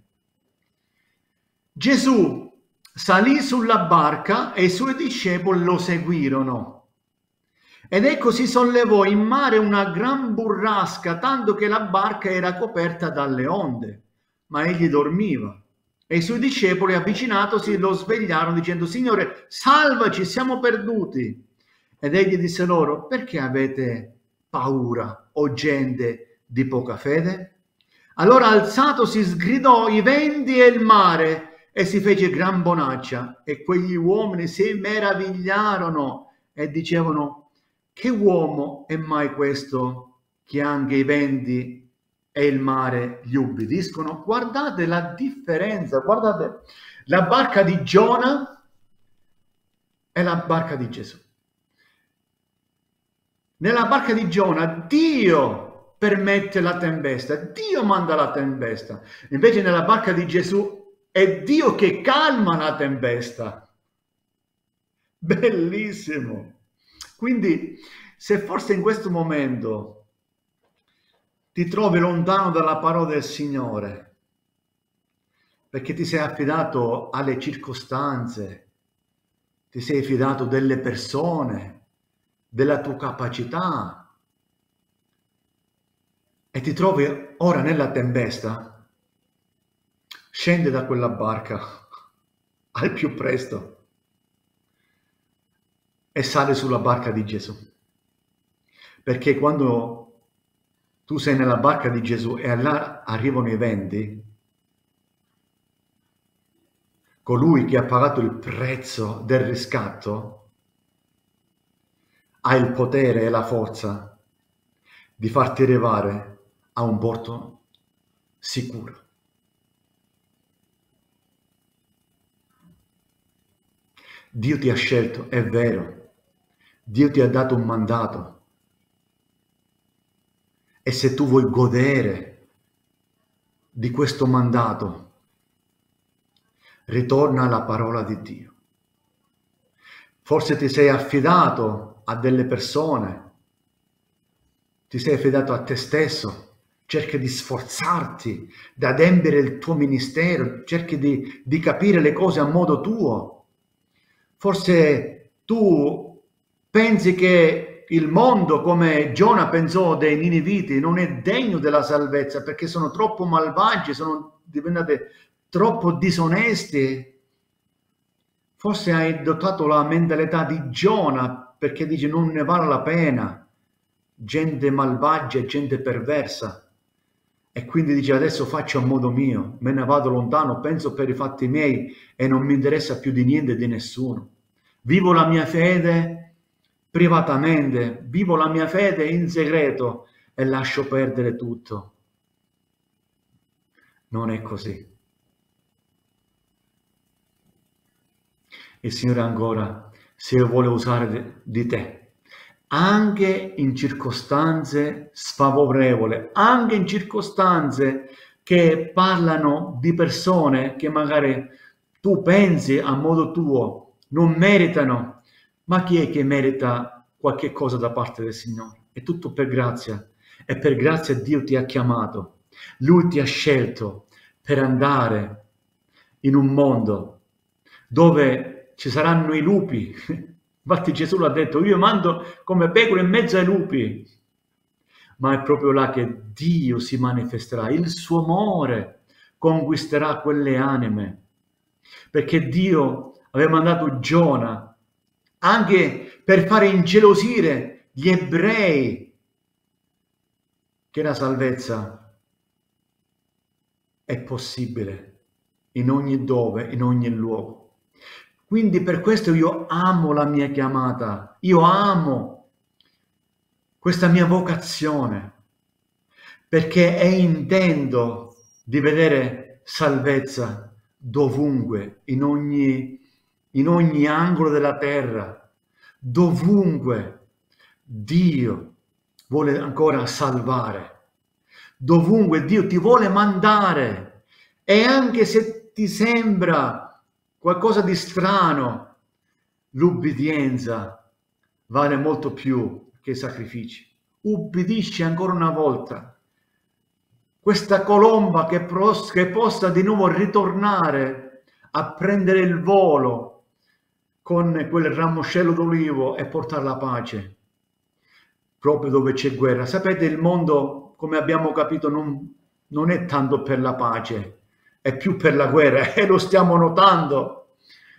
Gesù salì sulla barca e i suoi discepoli lo seguirono. Ed ecco si sollevò in mare una gran burrasca, tanto che la barca era coperta dalle onde, ma egli dormiva. E i suoi discepoli, avvicinatosi, lo svegliarono dicendo: Signore, salvaci, siamo perduti. Ed egli disse loro: perché avete paura, o gente di poca fede? Allora alzatosi sgridò i venti e il mare, e si fece gran bonaccia, e quegli uomini si meravigliarono e dicevano: che uomo è mai questo che anche i venti e il mare gli ubbidiscono? Guardate la differenza, guardate la barca di Giona e la barca di Gesù. Nella barca di Giona Dio permette la tempesta, Dio manda la tempesta. Invece nella barca di Gesù è Dio che calma la tempesta. Bellissimo. Quindi, se forse in questo momento ti trovi lontano dalla parola del Signore, perché ti sei affidato alle circostanze, ti sei fidato delle persone, della tua capacità, e ti trovi ora nella tempesta, scende da quella barca al più presto e sale sulla barca di Gesù. Perché quando tu sei nella barca di Gesù e là arrivano i venti, colui che ha pagato il prezzo del riscatto ha il potere e la forza di farti arrivare a un porto sicuro. Dio ti ha scelto, è vero. Dio ti ha dato un mandato, e se tu vuoi godere di questo mandato, ritorna alla parola di Dio. Forse ti sei affidato a delle persone, ti sei affidato a te stesso, cerchi di sforzarti, di adempiere il tuo ministero, cerchi di, di capire le cose a modo tuo. Forse tu pensi che il mondo, come Giona pensò dei Niniviti, non è degno della salvezza perché sono troppo malvagi, sono diventati troppo disonesti. Forse hai adottato la mentalità di Giona perché dici non ne vale la pena, gente malvagia, gente perversa, e quindi dici adesso faccio a modo mio, me ne vado lontano, penso per i fatti miei e non mi interessa più di niente e di nessuno. Vivo la mia fede privatamente, vivo la mia fede in segreto e lascio perdere tutto. Non è così. Il Signore ancora si vuole usare di te, anche in circostanze sfavorevoli, anche in circostanze che parlano di persone che magari tu pensi a modo tuo non meritano. Ma chi è che merita qualche cosa da parte del Signore? È tutto per grazia. e per grazia Dio ti ha chiamato. Lui ti ha scelto per andare in un mondo dove ci saranno i lupi. Infatti Gesù l'ha detto, io mando come pecore in mezzo ai lupi. Ma è proprio là che Dio si manifesterà, il suo amore conquisterà quelle anime. Perché Dio aveva mandato Giona anche per fare ingelosire gli ebrei che la salvezza è possibile in ogni dove, in ogni luogo. Quindi per questo io amo la mia chiamata, io amo questa mia vocazione, perché è intendo di vedere salvezza dovunque, in ogni, in ogni angolo della terra, dovunque Dio vuole ancora salvare, dovunque Dio ti vuole mandare, e anche se ti sembra qualcosa di strano, l'ubbidienza vale molto più che i sacrifici. Ubbidisci ancora una volta. Questa colomba che, pros- che possa di nuovo ritornare a prendere il volo con quel ramoscello d'olivo e portare la pace proprio dove c'è guerra. Sapete, il mondo, come abbiamo capito, non, non è tanto per la pace, è più per la guerra, e lo stiamo notando.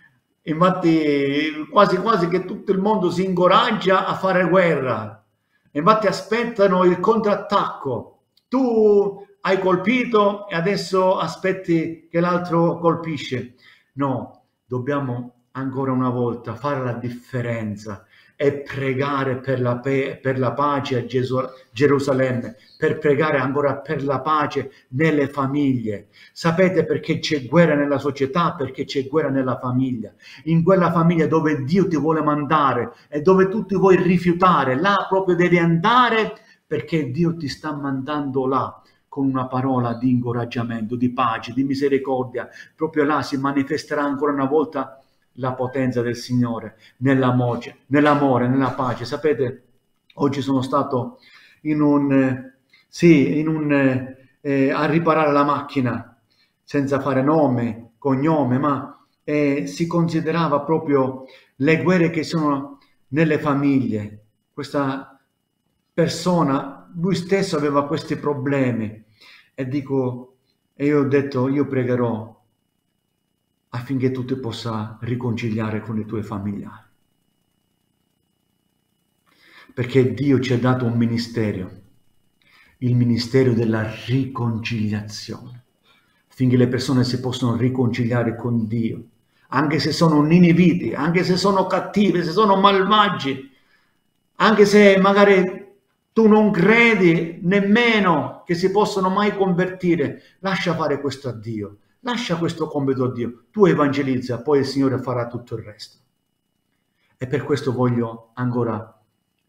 Infatti quasi quasi che tutto il mondo si incoraggia a fare guerra, infatti aspettano il contrattacco. Tu hai colpito e adesso aspetti che l'altro colpisce. No, dobbiamo ancora una volta fare la differenza e pregare per la, per la pace a Gesù, Gerusalemme, per pregare ancora per la pace nelle famiglie. Sapete perché c'è guerra nella società? Perché c'è guerra nella famiglia. In quella famiglia dove Dio ti vuole mandare e dove tu ti vuoi rifiutare, là proprio devi andare, perché Dio ti sta mandando là con una parola di incoraggiamento, di pace, di misericordia. Proprio là si manifesterà ancora una volta la potenza del Signore nell'amore, nell'amore, nella pace. Sapete, oggi sono stato in un, eh, sì, in un, eh, a riparare la macchina, senza fare nome, cognome, ma eh, si considerava proprio le guerre che sono nelle famiglie. Questa persona, lui stesso aveva questi problemi, e dico, e io ho detto, io pregherò affinché tu ti possa riconciliare con i tuoi familiari. Perché Dio ci ha dato un ministero, il ministero della riconciliazione, affinché le persone si possano riconciliare con Dio, anche se sono niniviti, anche se sono cattivi, se sono malvagi, anche se magari tu non credi nemmeno che si possano mai convertire. Lascia fare questo a Dio. Lascia questo compito a Dio, tu evangelizza, poi il Signore farà tutto il resto. E per questo voglio ancora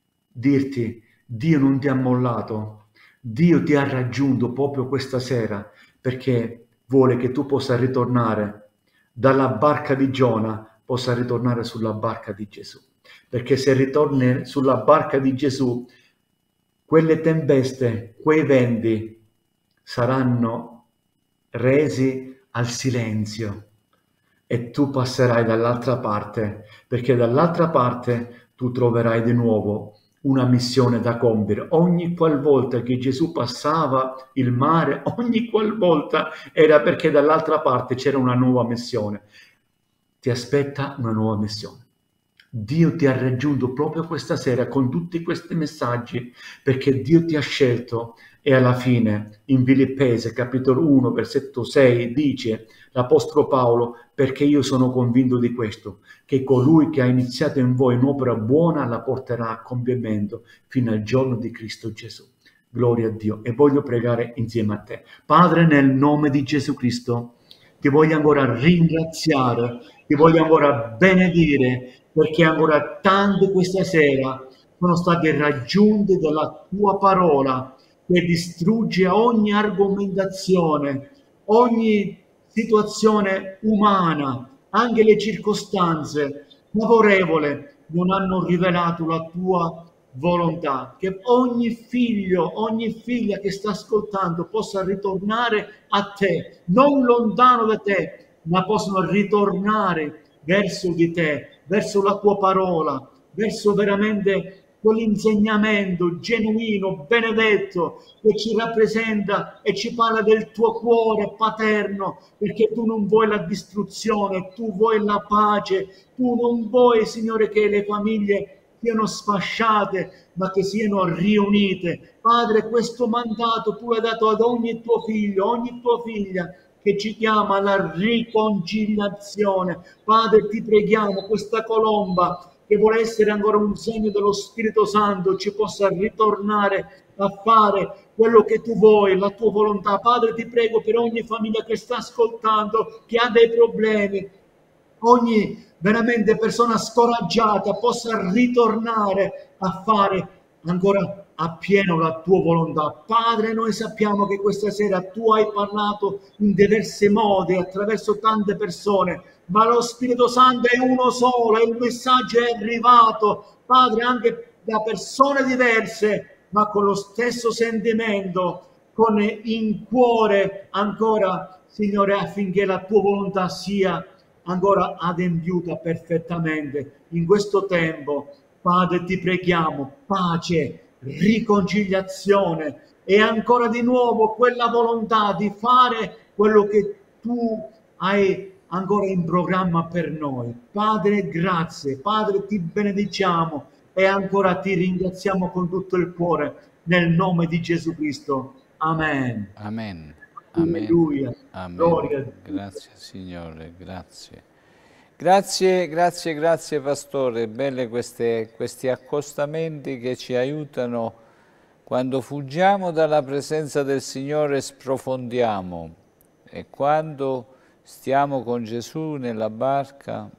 dirti, Dio non ti ha mollato, Dio ti ha raggiunto proprio questa sera, perché vuole che tu possa ritornare dalla barca di Giona, possa ritornare sulla barca di Gesù. Perché se ritorni sulla barca di Gesù, quelle tempeste, quei venti saranno resi al silenzio, e tu passerai dall'altra parte, perché dall'altra parte tu troverai di nuovo una missione da compiere. Ogni qualvolta che Gesù passava il mare, ogni qualvolta era perché dall'altra parte c'era una nuova missione. Ti aspetta una nuova missione. Dio ti ha raggiunto proprio questa sera con tutti questi messaggi, perché Dio ti ha scelto. E alla fine in Filippesi capitolo uno versetto sei dice l'Apostolo Paolo, perché io sono convinto di questo, che colui che ha iniziato in voi un'opera buona la porterà a compimento fino al giorno di Cristo Gesù. Gloria a Dio. E voglio pregare insieme a te. Padre, nel nome di Gesù Cristo, ti voglio ancora ringraziare, ti voglio ancora benedire, perché ancora tanti questa sera sono stati raggiunti dalla tua parola, che distrugge ogni argomentazione, ogni situazione umana, anche le circostanze favorevoli non hanno rivelato la tua volontà, che ogni figlio, ogni figlia che sta ascoltando possa ritornare a te, non lontano da te, ma possono ritornare verso di te, verso la tua parola, verso veramente quell'insegnamento genuino, benedetto, che ci rappresenta e ci parla del tuo cuore paterno, perché tu non vuoi la distruzione, tu vuoi la pace, tu non vuoi, Signore, che le famiglie siano sfasciate, ma che siano riunite. Padre, questo mandato tu l'hai dato ad ogni tuo figlio, ogni tua figlia, che ci chiama alla riconciliazione. Padre, ti preghiamo, questa colomba che vuole essere ancora un segno dello Spirito Santo, ci possa ritornare a fare quello che tu vuoi, la tua volontà. Padre, ti prego per ogni famiglia che sta ascoltando, che ha dei problemi, ogni veramente persona scoraggiata possa ritornare a fare ancora appieno la tua volontà. Padre, noi sappiamo che questa sera tu hai parlato in diversi modi attraverso tante persone, ma lo Spirito Santo è uno solo e il messaggio è arrivato, Padre, anche da persone diverse, ma con lo stesso sentimento, con in cuore ancora, Signore, affinché la tua volontà sia ancora adempiuta perfettamente in questo tempo. Padre, ti preghiamo pace, riconciliazione e ancora di nuovo quella volontà di fare quello che tu hai ancora in programma per noi. Padre, grazie. Padre, ti benediciamo e ancora ti ringraziamo con tutto il cuore nel nome di Gesù Cristo. Amen. Amen. Alleluia. Amen. Gloria a Dio. Grazie Signore, grazie. Grazie, grazie, grazie Pastore, belle queste, questi accostamenti che ci aiutano quando fuggiamo dalla presenza del Signore, sprofondiamo, e quando stiamo con Gesù nella barca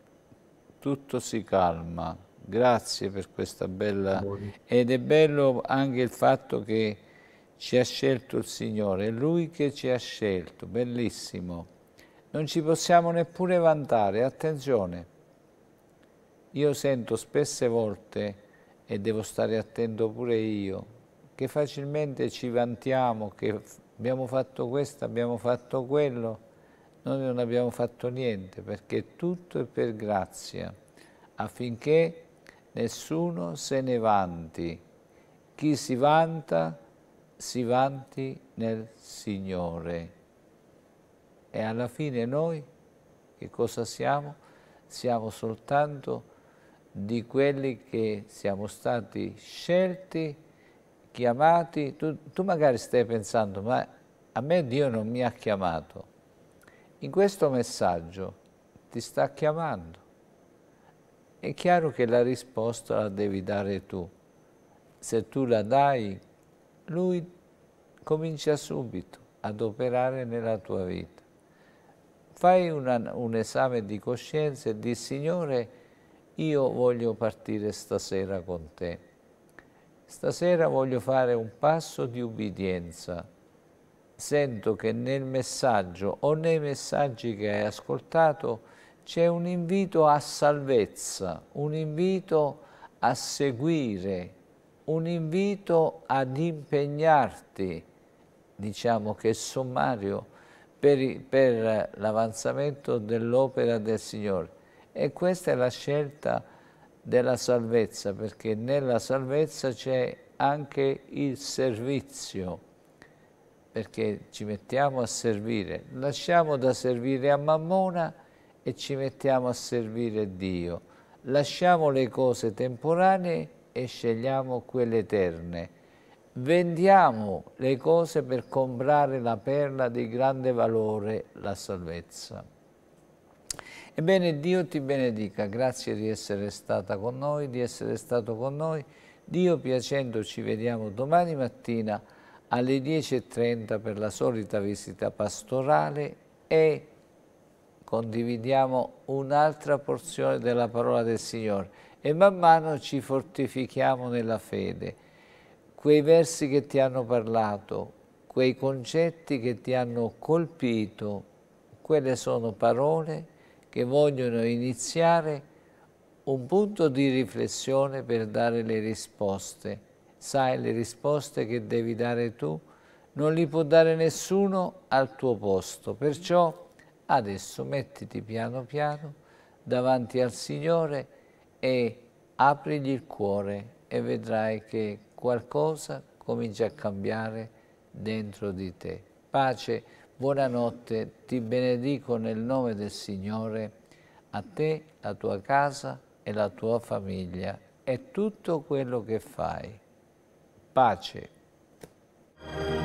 tutto si calma. Grazie per questa bella... Ed è bello anche il fatto che ci ha scelto il Signore, è Lui che ci ha scelto, bellissimo. Non ci possiamo neppure vantare, attenzione. Io sento spesse volte, e devo stare attento pure io, che facilmente ci vantiamo, che abbiamo fatto questo, abbiamo fatto quello. Noi non abbiamo fatto niente, perché tutto è per grazia, affinché nessuno se ne vanti. Chi si vanta, si vanti nel Signore. E alla fine noi che cosa siamo? Siamo soltanto di quelli che siamo stati scelti, chiamati. Tu, tu magari stai pensando, ma a me Dio non mi ha chiamato. In questo messaggio ti sta chiamando. È chiaro che la risposta la devi dare tu. Se tu la dai, Lui comincia subito ad operare nella tua vita. Fai una, un esame di coscienza e di Signore, io voglio partire stasera con te. Stasera voglio fare un passo di ubbidienza. Sento che nel messaggio o nei messaggi che hai ascoltato c'è un invito a salvezza, un invito a seguire, un invito ad impegnarti, diciamo che è sommario, per, per l'avanzamento dell'opera del Signore. E questa è la scelta della salvezza, perché nella salvezza c'è anche il servizio, perché ci mettiamo a servire, lasciamo da servire a Mammona e ci mettiamo a servire Dio, lasciamo le cose temporanee e scegliamo quelle eterne. Vendiamo le cose per comprare la perla di grande valore, la salvezza. Ebbene, Dio ti benedica, grazie di essere stata con noi, di essere stato con noi. Dio piacendo ci vediamo domani mattina alle dieci e trenta per la solita visita pastorale e condividiamo un'altra porzione della parola del Signore e man mano ci fortifichiamo nella fede. Quei versi che ti hanno parlato, quei concetti che ti hanno colpito, quelle sono parole che vogliono iniziare un punto di riflessione per dare le risposte. Sai, le risposte che devi dare tu non li può dare nessuno al tuo posto. Perciò adesso mettiti piano piano davanti al Signore e aprigli il cuore e vedrai che qualcosa comincia a cambiare dentro di te. Pace, buonanotte, ti benedico nel nome del Signore, a te, la tua casa e la tua famiglia e tutto quello che fai. Pace.